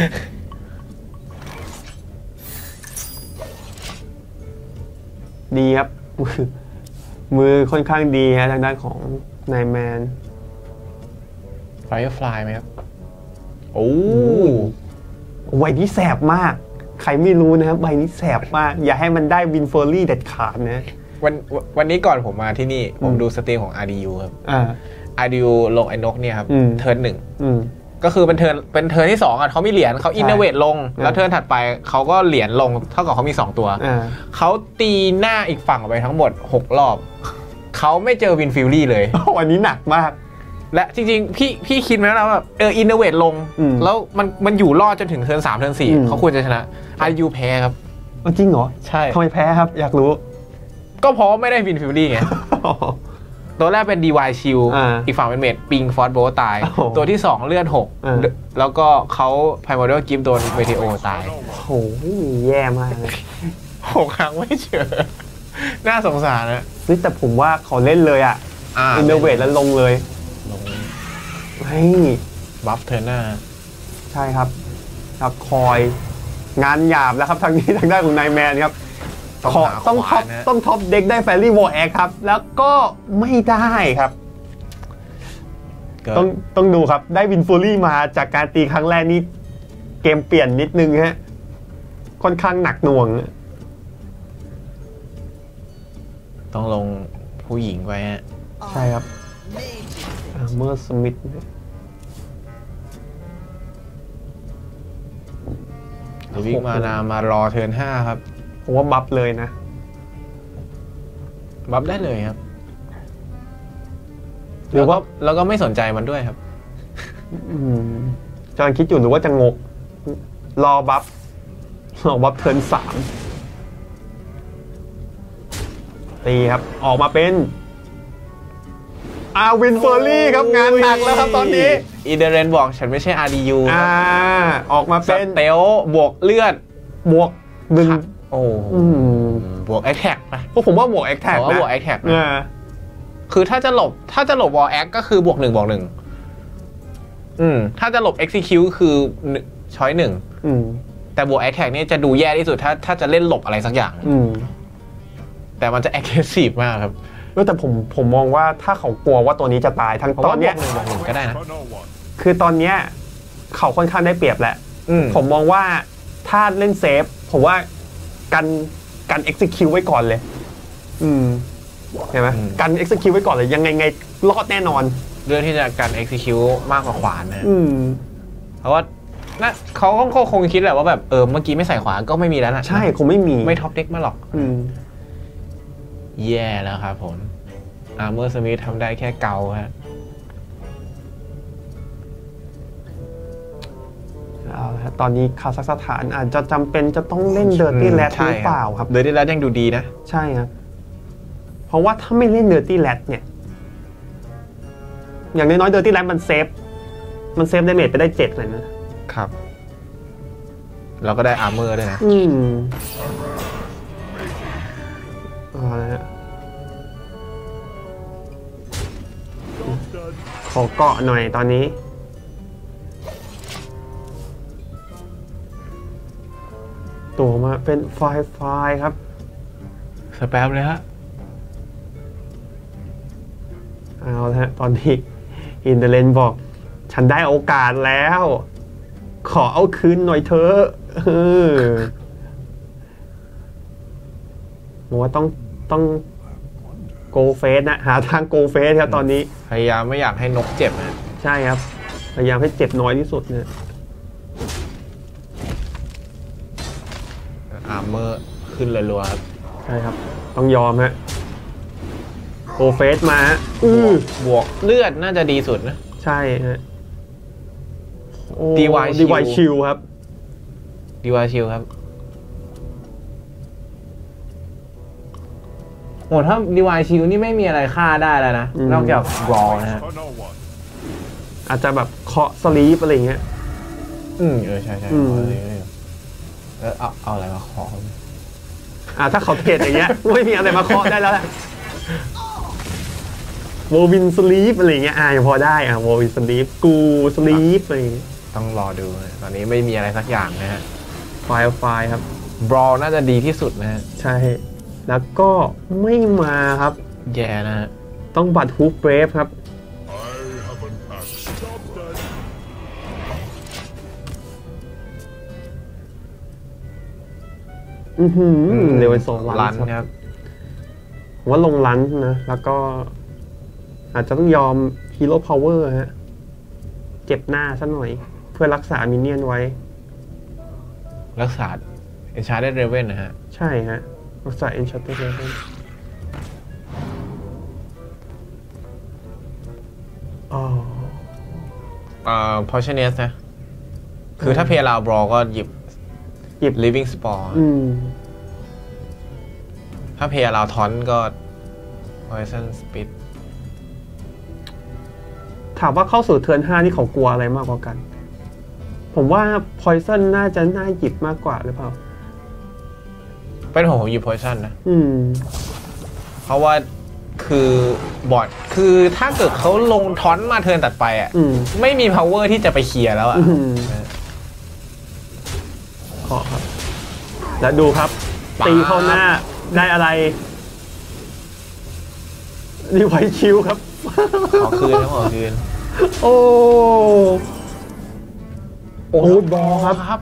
ดีครับมือค่อนข้างดีฮะทางด้านของนายแมนไฟฟลายไหมครับโอ้ใบนี้แสบมากใครไม่รู้นะครับใบนี้แสบมากอย่าให้มันได้วินเฟอร์รี่เด็ดขาดนะวันวันนี้ก่อนผมมาที่นี่ผมดูสตรีมของ อาร์ ดี ยู ครับ อาร์ ดี ยู ลงไอ้นกเนี่ยครับเทิร์นหนึ่งก็คือเป็นเทิร์นเป็นเทิร์นที่สองอ่ะเขามีเหรียญเขาอินโนเวทลงแล้วเทิร์นถัดไปเขาก็เหรียญลงเท่ากับเขามีสองตัวเขาตีหน้าอีกฝั่งไปทั้งหมดหกรอบเขาไม่เจอวินฟิลลี่เลยวันนี้หนักมากและจริงๆพี่พี่คิดไหมนะแบบเอออินโนเวทลงแล้วมันมันอยู่รอดจนถึงเทิร์นสามเทิร์นสี่เขาควรจะชนะ อาร์ ดี ยู แพ้ครับจริงเหรอใช่ทำไมแพ้ครับอยากรู้ก็เพราะไม่ได้วินฟิลลี่ไงตัวแรกเป็น ดี วาย Shield อ่าอีกฝั่งเป็นเมดปิงฟอสโบตายโอ้โหตัวที่สองเลือดหกอ่าแล้วก็เขาไพรโมเดลกิฟโดนเมเทโอตายโอ้โหแย่มากเลยหกครั้งไม่เจอ น่าสงสารนะเฮ้ยแต่ผมว่าเขาเล่นเลยอ่ะอ่าอินเนอร์เวทแล้วลงเลยลงเฮ้ยบัฟเทอร์หน้าใช่ครับครับคอยงานหยาบแล้วครับทางนี้ทางด้านของนายแมนครับต้องขอหาต้องขท็อวาปนะต้องท็อปเด็กได้แฟรี่วอร์แอคครับ แล้วก็ไม่ได้ครับเกิดต้องต้องดูครับได้วินฟูรี่มาจากการตีครั้งแรกนี่เกมเปลี่ยนนิดนึงฮะค่อนข้างหนักหน่วงต้องลงผู้หญิงไว้ฮะใช่ครับเมอร์สมิธหรือวิ่งมานามารอเทิร์นห้าครับผมว่าบัฟเลยนะบัฟได้เลยครับหรือว่าแล้วก็ไม่สนใจมันด้วยครับอืมจอนคิดอยู่หรือว่าจะงก รอบัฟรอบัฟเทิร์นสามตีครับ ออกมาเป็นอาวินเฟอร์รี่ครับงานหนักแล้วครับตอนนี้อีเดเรนบอกฉันไม่ใช่ อาร์ ดี ยูอ่า ออกมาสเป็นเตลบวกเลือดบวกหนึ่งโอ้อืมบวกแอคแท็กไปพวกผมว่าบวกแอคแท็กผมว่านะบวก attack นะอ่าคือถ้าจะหลบถ้าจะหลบวอลแอคก็คือบวกหนึ่งบวกหนึ่งอืมถ้าจะหลบ execute คือช้อยหนึ่งอืมแต่บวก attack นี่จะดูแย่ที่สุดถ้าถ้าจะเล่นหลบอะไรสักอย่างอืมแต่มันจะ aggressive มากครับเออแต่ผมผมมองว่าถ้าเขากลัวว่าตัวนี้จะตายทั้งเพราะตอว่าน บเนี้วย กหนึ่งบวกหนึ่งก็ได้นะคือตอนเนี้ยเขาค่อนข้างได้เปรียบแหละอืมผมมองว่าถ้าเล่นเซฟ ผมว่ากันกัน execute ไว้ก่อนเลย อืมเห็นไหมกัน execute ไว้ก่อนเลยยังไงไงรอดแน่นอนเรื่องที่จะการ execute มากกว่าขวานนะอืมเพราะว่าน่าเขาก็คงคิดแหละว่าแบบเออเมื่อกี้ไม่ใส่ขวานก็ไม่มีแล้วนะใช่คงไม่มีไม่ท็อปเด็กมาหรอกอืมแย่แล้วครับผมอาร์เมอร์สมิธทำได้แค่เกาฮะเอาละฮะตอนนี้คาซัคสถานอาจจะจำเป็นจะต้องเล่นเดอร์ตี้แรดหรือเปล่าครับเดอร์ตี้แรดยังดูดีนะใช่ครับ เพราะว่าถ้าไม่เล่นเดอร์ตี้แรดเนี่ย อย่างน้อยๆเดอร์ตี้แรดมันเซฟ มันเซฟดาเมจไปได้เจ็ดเลยนะครับ เราก็ได้อาร์เมอร์ด้วยนะอืมเอาละฮะขอเกาะหน่อยตอนนี้ ตัวมาเป็นไฟล์ไฟล์ครับสแปมเลยฮะเอาละฮะ ตอนนี้อินเดเลนบอก ฉันได้โอกาสแล้ว ขอเอาคืนหน่อยเถอะเออผมว่าต้องต้องโกเฟสนะ หาทางโกเฟสครับตอนนี้พยายามไม่อยากให้นกเจ็บนะใช่ครับ พยายามให้เจ็บน้อยที่สุดเนี่ยอาร์เมอร์ขึ้นเลยรัวๆครับใช่ครับ ต้องยอมฮะโกเฟสมาฮะอือบวกเลือดน่าจะดีสุดนะใช่ฮะดี วายดีวายชิลครับดีวาชิลครับโหถ้าดีวายชิลนี่ไม่มีอะไรฆ่าได้แล้วนะอืมนอกจากบอลนะฮะอาจจะแบบเคาะสลีปอะไรอย่างเงี้ยอืมเออใช่ใช่อืมเอาเลยแล้วเอาเอาอะไรมาขออ่าถ้าเขาเทรดอย่างเงี้ย ไม่มีอะไรมาเคาะได้แล้วแหละโววินสลีปอะไรอย่างเงี้ยอ่ายังพอได้อ่ะโววินสลีปกูสลีปอะไรอย่างเงี้ยต้องรอดูนะตอนนี้ไม่มีอะไรสักอย่างนะฮะไฟล์ไฟล์ครับบอลน่าจะดีที่สุดนะฮะใช่ แล้วก็ไม่มาครับแย่นะฮะต้องบัตรฮูปเบรฟครับ อือหือเร็วไปสองลัลันนครับผมว่าลงลันนะ แล้วก็อาจจะต้องยอมฮีโร่พาวเวอร์ฮะ เจ็บหน้าซะหน่อย เพื่อรักษามินเนี่ยนไว้รักษาเอนชาร์เดเรเวนนะฮะใช่ฮะ รักษาเอนชัตเตอร์เลเวนอ๋อเอ่อพอชเนสนะ คือถ้าเพลาบรอก็หยิบหยิบ living spore อืมถ้าเพลาทอนก็ poison spit ถามว่าเข้าสู่เทิร์นห้านี่เขากลัวอะไรมากกว่ากันผมว่า Poison น่าจะน่าหยิบมากกว่าหรือเปล่าเป็นผมผมหยิบ Poison นะอืมเพราะว่าคือบอร์ดคือถ้าเกิดเขาลงทอนมาเทิร์นตัดไปอ่ะไม่มี power ที่จะไปเคลียร์แล้วอ่ะขอครับแล้วดูครับตีเข้าหน้าได้อะไรนี่ไวชิวครับขอคืนขอคืนโอ้โอ้บอลครับครับ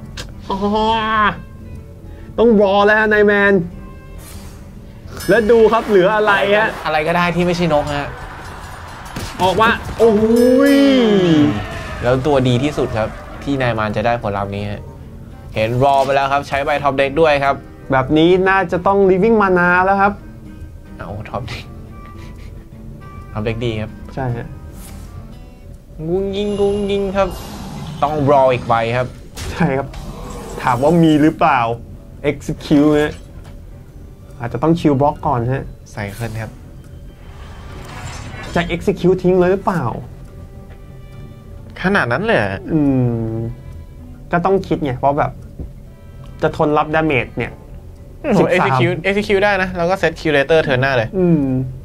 ต้องบอลแล้วนายแมนแล้วดูครับเหลืออะไรฮะอะไรก็ได้ที่ไม่ใช่นกฮะออกมาโอ้ยแล้วตัวดีที่สุดครับที่นายมานจะได้ผลลัพธ์นี้เห็นรอไปแล้วครับใช้ใบท็อปเด็กด้วยครับแบบนี้น่าจะต้อง living mana แล้วครับเอาท็อปเด็กท็อปเด็กดีครับใช่ฮะงุ้งยิงงุ้งยิงครับต้องรออีกใบครับใช่ครับถามว่ามีหรือเปล่า execute เนี่ยอาจจะต้องชิลบล็อกก่อนฮะใส่ขึ้นครับจะ execute ทิ้งเลยหรือเปล่าขนาดนั้นเลยอืมก็ต้องคิดไงเพราะแบบจะทนรับดาเมจเนี่ย execute execute ได้นะแล้วก็ set curator เทิร์นหน้าเลยอืม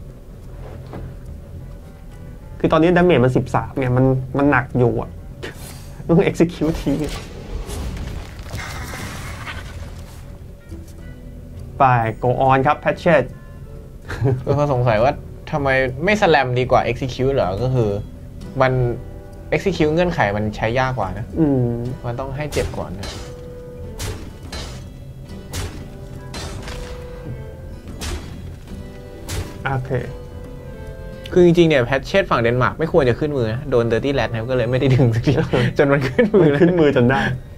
คือตอนนี้ดาเมจมันสิบสามไงมันมันหนักอยู่อ่ะต้อง execute ทิ้งไป go on ครับ patchet ก็สงสัยว่าทำไมไม่สแลมดีกว่า execute เหรอก็คือมัน execute เงื่อนไขมันใช้ยากกว่านะมันต้องให้เจ็บก่อนนะโอเคคือจริงๆเนี่ยแพทเชตฝั่งเดนมาร์กไม่ควรจะขึ้นมือนะโดน Dirty Rat นะครับก็เลยไม่ได้ดึงสักทีจนมันขึ้นมือขึ้นมือจนได้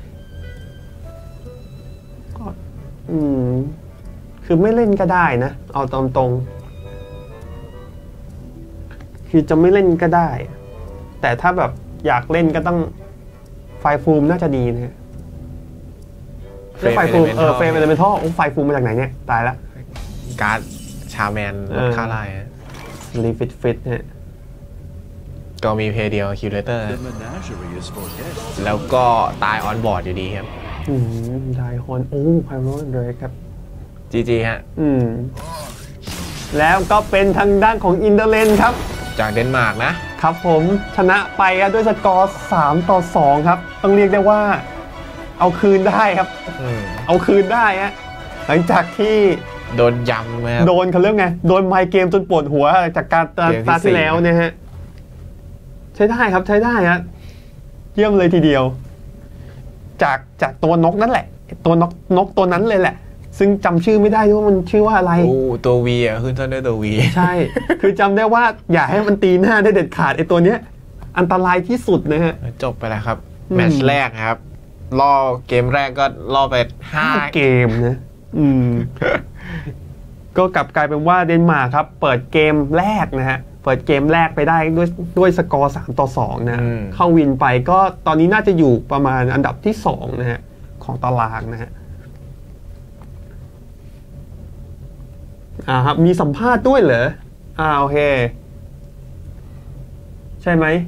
อืมคือไม่เล่นก็ได้นะเอาตรงตรงคือจะไม่เล่นก็ได้แต่ถ้าแบบอยากเล่นก็ต้องไฟฟูมน่าจะดีนะไฟฟูมเออเฟรมเอเลเมนทัลโอ้ไฟฟูมมาจากไหนเนี่ยตายละการ์ดชาแมนลดค่าไล่รีฟิตฟิตเนี่ยก็มีเพย์เดียวคิวเลเตอร์แล้วก็ตายออนบอร์ดอยู่ดีครับอืมได้ฮอนโอ้ไพโรนเลยครับจีจีฮะอืมแล้วก็เป็นทางด้านของอินเดเลนครับจากเดนมาร์กนะครับผมชนะไปด้วยสกอร์สามต่อสองครับต้องเรียกได้ว่าเอาคืนได้ครับเอาคืนได้ฮะหลังจากที่โดนยำไหมโดนเขาเรื่องไงโดนไมเกมจนปวดหัวจากการตาที่แล้วเนี่ยฮะใช้ได้ครับใช้ได้ฮะเยี่ยมเลยทีเดียวจากจากตัวนกนั่นแหละตัวนกนกตัวนั้นเลยแหละซึ่งจำชื่อไม่ได้ว่ามันชื่อว่าอะไรโอ้ตัววีอ่ะขึ้นต้นด้วยตัววีใช่คือจำได้ว่าอย่าให้มันตีหน้าได้เด็ดขาดไอ้ตัวเนี้ยอันตรายที่สุดนะฮะจบไปแล้วครับแมตช์แรกครับล่อเกมแรกก็ล่อไปห้าเกมนะอืมก็กลับกลายเป็นว่าเดนมาร์กครับเปิดเกมแรกนะฮะเปิดเกมแรกไปได้ด้วยด้วยสกอร์สามต่อสองนะเข้าวินไปก็ตอนนี้น่าจะอยู่ประมาณอันดับที่สองนะฮะของตารางนะฮะอ่าครับมีสัมภาษณ์ด้วยเหรออ่าโอเคใช่ไหม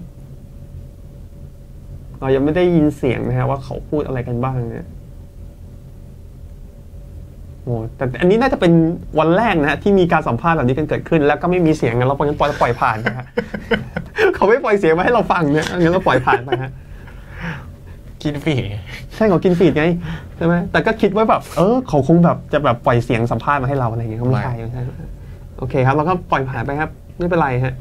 เรายังไม่ได้ยินเสียงนะฮะว่าเขาพูดอะไรกันบ้างเนี่ยโอ้แต่อันนี้น่าจะเป็นวันแรกนะฮะที่มีการสัมภาษณ์แบบนี้กันเกิดขึ้นแล้วก็ไม่มีเสียงงั้นเราปล่อยปล่อยผ่านนะฮะเขาไม่ปล่อยเสียงมาให้เราฟังเนี่ยงั้นเราปล่อยผ่านไปฮะกินฟีดใช่เขากินฟีดไงใช่ไหมแต่ก็คิดว่าแบบเออเขาคงแบบจะแบบปล่อยเสียงสัมภาษณ์มาให้เราอะไรอย่างเงี้ยเขาไม่ใช่ไม่ใช่โอเคครับเราก็ปล่อยผ่านไปครับไม่เป็นไรฮะ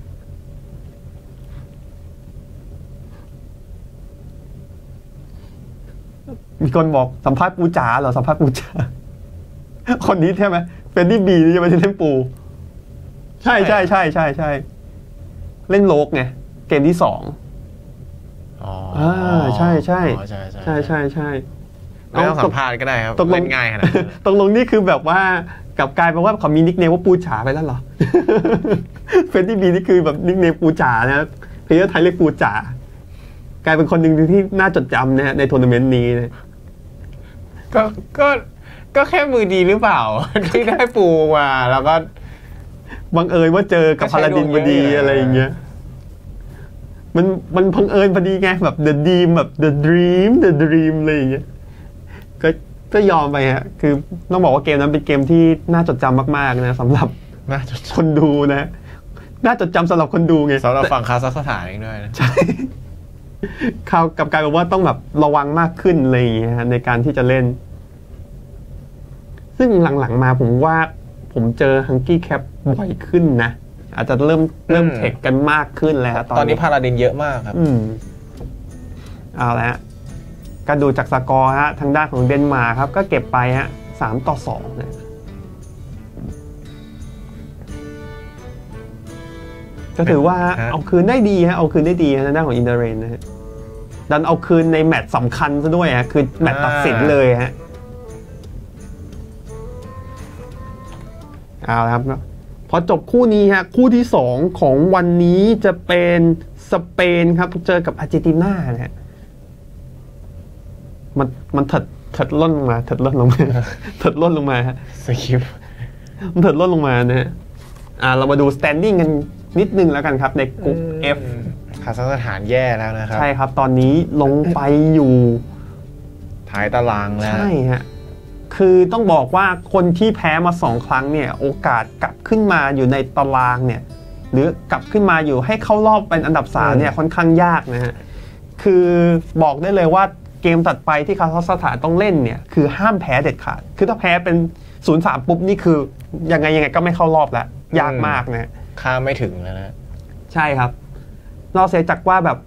มีคนบอกสัมภาษณ์ปูจ๋าเหรอสัมภาษณ์ปูจ๋าคนนี้ใช่ไหมเป็นดี้บีใช่ไหมที่เล่นปูใช่ใช่ใช่ใช่ใช่เล่นโลกไงเกมที่สองอ๋อใช่ใช่ใช่ใช่ใช่ใช่ไม่ต้องสัมภาษณ์ก็ได้ครับเล่นง่ายขนาดตกลงนี่คือแบบว่ากับกลายเป็นว่าเขามีนิกเนมว่าปูจ๋าไปแล้วเหรอเฟนดี้บีนี่คือแบบนิกเนมปูจ๋านะเพลเยอร์ไทยเรียกปูจ๋ากลายเป็นคนหนึ่งที่น่าจดจำนะฮะในทัวร์นาเมนต์นี้นะก็ก็ก็แค่มือดีหรือเปล่าที่ได้ปูมาแล้วก็บังเอิญว่าเจอกับพาลาดินพอดีอะไรอย่างเงี้ยมันมันพังเอิญพอดีไงแบบ the dream แบบ the dream the dream อะไรอย่างเงี้ยก็ก็ยอมไปฮะคือต้องบอกว่าเกมนั้นเป็นเกมที่น่าจดจำมากๆนะสำหรับคนดูนะน่าจดจำสำหรับคนดูไงสำหรับฝั่งคาซัคสถานเองด้วยนะใช่ข่าวกับการบอกว่าต้องแบบระวังมากขึ้นอะไรอย่างเงี้ยในการที่จะเล่นซึ่งหลังๆมาผมว่าผมเจอฮังกี้แคปบ่อยขึ้นนะอาจจะเริ่มเริ่มเทคกันมากขึ้นแล้วตอนนี้ตอนนี้พาราดินเยอะมากครับอืมเอาละก็ดูจากสกอร์ฮะทางด้านของเดนมาร์กครับก็เก็บไปฮะสามต่อสองนะก็ถือว่าเอาคืนได้ดีฮะเอาคืนได้ดีทางด้านของอินเตอร์เรนนะฮะดันเอาคืนในแมตช์สำคัญซะด้วยฮะคือแมตช์ตัดสินเลยฮะเอาละครับพอจบคู่นี้ฮะคู่ที่สองของวันนี้จะเป็นสเปนครับเจอกับอาร์เจนตินานะฮะมันมันถัดถัดล่นลงมาถัดล่นลงมาถัดล่นลงมาฮะสคริปต์มันถัดล่นลงมานะฮะอ่าเรามาดูสแตนดิ้งกันนิดนึงแล้วกันครับในกลุ่ม F คาซัคสถานแย่แล้วนะครับใช่ครับตอนนี้ลงไปอยู่ท้ายตารางแล้วใช่ฮะคือต้องบอกว่าคนที่แพ้มาสองครั้งเนี่ยโอกาสกลับขึ้นมาอยู่ในตารางเนี่ยหรือกลับขึ้นมาอยู่ให้เข้ารอบเป็นอันดับสามเนี่ยค่อนข้างยากนะฮะคือบอกได้เลยว่าเกมตัดไปที่คาซัคสถานต้องเล่นเนี่ยคือห้ามแพ้เด็ดขาดคือถ้าแพ้เป็น ศูนย์สาม ปุ๊บนี่คือยังไงยังไงก็ไม่เข้ารอบแล้วยากมากนะข้ามไม่ถึงแล้วนะใช่ครับนอกเสียจากว่าแบบ